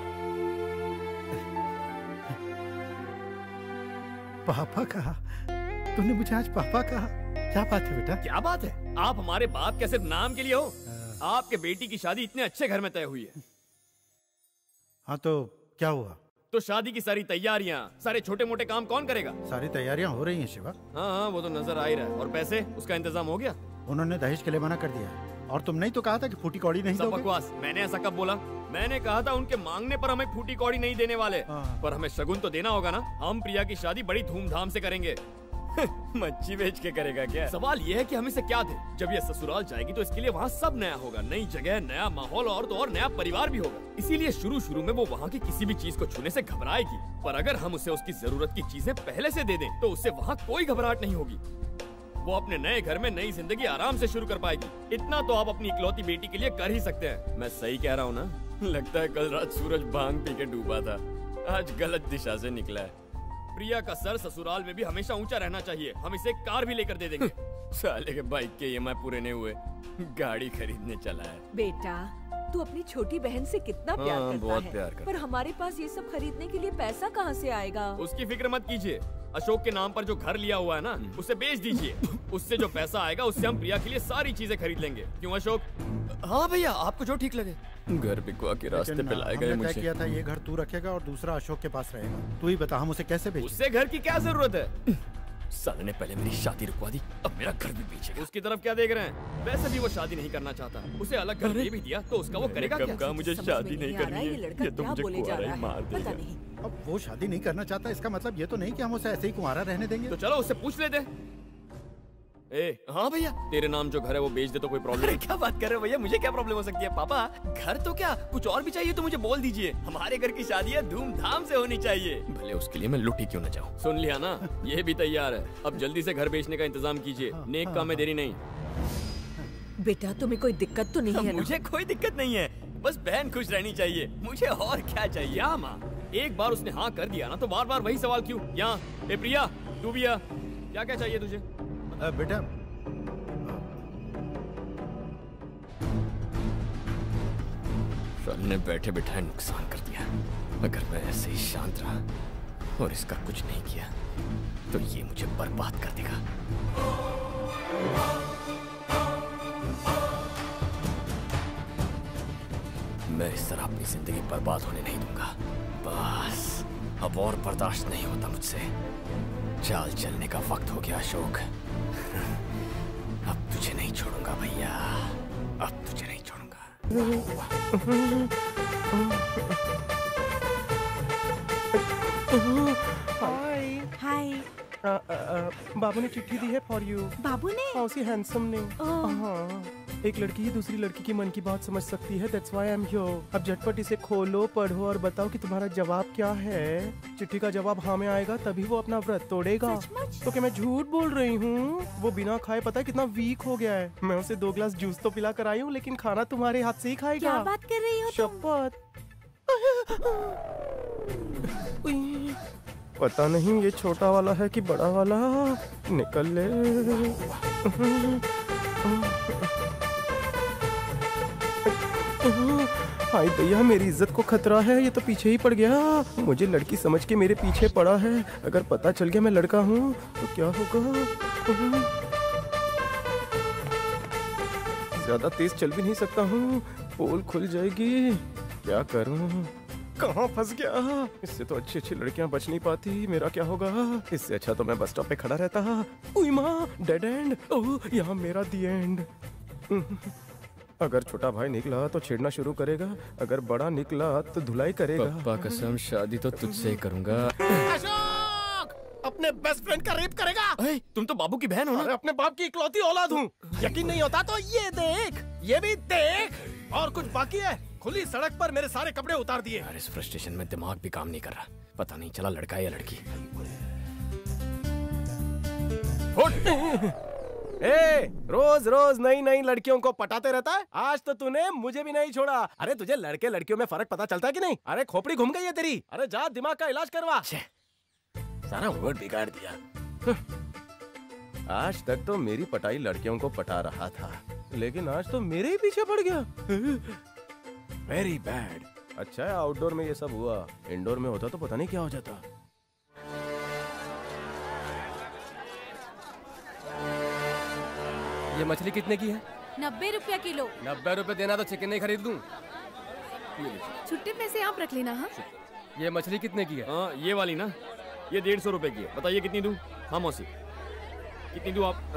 पापा कहा? तूने मुझे आज पापा कहा? क्या बात है बेटा? क्या बात है? आप हमारे बाप क्या सिर्फ नाम के लिए हो? आपके बेटी की शादी इतने अच्छे घर में तय हुई है। हाँ तो क्या हुआ? तो शादी की सारी तैयारियां, सारे छोटे मोटे काम कौन करेगा? सारी तैयारियां हो रही हैं शिवा। हाँ वो तो नजर आ ही रहा है। और पैसे उसका इंतजाम हो गया? उन्होंने दहेज के लिए मना कर दिया है। और तुमने ही तो कहा था कि फूटी कौड़ी नहीं सब दोगे। बकवास। मैंने ऐसा कब बोला? मैंने कहा था उनके मांगने पर हमें फूटी कौड़ी नहीं देने वाले, पर हमें शगुन तो देना होगा ना। हम प्रिया की शादी बड़ी धूमधाम से करेंगे। मच्छी बेच के करेगा क्या? सवाल ये है कि हम इसे क्या दें? जब ये ससुराल जाएगी तो इसके लिए वहाँ सब नया होगा, नई जगह, नया माहौल और तो और नया परिवार भी होगा। इसीलिए शुरू में वो वहाँ की किसी भी चीज को छूने से घबराएगी, पर अगर हम उसे उसकी जरूरत की चीजें पहले से दे दें तो उससे वहाँ कोई घबराहट नहीं होगी। वो अपने नए घर में नई जिंदगी आराम से शुरू कर पाएगी। इतना तो आप अपनी इकलौती बेटी के लिए कर ही सकते हैं। मैं सही कह रहा हूँ ना? लगता है कल रात सूरज भांग पी के डूबा था, आज गलत दिशा से निकला है। प्रिया का सर ससुराल में भी हमेशा ऊंचा रहना चाहिए। हम इसे कार भी लेकर दे देंगे। साले के बाइक के EMI पूरे नहीं हुए, गाड़ी खरीदने चला है। बेटा तू अपनी छोटी बहन से कितना प्यार करता बहुत है, प्यार करता पर हमारे पास ये सब खरीदने के लिए पैसा कहाँ से आएगा? उसकी फिक्र मत कीजिए। अशोक के नाम पर जो घर लिया हुआ है ना, उसे बेच दीजिए। उससे जो पैसा आएगा उससे हम प्रिया के लिए सारी चीजें खरीद लेंगे। क्यों अशोक? हाँ भैया, आपको जो ठीक लगे। घर बिकवा के रास्ते पे लाएगा मुझे। तय किया था ये घर तू रखेगा और दूसरा अशोक के पास रहेगा। तू ही बता हम उसे कैसे बेचें? उससे घर की क्या जरूरत है? साले ने पहले मेरी शादी रुकवा दी, अब मेरा घर भी बेचेगा। उसकी तरफ क्या देख रहे हैं? वैसे भी वो शादी नहीं करना चाहता। उसे अलग घर दे भी दिया तो उसका वो करेगा क्या? मुझे शादी नहीं करनी है। ये तो मुझे कुंवारा ही मार देगा। अब वो शादी नहीं करना चाहता, इसका मतलब ये तो नहीं कि हम उसे ऐसे ही कुंवारा रहने देंगे। तो चलो उससे पूछ लेते। हाँ भैया, तेरे नाम जो घर है वो बेच दे तो कोई प्रॉब्लम नहीं। क्या बात कर रहे हो भैया, मुझे क्या प्रॉब्लम हो सकती है? पापा घर तो क्या, कुछ और भी चाहिए तो मुझे बोल दीजिए। हमारे घर की शादी है, धूमधाम से होनी चाहिए, भले उसके लिए मैं लुट ही क्यों न जाऊँ। सुन लिया ना, ये भी तैयार है। अब जल्दी से घर बेचने का इंतजाम कीजिए। नेक काम में देरी नहीं। बेटा तुम्हें कोई दिक्कत तो नहीं है ना? मुझे कोई दिक्कत नहीं है, बस बहन खुश रहनी चाहिए। मुझे और क्या चाहिए? हाँ माँ, एक बार उसने हाँ कर दिया ना तो बार बार वही सवाल क्यों? यहाँ प्रिया तू भी आ, क्या क्या चाहिए तुझे? बेटा ने बैठे बिठाए नुकसान कर दिया। अगर मैं ऐसे ही शांत रहा और इसका कुछ नहीं किया तो ये मुझे बर्बाद कर देगा। मैं इस तरह अपनी जिंदगी बर्बाद होने नहीं दूंगा। बस अब और बर्दाश्त नहीं होता मुझसे। चाल चलने का वक्त हो गया अशोक। अब तुझे नहीं छोड़ूंगा भैया, अब तुझे नहीं छोड़ूंगा। हाय बाबू ने चिट्ठी दी है फॉर यू। बाबू ने? हाँ, उसी हैंडसम ने। हाँ, एक लड़की ही दूसरी लड़की की मन की बात समझ सकती है। That's why I am here. अब झटपट इसे खोलो, पढ़ो और बताओ कि तुम्हारा जवाब क्या है। चिट्ठी का जवाब हाँ में आएगा तभी वो अपना व्रत तोड़ेगा। तो क्या मैं झूठ बोल रही हूँ? वो बिना खाए पता है कितना वीक हो गया है। मैं उसे 2 ग्लास जूस तो पिला कर आई हूँ, लेकिन खाना तुम्हारे हाथ से ही खाएगा। क्या बात कर रही हो? शपथ। पता नहीं ये छोटा वाला है कि बड़ा वाला। निकल ले। हाय भैया, मेरी इज्जत को खतरा है। ये तो पीछे ही पड़ गया। मुझे लड़की समझ के मेरे पीछे पड़ा है। अगर पता चल गया मैं लड़का हूँ तो क्या होगा? ज्यादा तेज चल भी नहीं सकता हूँ, पोल खुल जाएगी। क्या करूँ? कहाँ फंस गया? इससे तो अच्छी अच्छी लड़कियाँ बच नहीं पाती। मेरा क्या होगा? इससे अच्छा तो मैं बस स्टॉप पे खड़ा रहता। उई माँ, डेड एंड। ओह, यहाँ मेरा दी एंड। अगर छोटा भाई निकला तो छेड़ना शुरू करेगा, अगर बड़ा निकला तो धुलाई करेगा। पप्पा कसम शादी तो तुझसे ही करूंगा। अशोक अपने बेस्ट फ्रेंड का रेप करेगा। तुम तो बाबू की बहन हो ना? अरे अपने बाप की इकलौती औलाद हूँ। यकीन नहीं होता तो ये देख, ये भी देख। और कुछ बाकी है? खुली सड़क पर मेरे सारे कपड़े उतार दिए। यार इस फ्रस्ट्रेशन में दिमाग भी काम नहीं कर रहा, पता नहीं चला लड़का है या लड़की। रोज रोज नई नई लड़कियों को पटाते रहता है। आज तो तूने मुझे भी नहीं छोड़ा। अरे तुझे लड़के लड़कियों में फर्क पता चलता है कि नहीं? अरे खोपड़ी घूम गई है तेरी। अरे जा दिमाग का इलाज करवा। सारा वर्ड बिगाड़ दिया। आज तक तो मेरी पटाई लड़कियों को पटा रहा था, लेकिन आज तो मेरे ही पीछे पड़ गया। Very bad. अच्छा है आउटडोर में ये सब हुआ, इंडोर में होता तो पता नहीं क्या हो जाता। ये मछली कितने की है? 90 रुपया किलो। 90 रुपए देना तो चिकन नहीं खरीद लूं। छुट्टे पैसे आप रख लेना। हाँ ये मछली कितने की है? हाँ ये वाली ना, ये 150 रुपए की है। बताइए कितनी दूं? हाँ मौसी कितनी दूं आप?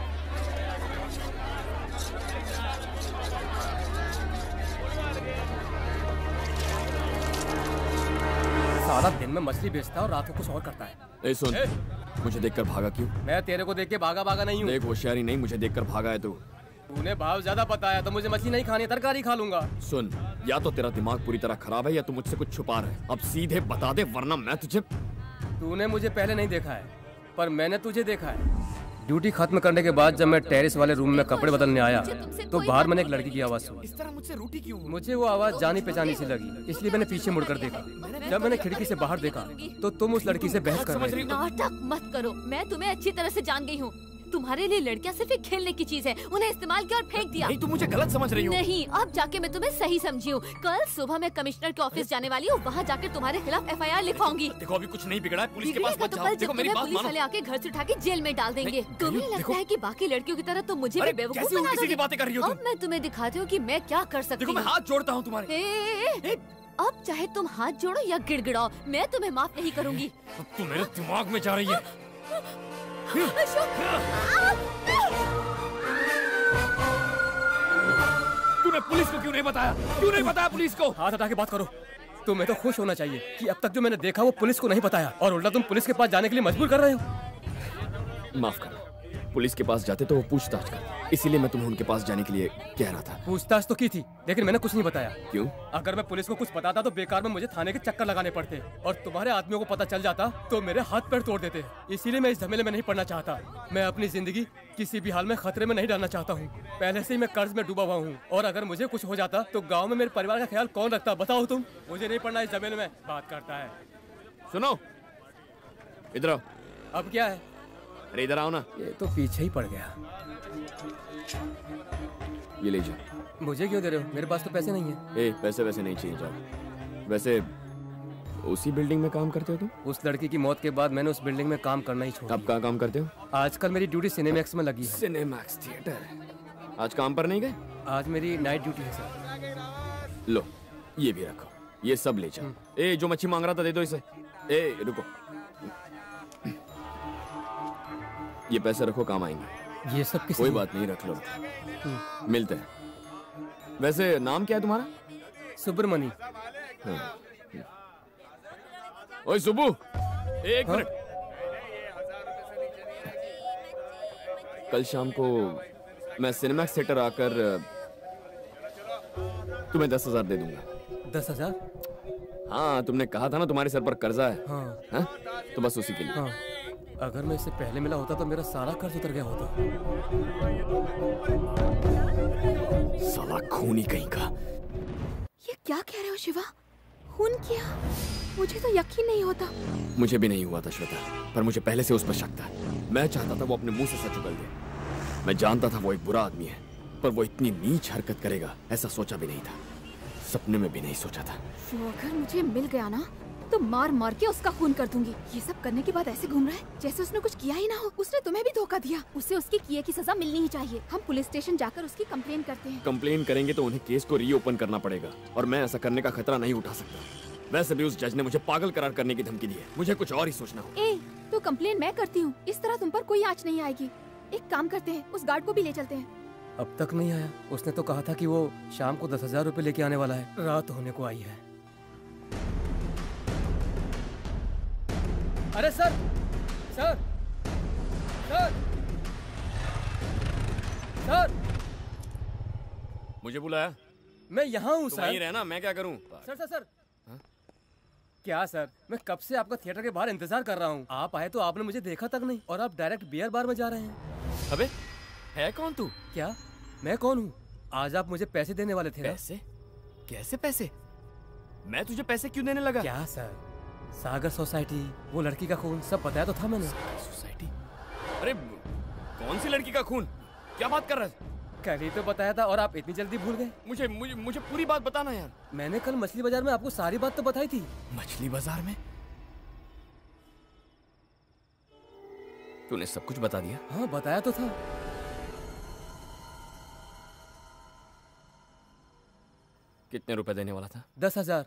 सारा दिन में मछली बेचता है और रात को कुछ और करता है। ए सुन, मुझे देखकर भागा क्यों? मैं तेरे को देख के भागा नहीं हूँ। देख होशियारी नहीं, मुझे देखकर भागा है तू। तूने भाव ज्यादा बताया तो मुझे मछली नहीं खानी, तरकारी खा लूंगा। सुन, या तो तेरा दिमाग पूरी तरह खराब है या तू मुझसे कुछ छुपा रहा है। अब सीधे बता दे वरना मैं तुझे। तूने मुझे पहले नहीं देखा है, पर मैंने तुझे देखा है। ड्यूटी खत्म करने के बाद जब मैं टेरेस वाले रूम में कपड़े बदलने आया तो बाहर मैंने एक लड़की की आवाज सुनी। इस तरह मुझसे रूठी क्यों? मुझे वो आवाज जानी पहचानी सी लगी, इसलिए मैंने पीछे मुड़कर देखा। जब मैंने खिड़की से बाहर देखा तो तुम उस लड़की से बहस कर रहे थे। नाटक मत करो, मैं तुम्हें अच्छी तरह से जान गई हूँ। तुम्हारे लिए लड़कियां सिर्फ एक खेलने की चीज है, उन्हें इस्तेमाल किया और फेंक दिया। नहीं, तुम मुझे गलत समझ रही हो। नहीं, अब जाके मैं तुम्हें सही समझी हूँ। कल सुबह मैं कमिश्नर के ऑफिस जाने वाली हूँ, वहाँ जाके तुम्हारे खिलाफ FIR लिखवाऊंगी। देखो अभी कुछ नहीं बिगड़ा है, पुलिस के पास मत तो जाओ। कल देखो जब मेरी तुम्हें बात पुलिस मानो। वाले आके घर से उठा के जेल में डाल देंगे। तुम्हें लगता है कि बाकी लड़कियों की तरह तुम मुझे भी बेवकूफ कैसी बना उल्टी-सीधी दोगे? बातें कर रही हो तुम? अब मैं तुम्हें दिखाती हूँ कि मैं क्या कर सकती देखो हूँ। मैं हाथ जोड़ता हूँ तुम्हारे। अब चाहे तुम हाथ जोड़ो या गिड़गिड़ाओ, मैं तुम्हें माफ नहीं करूंगी। तू मेरे दिमाग में जा रही है। तूने पुलिस को क्यों नहीं बताया? क्यों नहीं बताया पुलिस को? हाथ हटा के बात करो। तुम्हें तो खुश होना चाहिए कि अब तक जो मैंने देखा वो पुलिस को नहीं बताया, और उल्टा तुम पुलिस के पास जाने के लिए मजबूर कर रहे हो। माफ करना, पुलिस के पास जाते तो वो पूछताछ कर, इसीलिए मैं तुम्हें उनके पास जाने के लिए कह रहा था। पूछताछ तो की थी, लेकिन मैंने कुछ नहीं बताया। क्यों? अगर मैं पुलिस को कुछ बताता तो बेकार में मुझे थाने के चक्कर लगाने पड़ते, और तुम्हारे आदमियों को पता चल जाता तो मेरे हाथ पैर तोड़ देते। इसीलिए मैं इस झमेले में नहीं पड़ना चाहता। मैं अपनी जिंदगी किसी भी हाल में खतरे में नहीं डालना चाहता हूँ। पहले से ही मैं कर्ज में डूबा हुआ हूँ, और अगर मुझे कुछ हो जाता तो गाँव में मेरे परिवार का ख्याल कौन रखता? बताओ तुम। मुझे नहीं पड़ना इस झमेले में। बात करता है। सुनो, इधर आओ। अब क्या है? अरे इधर आओ ना। ये तो पीछे ही पड़ गया। ये ले जाओ। मुझे क्यों दे रहे हो? मेरे पास तो पैसे नहीं है। ए, पैसे वैसे नहीं चाहिए, जाओ। वैसे उसी बिल्डिंग में काम करते हो तुम? उस लड़की की मौत के बाद मैंने उस बिल्डिंग में काम करना ही छोड़ा। अब कहाँ काम करते हो? आजकल मेरी ड्यूटी सिनेमैक्स में लगी है। Cinemax theatre. आज काम पर नहीं गए? आज मेरी नाइट ड्यूटी है सर। लो ये भी रखो, ये सब ले जाओ। ए, जो मच्छी मांग रहा था दे दो इसे। ए रुको, ये पैसे रखो, काम आएंगे। ये सब किस? कोई बात नहीं, रख लो। मिलते हैं। वैसे नाम क्या है तुम्हारा? सुब्रमणी। ओए सुब्बू, एक मिनट। कल शाम को मैं सिनेमैक्स थिएटर आकर तुम्हें 10,000 दे दूंगा। 10,000? हाँ, तुमने कहा था ना तुम्हारे सर पर कर्जा है। हाँ। हा? तो बस उसी के लिए। हाँ। अगर मैं इससे पहले मिला होता तो मेरा सारा कर्ज उतर गया होता। साला खूनी कहीं का। ये क्या कह रहे हो शिवा? खून किया? मुझे तो यकीन नहीं होता। मुझे भी नहीं हुआ था श्वेता, पर मुझे पहले से उस पर शक था। मैं चाहता था वो अपने मुंह से सच उगल दे। मैं जानता था वो एक बुरा आदमी है, पर वो इतनी नीच हरकत करेगा ऐसा सोचा भी नहीं था। सपने में भी नहीं सोचा था। वो अगर मुझे मिल गया ना तो मार मार के उसका खून कर दूंगी। ये सब करने के बाद ऐसे घूम रहा है जैसे उसने कुछ किया ही ना हो। उसने तुम्हें भी धोखा दिया। उसे उसके किए की सजा मिलनी ही चाहिए। हम पुलिस स्टेशन जाकर उसकी कंप्लेन करते हैं। कंप्लेन करेंगे तो उन्हें केस को रीओपन करना पड़ेगा, और मैं ऐसा करने का खतरा नहीं उठा सकता। वैसे भी उस जज ने मुझे पागल करार करने की धमकी दी है। मुझे कुछ और ही सोचना हो। ए, तो कंप्लेन मैं करती हूँ, इस तरह तुम पर कोई आँच नहीं आएगी। एक काम करते हैं, उस गार्ड को भी ले चलते हैं। अब तक नहीं आया। उसने तो कहा था कि वो शाम को 10,000 रुपए लेके आने वाला है। रात होने को आई है। अरे सर, सर, सर, सर, मुझे बुलाया? मैं यहाँ हूँ सर। वहीं रहना, मैं क्या करूँ? Sir sir sir. क्या सर, मैं कब से आपका थिएटर के बाहर इंतजार कर रहा हूँ। आप आए तो आपने मुझे देखा तक नहीं और आप डायरेक्ट बियर बार में जा रहे हैं। अबे है कौन तू? क्या मैं कौन हूँ? आज आप मुझे पैसे देने वाले थे। पैसे? कैसे पैसे? मैं तुझे पैसे क्यों देने लगा? क्या सर, सागर सोसाइटी, वो लड़की का खून, सब बताया तो था मैंने। सोसाइटी? अरे कौन सी लड़की का खून? क्या बात कर रहा है? कल ही तो बताया था और आप इतनी जल्दी भूल गए। मुझे मुझे मुझे पूरी बात बताना यार। मैंने कल मछली बाजार में आपको सारी बात तो बताई थी। मछली बाजार में? तूने सब कुछ बता दिया? हाँ बताया तो था। कितने रुपए देने वाला था? 10,000।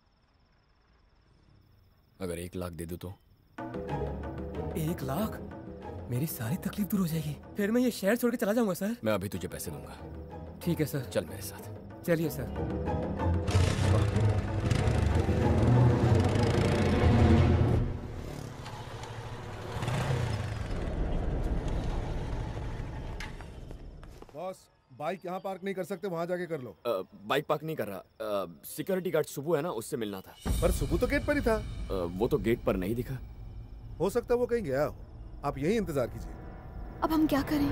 अगर 1 लाख दे दूं तो? 1 लाख? मेरी सारी तकलीफ दूर हो जाएगी। फिर मैं ये शहर छोड़ के चला जाऊंगा सर। मैं अभी तुझे पैसे दूंगा। ठीक है सर। चल मेरे साथ। चलिए सर। बॉस, बाइक यहाँ पार्क नहीं कर सकते, वहाँ जाके कर लो। बाइक पार्क नहीं कर रहा। सिक्योरिटी गार्ड सुबु है ना, उससे मिलना था। पर सुबु तो गेट पर ही था। वो तो गेट पर नहीं दिखा। हो सकता है वो कहीं गया हो। आप यही इंतजार कीजिए। अब हम क्या करें?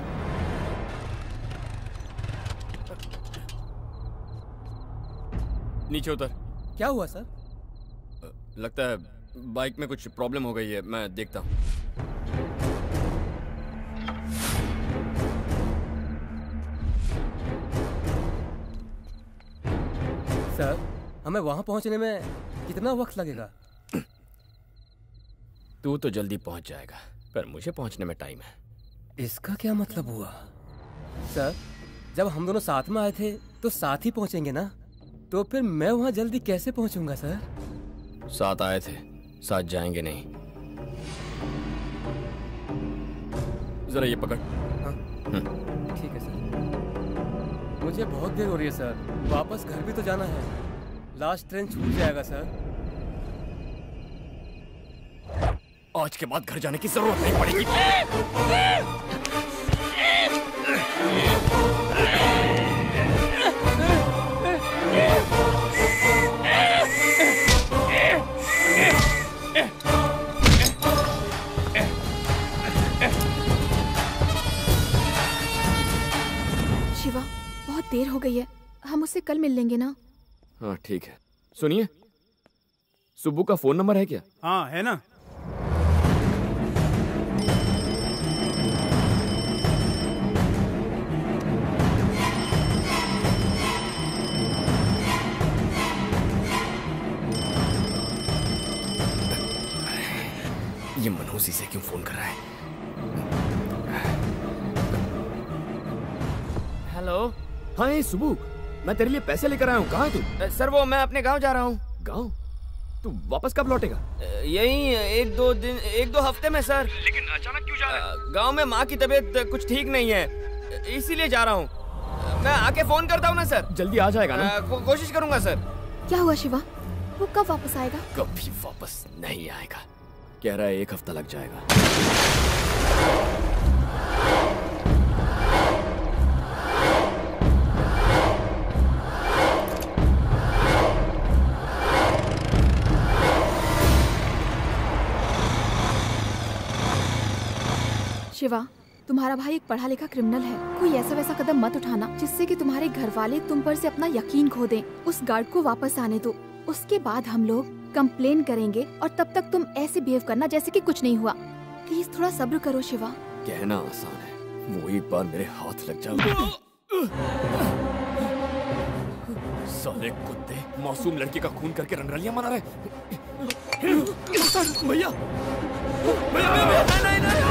नीचे उतर। क्या हुआ सर? लगता है बाइक में कुछ प्रॉब्लम हो गई है, मैं देखता हूँ। सर, हमें वहां पहुंचने में कितना वक्त लगेगा? तू तो जल्दी पहुंच जाएगा, पर मुझे पहुंचने में टाइम है। इसका क्या मतलब हुआ? सर, जब हम दोनों साथ में आए थे तो साथ ही पहुंचेंगे ना, तो फिर मैं वहां जल्दी कैसे पहुंचूंगा सर? साथ आए थे, साथ जाएंगे नहीं। जरा ये पकड़। हाँ ठीक है सर। मुझे बहुत देर हो रही है सर, वापस घर भी तो जाना है। लास्ट ट्रेन छूट जाएगा सर। आज के बाद घर जाने की जरूरत नहीं पड़ेगी। शिवा, बहुत देर हो गई है, हम उससे कल मिल लेंगे ना? हाँ ठीक है। सुनिए, सुब्बू का फोन नंबर है क्या? हाँ है ना। ये मनहूसी से क्यों फोन कर रहा है? हेलो। हाँ ये सुबू, मैं तेरे लिए पैसे लेकर आया हूँ। कहाँ है तू? सर वो मैं अपने गांव जा रहा हूँ। गांव? तू वापस कब लौटेगा? यही 1-2 हफ्ते में सर। लेकिन अचानक क्यों जा रहा है? गांव में माँ की तबीयत कुछ ठीक नहीं है, इसीलिए जा रहा हूँ। मैं आके फोन करता हूँ ना सर। जल्दी आ जाएगा ना? कोशिश करूंगा सर। क्या हुआ शिवा? वो कब वापस आएगा? कभी वापस नहीं आएगा। कह रहा है 1 हफ्ता लग जाएगा। शिवा, तुम्हारा भाई एक पढ़ा लिखा क्रिमिनल है। कोई ऐसा वैसा कदम मत उठाना जिससे कि तुम्हारे घर वाले तुम पर से अपना यकीन खो दें। उस गार्ड को वापस आने दो, उसके बाद हम लोग कंप्लेन करेंगे और तब तक तुम ऐसे बिहेव करना जैसे कि कुछ नहीं हुआ। प्लीज थोड़ा सब्र करो शिवा। कहना आसान है, वो एक बार मेरे हाथ लग जाए। साले कुत्ते, मासूम लड़की का खून करके रंगरलियां मना रहे। भैया, भैया, नहीं।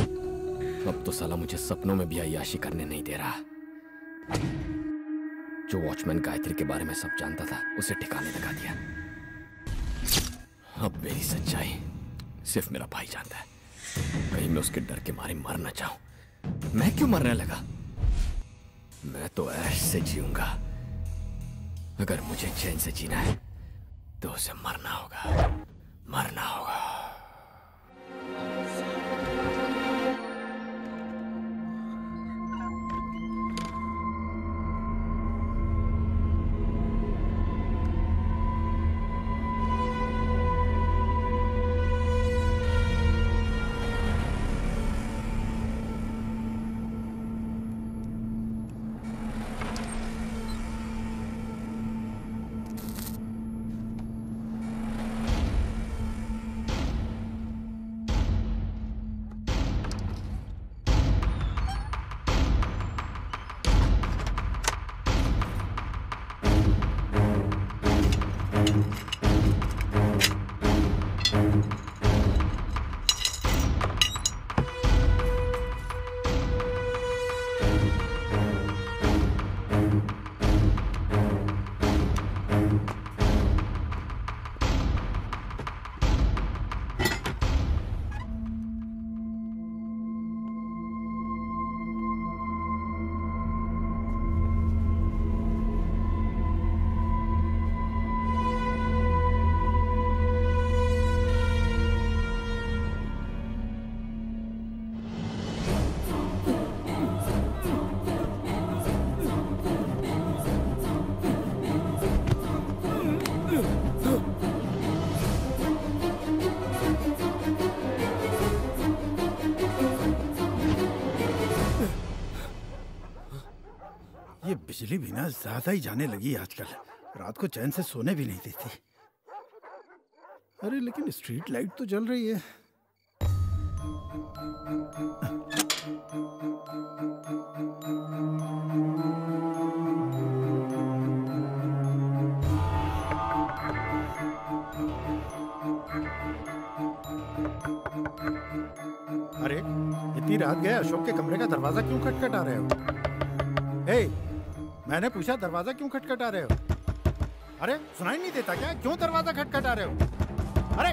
अब तो साला मुझे सपनों में भी अय्याशी करने नहीं दे रहा। जो वॉचमैन गायत्री के बारे में सब जानता था उसे ठिकाने लगा दिया। अब मेरी सच्चाई सिर्फ मेरा भाई जानता है। कहीं मैं उसके डर के मारे मर न जाऊं। मैं क्यों मरने लगा? मैं तो ऐश से जीऊंगा। अगर मुझे चैन से जीना है तो उसे मरना होगा, मरना होगा। बिजली भी ना ज्यादा ही जाने लगी आजकल। रात को चैन से सोने भी नहीं देती। अरे लेकिन स्ट्रीट लाइट तो जल रही है। अरे इतनी रात गए अशोक के कमरे का दरवाजा क्यों खटखटा रहे हो? मैंने पूछा दरवाजा क्यों खटखटा रहे हो? अरे सुनाई नहीं देता क्या? क्यों दरवाजा खटखटा रहे हो? अरे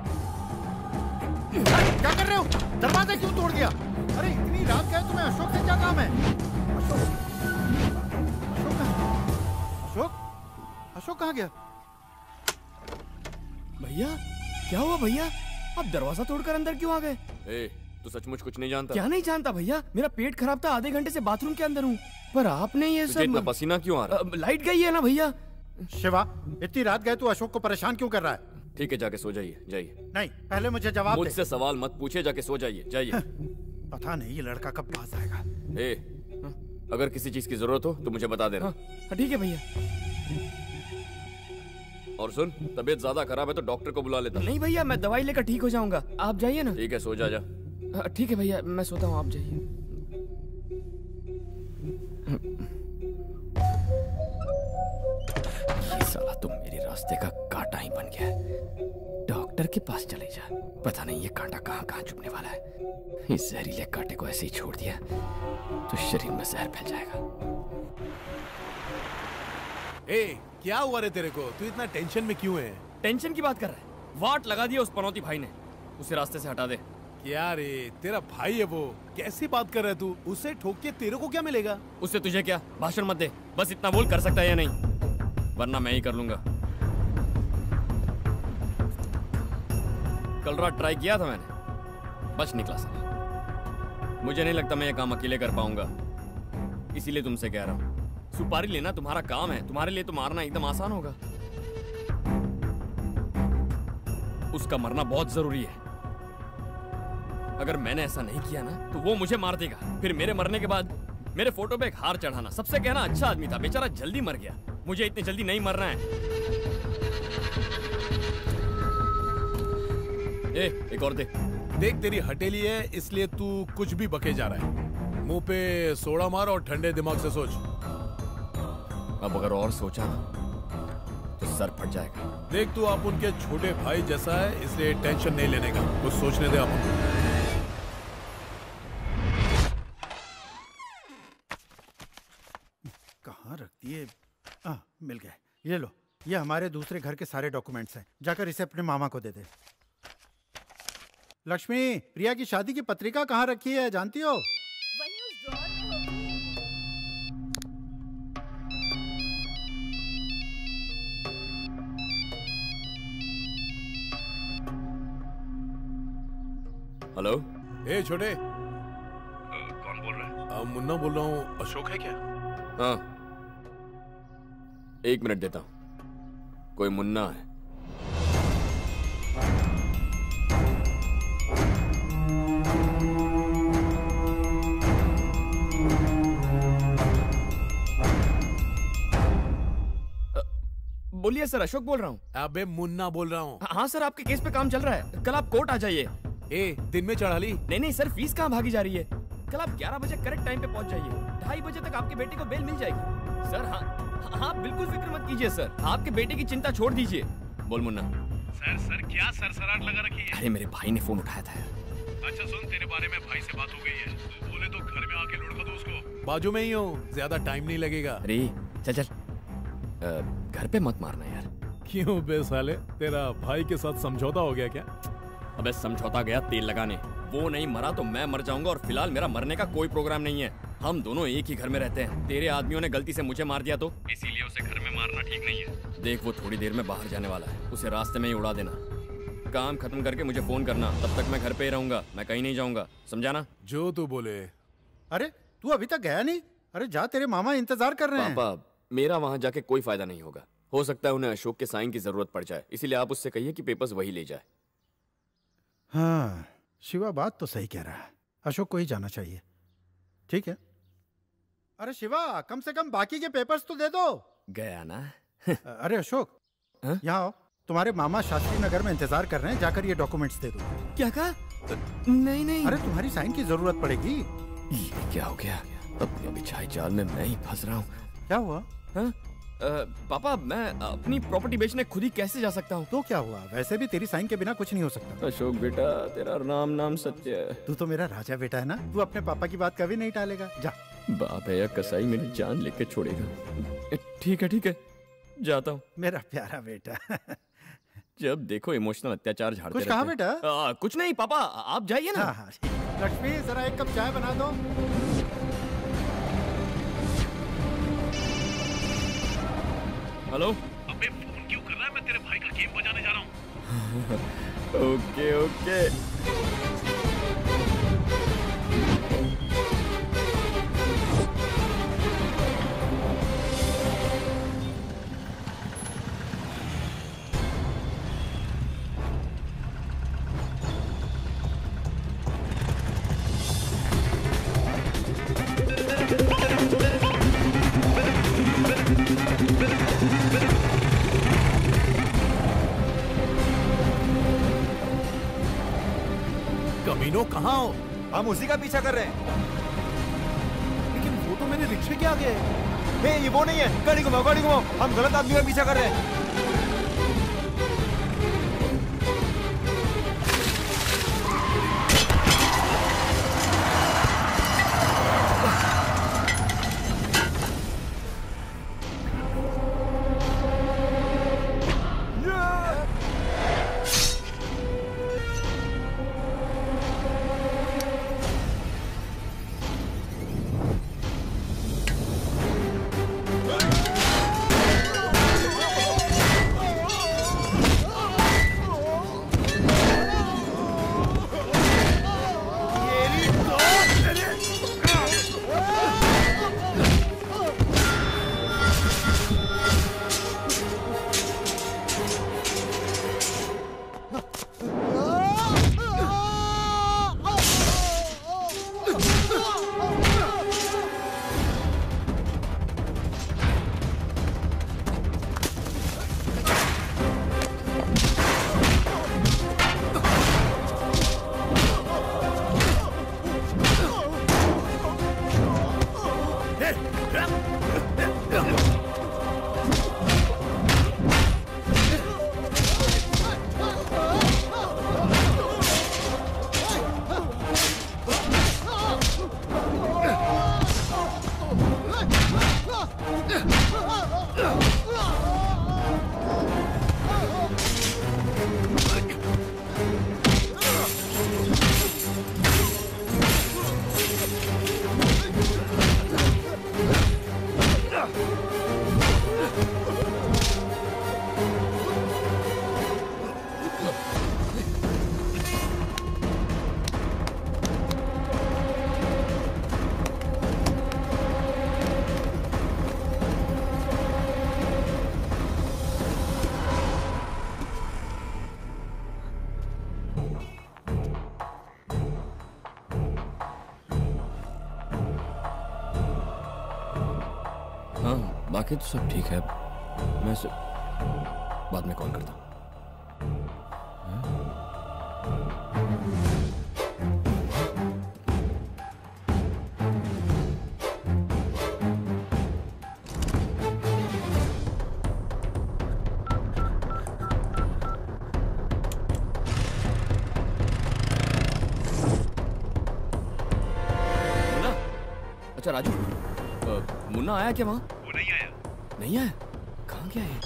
क्या कर रहे हो? दरवाजा क्यों तोड़ दिया? अरे इतनी रात गए तुम्हें अशोक से क्या काम है? अशोक कहाँ गया? भैया क्या हुआ भैया? आप दरवाजा तोड़कर अंदर क्यों आ गए? तू सचमुच कुछ नहीं जानता? क्या नहीं जानता भैया? मेरा पेट खराब था, आधे घंटे से बाथरूम के अंदर हूँ। पर आपने ये सब इतना पसीना क्यों आ रहा है? लाइट गई है ना भैया। शिवा इतनी रात गए तू अशोक को परेशान क्यों कर रहा है? ठीक है जाके सो जाइए, जाइए। नहीं पहले मुझे जवाब दे। मुझसे सवाल मत पूछे, जाके सो जाइए, जाइए। पता नहीं ये लड़का कब पास आएगा। अगर किसी चीज की जरूरत हो तो मुझे बता देना। ठीक है भैया। और सुन, तबीयत ज्यादा खराब है तो डॉक्टर को बुला लेता। नहीं भैया मैं दवाई लेकर ठीक हो जाऊंगा, आप जाइए ना। ठीक है सो जा। ठीक है भैया मैं सोता हूँ, आप जाइए। ये साला तुम मेरे रास्ते का कांटा ही बन गया। डॉक्टर के पास चले जा, पता नहीं ये कांटा कहाँ कहाँ चुभने वाला है। इस जहरीले कांटे को ऐसे ही छोड़ दिया तो शरीर में जहर फैल जाएगा। क्या हुआ रे तेरे को? तू इतना टेंशन में क्यों है? टेंशन की बात कर रहा है? वाट लगा दिया उस पनौती भाई ने, उसे रास्ते से हटा दे। क्या रे, तेरा भाई है वो, कैसी बात कर रहा है तू? उसे ठोक के तेरे को क्या मिलेगा? उससे तुझे क्या? भाषण मत दे, बस इतना बोल कर सकता है या नहीं, वरना मैं ही कर लूंगा। कल रात ट्राई किया था मैंने, बच निकला साला। मुझे नहीं लगता मैं ये काम अकेले कर पाऊंगा, इसीलिए तुमसे कह रहा हूँ। सुपारी लेना तुम्हारा काम है, तुम्हारे लिए तो मारना एकदम आसान होगा। उसका मरना बहुत जरूरी है। अगर मैंने ऐसा नहीं किया ना तो वो मुझे मार देगा। फिर मेरे मरने के बाद मेरे फोटो पे एक हार चढ़ाना, सबसे कहना अच्छा आदमी था, बेचारा जल्दी मर गया। मुझे इतनी जल्दी नहीं मरना है। एक और दे। देख तेरी हटेली है इसलिए तू कुछ भी बके जा रहा है। मुंह पे सोडा मार और ठंडे दिमाग से सोच। अब अगर और सोचा तो सर फट जाएगा। देख तू आप उनके छोटे भाई जैसा है, इसलिए टेंशन नहीं लेने का, कुछ सोचने दे आप उनको। कहाँ रखती है? मिल गए। ये लो, ये हमारे दूसरे घर के सारे डॉक्यूमेंट्स हैं। जाकर इसे अपने मामा को दे दे। लक्ष्मी, प्रिया की शादी की पत्रिका कहाँ रखी है जानती हो? हेलो। ए छोटे, कौन बोल रहा है? मुन्ना बोल रहा हूँ। अशोक है क्या? हाँ, 1 मिनट देता हूँ। कोई मुन्ना है? बोलिए सर, अशोक बोल रहा हूँ। अबे मुन्ना बोल रहा हूँ। हाँ सर, आपके केस पे काम चल रहा है। कल आप कोर्ट आ जाइए। दिन में चढ़ा ली? नहीं सर, फीस कहाँ भागी जा रही है। कल आप 11 बजे करेक्ट टाइम पे पहुँच जाइए। 2:30 बजे तक आपके बेटे को बेल मिल जाएगी। सर हाँ, बिल्कुल फिक्र मत कीजिए सर। आपके बेटे की चिंता छोड़ दीजिए। बोल मुन्ना। सर क्या सरसराहट लगा रखी है? अरे मेरे भाई ने फोन उठाया था। अच्छा सुन, तेरे बारे में भाई से बात हो गई है। तू बोले तो घर में आके लुढ़का दो उसको। बाजू में ही हूँ, ज्यादा टाइम नहीं लगेगा। अरे चल घर पे मत मारना यार। क्यों बे साले, तेरा भाई के साथ समझौता हो गया क्या? अबे समझौता गया तेल लगाने। वो नहीं मरा तो मैं मर जाऊंगा, और फिलहाल मेरा मरने का कोई प्रोग्राम नहीं है। हम दोनों एक ही घर में रहते हैं। तेरे आदमियों ने गलती से मुझे मार दिया तो इसीलिए उसे घर में मारना ठीक नहीं है। देख, वो थोड़ी देर में बाहर जाने वाला है, उसे रास्ते में ही उड़ा देना। काम खत्म करके मुझे फोन करना, तब तक मैं घर पे ही रहूंगा, मैं कहीं नहीं जाऊंगा, समझा ना? जो तू बोले। अरे तू अभी तक गया नहीं? अरे जा, तेरे मामा इंतजार कर रहे हैं। पापा, मेरा वहाँ जाके कोई फायदा नहीं होगा। हो सकता है उन्हें अशोक के साइन की जरूरत पड़ जाए, इसीलिए आप उससे कहिए कि पेपर्स वही ले जाए। हाँ, शिवा बात तो सही कह रहा है। अशोक को ही जाना चाहिए। ठीक है। अरे शिवा, कम से कम बाकी के पेपर्स तो दे दो। गया ना? अरे अशोक, यहाँ आओ। तुम्हारे मामा शास्त्री नगर में इंतजार कर रहे हैं, जाकर ये डॉक्यूमेंट्स दे दो। क्या कहा? नहीं। अरे तुम्हारी साइन की जरूरत पड़ेगी। ये क्या हो गया? अपने बिछाई जाल में मैं ही फंस रहा हूँ। क्या हुआ? पापा, मैं अपनी प्रॉपर्टी बेचने खुद ही कैसे जा सकता हूँ? तो क्या हुआ? वैसे भी तेरी साइन के बिना कुछ नहीं हो सकता। अशोक बेटा, तेरा नाम सत्य है। तू तो मेरा राजा बेटा है ना। तू अपने पापा की बात कभी नहीं टालेगा। जा। बाप है या कसाई, मेरी जान लेके छोड़ेगा। ठीक है, जाता हूँ। मेरा प्यारा बेटा। जब देखो इमोशनल अत्याचार झाड़ते कुछ कहा बेटा? कुछ नहीं पापा, आप जाइए ना। हाँ, लक्ष्मी, जरा 1 कप चाय बना दो। हेलो। अबे फोन क्यों कर रहा है? मैं तेरे भाई का गेम बजाने जा रहा हूँ। ओके। कमीनो, कहाँ हो? हम उसी का पीछा कर रहे हैं। लेकिन वो तो मेरे रिक्शे के आगे है। ये वो नहीं है। गाड़ी घुमाओ। हम गलत आदमी का पीछा कर रहे हैं। बाकी तो सब ठीक है। मैं बाद में कॉल करता हूँ। अच्छा राजू, मुन्ना आया क्या वहाँ? वो नहीं आया। नहीं आया? कहाँ गया है?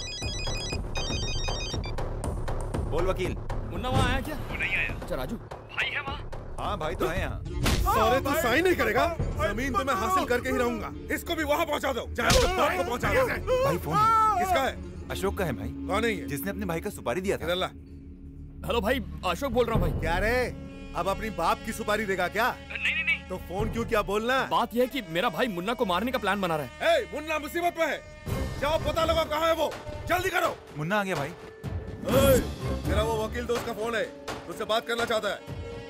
बोल वकील। मुन्ना वहाँ आया क्या? वो नहीं आया। अच्छा राजू, भाई है वहाँ? हाँ भाई तो है यहाँ। सारे तू साइन नहीं करेगा? जमीन तो मैं हासिल करके ही रहूंगा। इसको भी वहाँ पहुँचा दो। चाहे उसके बाप को पहुँचा दो। भाई फोन किसका है? अशोक का है भाई। कौन है ये? जिसने अपने भाई का सुपारी दिया था। हेलो भाई, अशोक बोल रहा हूँ भाई। क्या रे? अब अपनी बाप की सुपारी देगा क्या? नहीं। तो फोन क्यों क्या बोलना? बात यह है कि मेरा भाई मुन्ना को मारने का प्लान बना रहा है। मुन्ना मुसीबत में है। जाओ पता लगाओ कहाँ है वो। जल्दी करो। मुन्ना आ गया भाई। मेरा वो वकील दोस्त का फोन है, उससे बात करना चाहता है।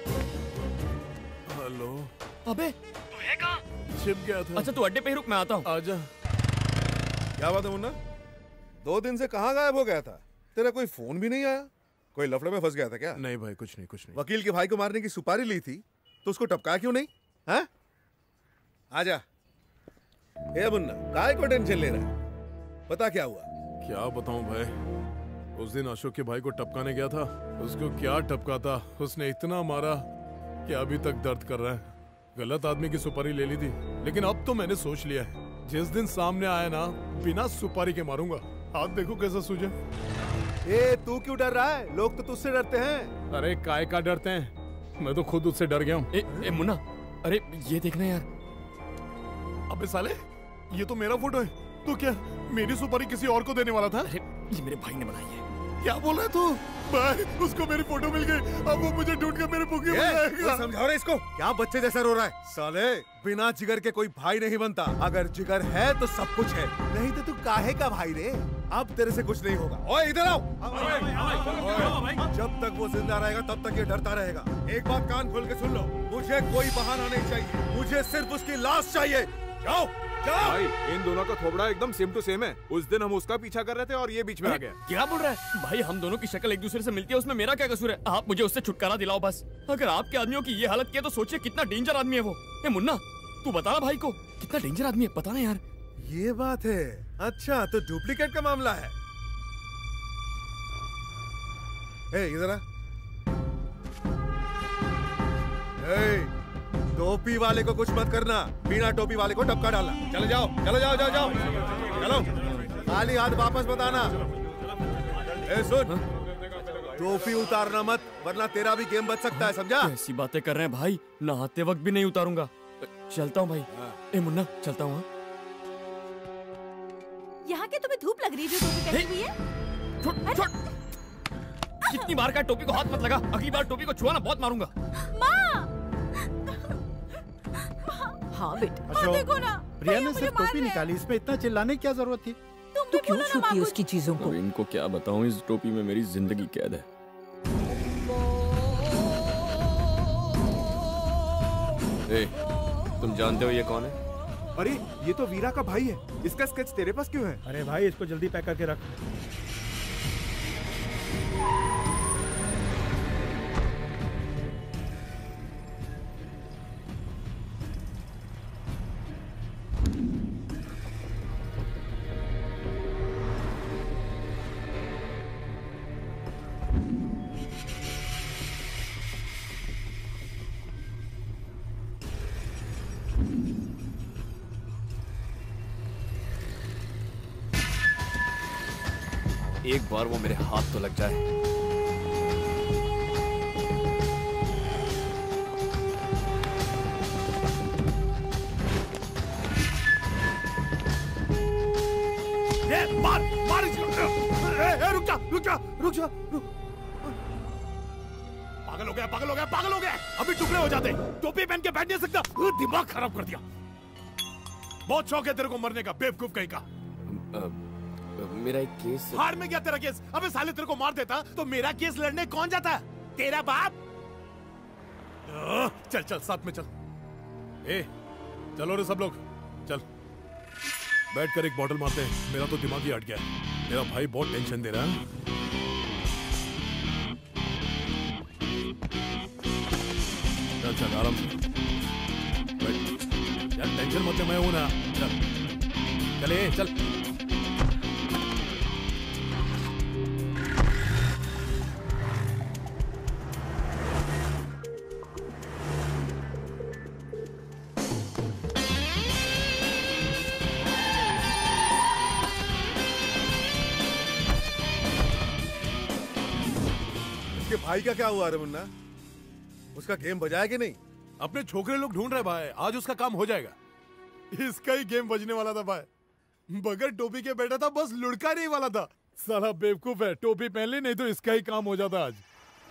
हेलो। अबे तू है कहाँ? छिप गया था। अच्छा तू अड्डे पे ही रुक, मैं आता हूँ। आजा। क्या बात है मुन्ना? 2 दिन से कहाँ गायब हो गया था? तेरा कोई फोन भी नहीं आया? कोई लफड़े में फंस गया था क्या? नहीं भाई, कुछ नहीं। वकील के भाई को मारने की सुपारी ली थी तो उसको टपका क्यों नहीं? हाँ? आजा। ए मुन्ना, काय को टेंशन ले रहा है? पता क्या हुआ? क्या बताऊं भाई, उस दिन अशोक के भाई को टपकाने गया था। उसको क्या टपका था, उसने इतना मारा कि अभी तक दर्द कर रहा है। गलत आदमी की सुपारी ले ली थी, लेकिन अब तो मैंने सोच लिया है, जिस दिन सामने आया ना, बिना सुपारी के मारूंगा। हाथ देखो कैसा सूझे। ए तू क्यों डर रहा है? लोग तो तुझसे डरते हैं। अरे काय का डरते हैं, मैं तो खुद उससे डर गया हूँ। ए मुन्ना, अरे ये देखना यार। अबे साले, ये तो मेरा फोटो है। तो क्या मेरी सुपारी किसी और को देने वाला था? अरे ये मेरे भाई ने बनाई है। क्या बोल रहा है तू? भाई, उसको मेरी फोटो मिल गई, अब वो मुझे ढूंढ कर मेरे भूखे बनाएगा। समझाओ रे इसको। क्या बच्चे जैसा रो रहा है? साले, बिना जिगर के कोई भाई नहीं बनता। अगर जिगर है तो सब कुछ है, नहीं तो तू काहे का भाई रे? अब तेरे से कुछ नहीं होगा। ओए इधर आओ। जब तक वो जिंदा रहेगा तब तक ये डरता रहेगा। एक बात कान खोल के सुन लो, मुझे कोई बहाना नहीं चाहिए, मुझे सिर्फ उसकी लाश चाहिए। जाओ जाओ। भाई, इन दोनों का थोबड़ा एकदम सेम टू सेम है। उस दिन हम उसका पीछा कर रहे थे और ये बीच में आ गया। क्या बोल रहा है भाई? हम दोनों की शक्ल एक दूसरे से मिलती है, उसमें मेरा क्या कसूर है? आप मुझे उससे छुटकारा दिलाओ बस। अगर आपके आदमियों की ये हालत की है तो सोचिए कितना डेंजर आदमी है वो। ए मुन्ना, तू बता ना भाई को, कितना डेंजर आदमी है, पता ना यार। ये बात है। अच्छा तो डुप्लीकेट का मामला है। इधर आ। टोपी वाले को कुछ मत करना, बिना टोपी वाले को टपका डालना। चले जाओ चलो, जाओ जाओ जाओ, चलो। खाली हाथ वापस मत आना। सुन, टोपी उतारना मत, वरना तेरा भी गेम बच सकता है, समझा? ऐसी बातें कर रहे हैं भाई, नहाते वक्त भी नहीं उतारूंगा। चलता हूँ भाई। ए मुन्ना, चलता हूँ। यहाँ के तुम्हें धूप लग रही है जो टोपी पहनी हुई है? छोड़ छोड़। कितनी बार का टोपी को हाथ मत लगा, अगली बार टोपी को छुआ ना, बहुत मारूंगा। माँ! हाँ बेटा, देखो ना, प्रिया ने सिर्फ टोपी निकाली, इसमें इतना चिल्लाने की क्या जरूरत थी? तू क्यों छूती है उसकी चीजों को? इनको क्या बताऊं, इस टोपी में मेरी जिंदगी कैद है। ए, तुम जानते हो ये कौन है? अरे ये तो वीरा का भाई है। इसका स्केच तेरे पास क्यों है? अरे भाई, इसको जल्दी पैक करके रख। एक बार वो मेरे हाथ तो लग जाए। मार मार रुक जा रुक जा रुक जा। पागल हो गया पागल हो गया पागल हो गया। अभी टुकड़े हो जाते। टोपी पहन के बैठ नहीं सकता। दिमाग खराब कर दिया। बहुत शौक है तेरे को मरने का बेवकूफ कहीं का। मेरा एक केस। हार में गया तेरा केस। अबे साले तेरे को मार देता तो मेरा केस लड़ने कौन जाता? तेरा बाप। चल चल साथ में चल। ए चलो रे सब लोग चल। बैठकर एक बॉटल मारते हैं। मेरा तो दिमाग ही हट गया। मेरा भाई बहुत टेंशन दे रहा है। चल चल आराम से बैठ। यार टेंशन मत ले, मैं हूं ना। चल चले चल। भाई का क्या हुआ रे मुन्ना? उसका गेम बजाया कि नहीं? अपने छोकरे लोग ढूंढ रहे भाई। आज उसका काम हो जाएगा। इसका ही गेम बजने वाला था भाई। बगैर टोपी के बैठा था, बस लुढ़का नहीं वाला था। साला बेवकूफ है। टोपी पहन ली नहीं तो इसका ही काम हो जाता आज।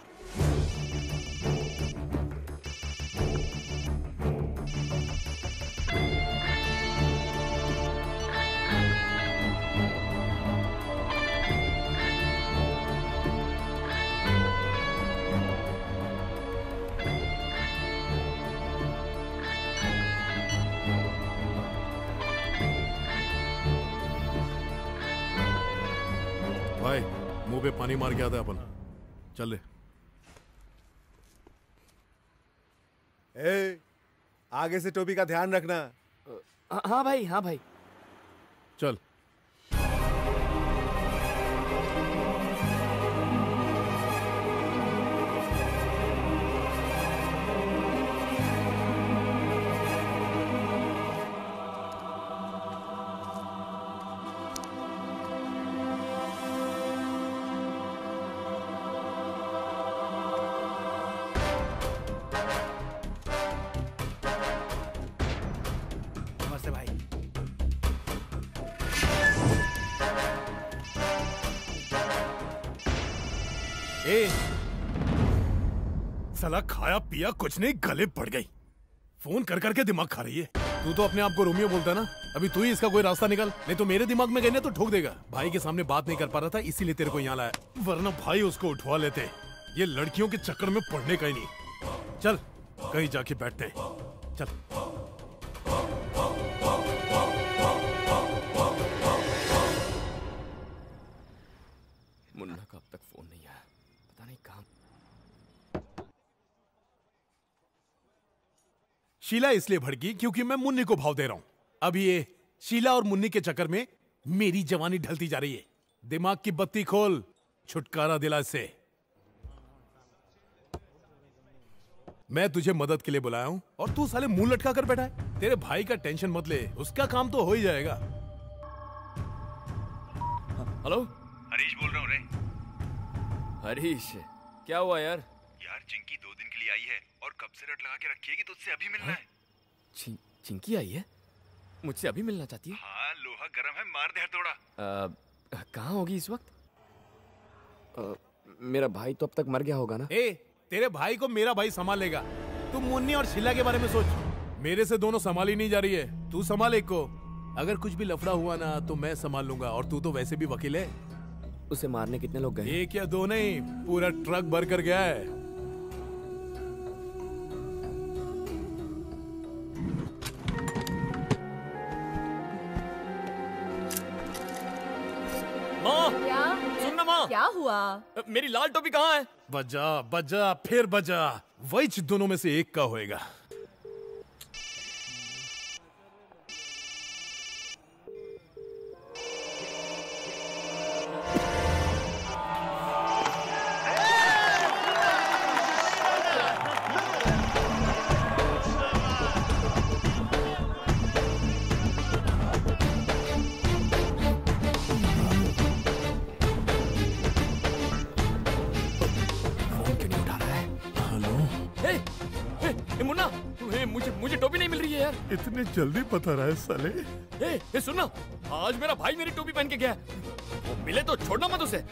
भाई मुंह पे पानी मार के आता है अपन। चल ले। ए, आगे से टोपी का ध्यान रखना। हाँ भाई हाँ भाई। चल साला खाया पिया कुछ नहीं, गले पड़ गई। फोन कर करके दिमाग खा रही है। तू तो अपने आप को रोमियो बोलता ना। अभी तू ही इसका कोई रास्ता निकाल, नहीं तो मेरे दिमाग में गई ना तो ठोक देगा। भाई के सामने बात नहीं कर पा रहा था इसीलिए तेरे को यहाँ लाया, वरना भाई उसको उठवा लेते। ये लड़कियों के चक्कर में पड़ने का ही नहीं। चल कहीं जाके बैठते हैं। चल मुन्ना का अब तक फोन नहीं आया, पता नहीं कहां। शीला इसलिए भड़की क्योंकि मैं मुन्नी को भाव दे रहा हूं। अब ये शीला और मुन्नी के चक्कर में मेरी जवानी ढलती जा रही है। दिमाग की बत्ती खोल, छुटकारा दिला इससे। मैं तुझे मदद के लिए बुलाया हूं और तू साले मुंह लटका कर बैठा है। तेरे भाई का टेंशन मत ले, उसका काम तो हो ही जाएगा। हेलो हरीश बोल रहा हूँ रे। हरीश क्या हुआ यार? यार चिंकी 2 दिन के लिए आई है और कब से रट लगा के रखी है कि तुझसे अभी मिलना है। चिंकी आई है? मुझसे अभी मिलना चाहती है? हाँ लोहा गरम है, मार दे हथौड़ा। कहाँ होगी इस वक्त? मेरा भाई तो अब तक मर गया होगा ना? तेरे भाई को मेरा भाई संभाल लेगा। तू मुन्नी और शीला के बारे में सोच। मेरे से दोनों संभाली नहीं जा रही है। तू संभाल एक को। अगर कुछ भी लफड़ा हुआ ना तो मैं संभाल लूंगा। और तू तो वैसे भी वकील है। उसे मारने कितने लोग गए? 1 या 2 नहीं, पूरा ट्रक भर कर गया है। माँ, क्या? सुन ना माँ। क्या हुआ? मेरी लाल टोपी कहाँ है? बजा बजा फिर बजा, वही दोनों में से एक का होएगा। यार। इतने जल्दी पता रहा है साले। ए सुनना, आज मेरा भाई मेरी टोपी पहन के गया। वो मिले तो छोड़ना मत उसे।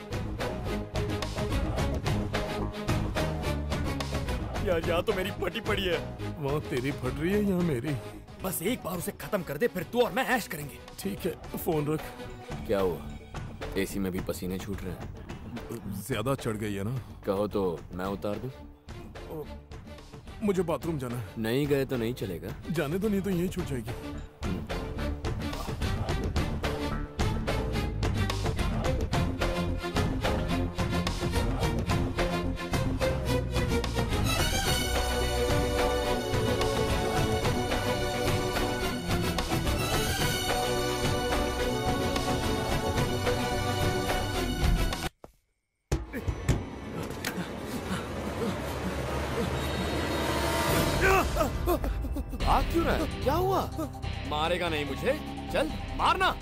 यार यहाँ तो मेरी फटी पड़ी है। वहाँ तेरी फट रही है, यहाँ मेरी। बस एक बार उसे खत्म कर दे, फिर तू और मैं ऐश करेंगे। ठीक है, फोन रख। क्या हुआ? एसी में भी पसीने छूट रहे हैं। ज्यादा चढ़ गई है ना? कहो तो मैं उतार दूं? मुझे बाथरूम जाना है। नहीं गए तो नहीं चलेगा। जाने दो, नहीं तो यहीं छूट जाएगी। भाग क्यों रहा है? क्या हुआ? मारेगा नहीं मुझे? चल मारना।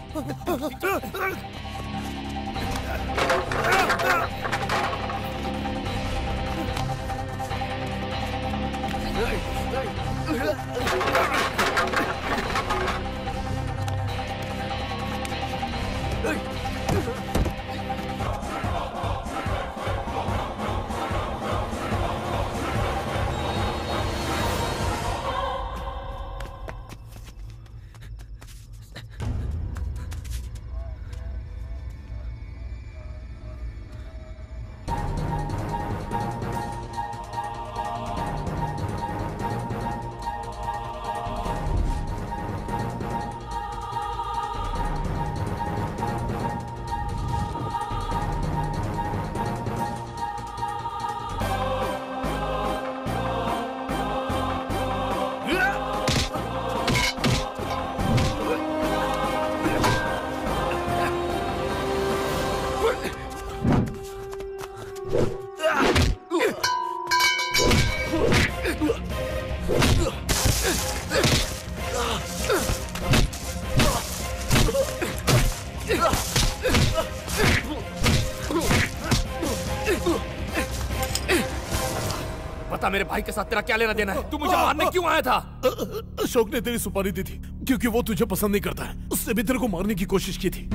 बता मेरे भाई के साथ तेरा क्या लेना देना है? तू मुझे मारने क्यों आया था? अशोक ने तेरी सुपारी दी थी क्योंकि वो तुझे पसंद नहीं करता है। उससे भी तेरे को मारने की कोशिश की थी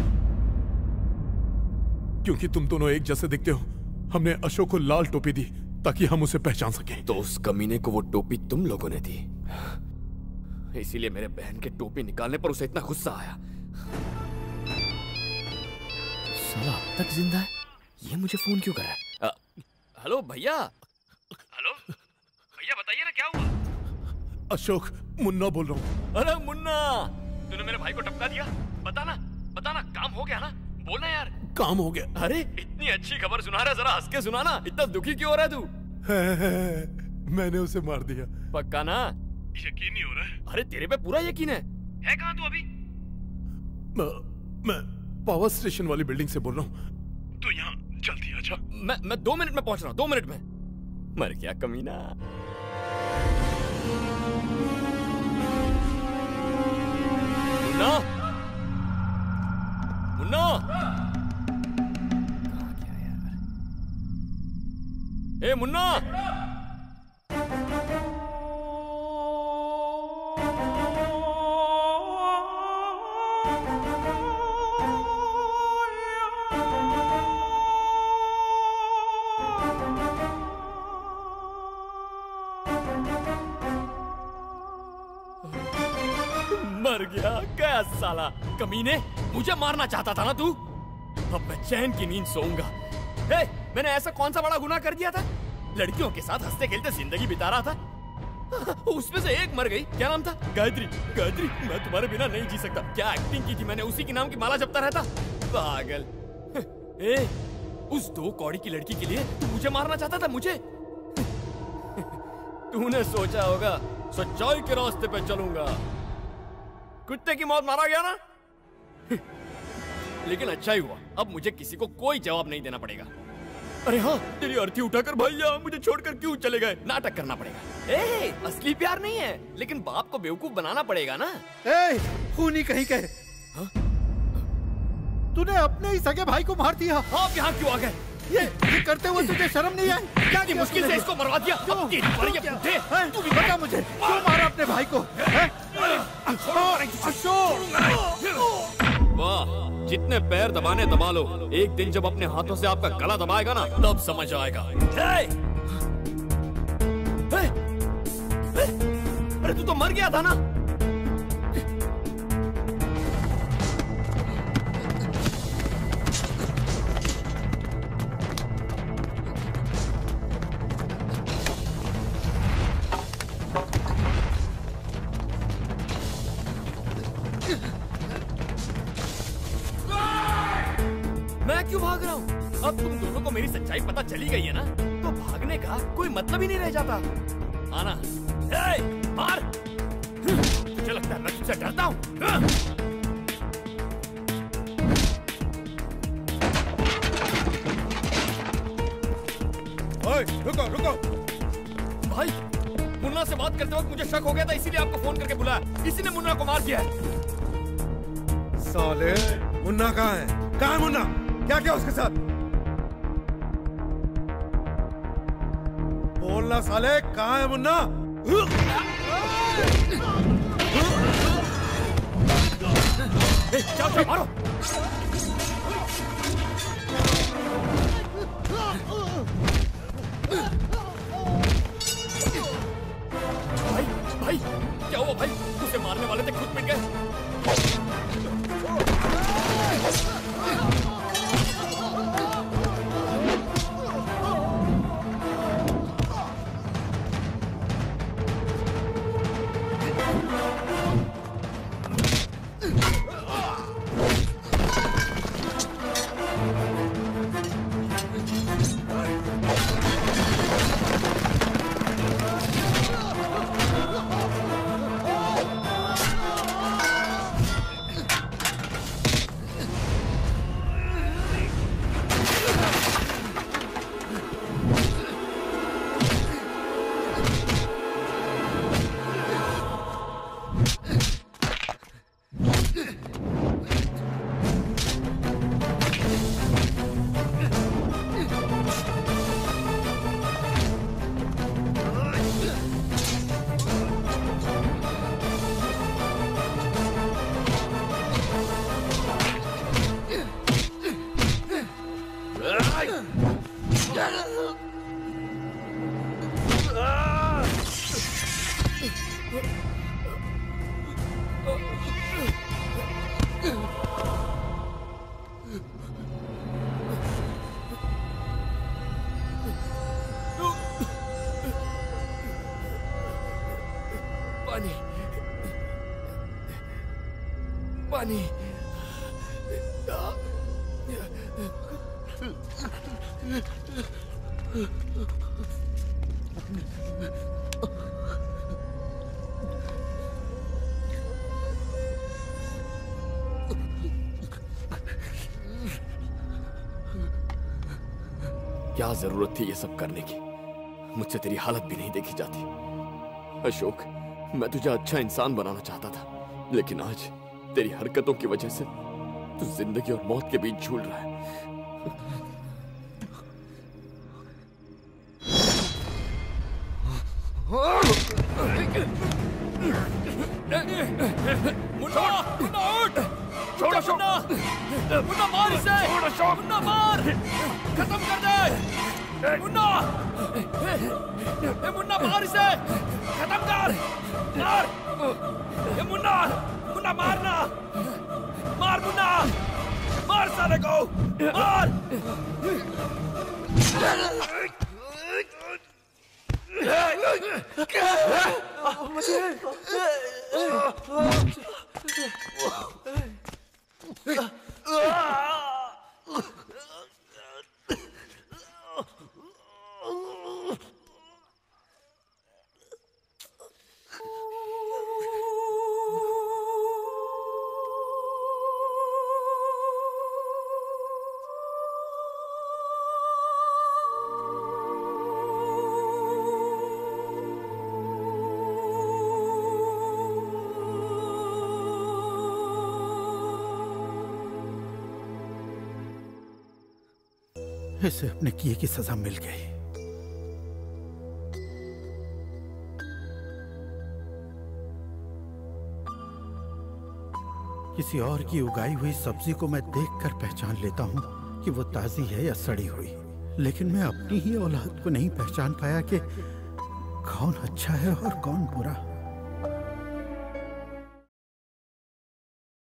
क्योंकि तुम दोनों एक जैसे दिखते हो। हमने अशोक को लाल टोपी दी ताकि हम उसे पहचान सकें। तो उस कमीने को वो टोपी तुम लोगों ने दी, इसीलिए मेरे बहन के टोपी निकालने पर उसे इतना गुस्सा आया। साला अब तक जिंदा है, ये मुझे फोन क्यों कर रहा है? हेलो भैया। हेलो भैया, बताइए ना क्या हुआ? अशोक, मुन्ना बोल रहा हूँ। अरे मुन्ना, तूने मेरे भाई को टपका दिया? बताना काम हो गया ना? बोलना यार। काम हो गया। अरे इतनी अच्छी खबर सुना रहा है, जरा हंस के सुनाना। इतना दुखी क्यों हो रहा है तू? मैंने उसे मार दिया। पक्का ना? यकीन नहीं हो रहा है। अरे तेरे पे पूरा यकीन है कहाँ तू अभी? मैं पावर स्टेशन वाली बिल्डिंग से बोल रहा हूँ। तू यहाँ जल्दी आजा। मैं 2 मिनट में पहुंच रहा हूँ। 2 मिनट में। मर गया कमीना। मुन्ना, मुन्ना, कहाँ गया यार? ए मुन्ना, मर गया साला कमीने। मुझे मारना चाहता था ना तू? अब मैं चैन की नींद सोऊंगा। मैंने ऐसा कौन सा बड़ा गुनाह कर दिया था? लड़कियों के साथ हंसते खेलते जिंदगी बिता रहा था। उसमें से एक मर गई। क्या नाम था? गायत्री। गायत्री, मैं तुम्हारे बिना नहीं जी सकता। क्या एक्टिंग की थी मैंने? उसी के नाम की माला जपता रहता। पागल। उस 2 कौड़ी की लड़की के लिए तू मुझे मारना चाहता था? मुझे तूने सोचा होगा सच्चाई के रास्ते पे चलूंगा। कुत्ते की मौत मारा गया ना? लेकिन अच्छा ही हुआ, अब मुझे किसी को कोई जवाब नहीं देना पड़ेगा। अरे हाँ, तेरी अर्थी उठाकर भैया मुझे छोड़कर क्यों चले गए? नाटक करना पड़ेगा। असली प्यार नहीं है, लेकिन बाप को बेवकूफ बनाना पड़ेगा ना। खूनी कहीं के, तूने अपने ही सगे भाई को मार दिया। आप यहाँ क्यों आ गए? ये करते हुए तुझे शर्म नहीं आई? क्या इतनी मुश्किल से इसको मरवा दिया? अब तेरी बारी है बूढ़े। तू भी बता मुझे, क्यों मारा अपने भाई को? अशोक! वाह, जितने पैर दबाने दबा लो, एक दिन जब अपने हाथों से आपका गला दबाएगा ना, तब समझ आएगा। अरे तू तो मर गया था ना? मैं क्यों भाग रहा हूँ? अब तुम दोनों को मेरी सच्चाई पता चली गई है ना, तो भागने का कोई मतलब ही नहीं रह जाता। आना, मार! तुझे लगता है मैं तुझसे डरता हूँ? रुको रुको भाई, मुन्ना से बात करते वक्त मुझे शक हो गया था, इसीलिए आपको फोन करके बुलाया। इसी ने मुन्ना को मार दिया है। साले, मुन्ना कहाँ है? कहाँ है मुन्ना? क्या क्या उसके साथ? बोलना साले, कहाँ है मुन्ना? चल मारो। भाई भाई क्या हुआ भाई? उसे मारने वाले थे, खुद मिट गए। पानी क्या जरूरत थी ये सब करने की? मुझसे तेरी हालत भी नहीं देखी जाती। अशोक, मैं तुझे अच्छा इंसान बनाना चाहता था, लेकिन आज तेरी हरकतों की वजह से तू जिंदगी और मौत के बीच झूल रहा है। मुन्ना, मुन्ना उठ! छोड़ अशोक! मुन्ना मार इसे! छोड़ अशोक! मुन्ना मार! खत्म कर दे! मुन्ना! मुन्ना मार इसे! खत्म कर! मार! मुन्ना! मुन्ना मारना! मार मुन्ना! मार साले को! मार! इसे अपने किए की सजा मिल गई। किसी और की उगाई हुई सब्जी को मैं देखकर पहचान लेता हूँ कि वो ताजी है या सड़ी हुई, लेकिन मैं अपनी ही औलाद को नहीं पहचान पाया कि कौन अच्छा है और कौन बुरा।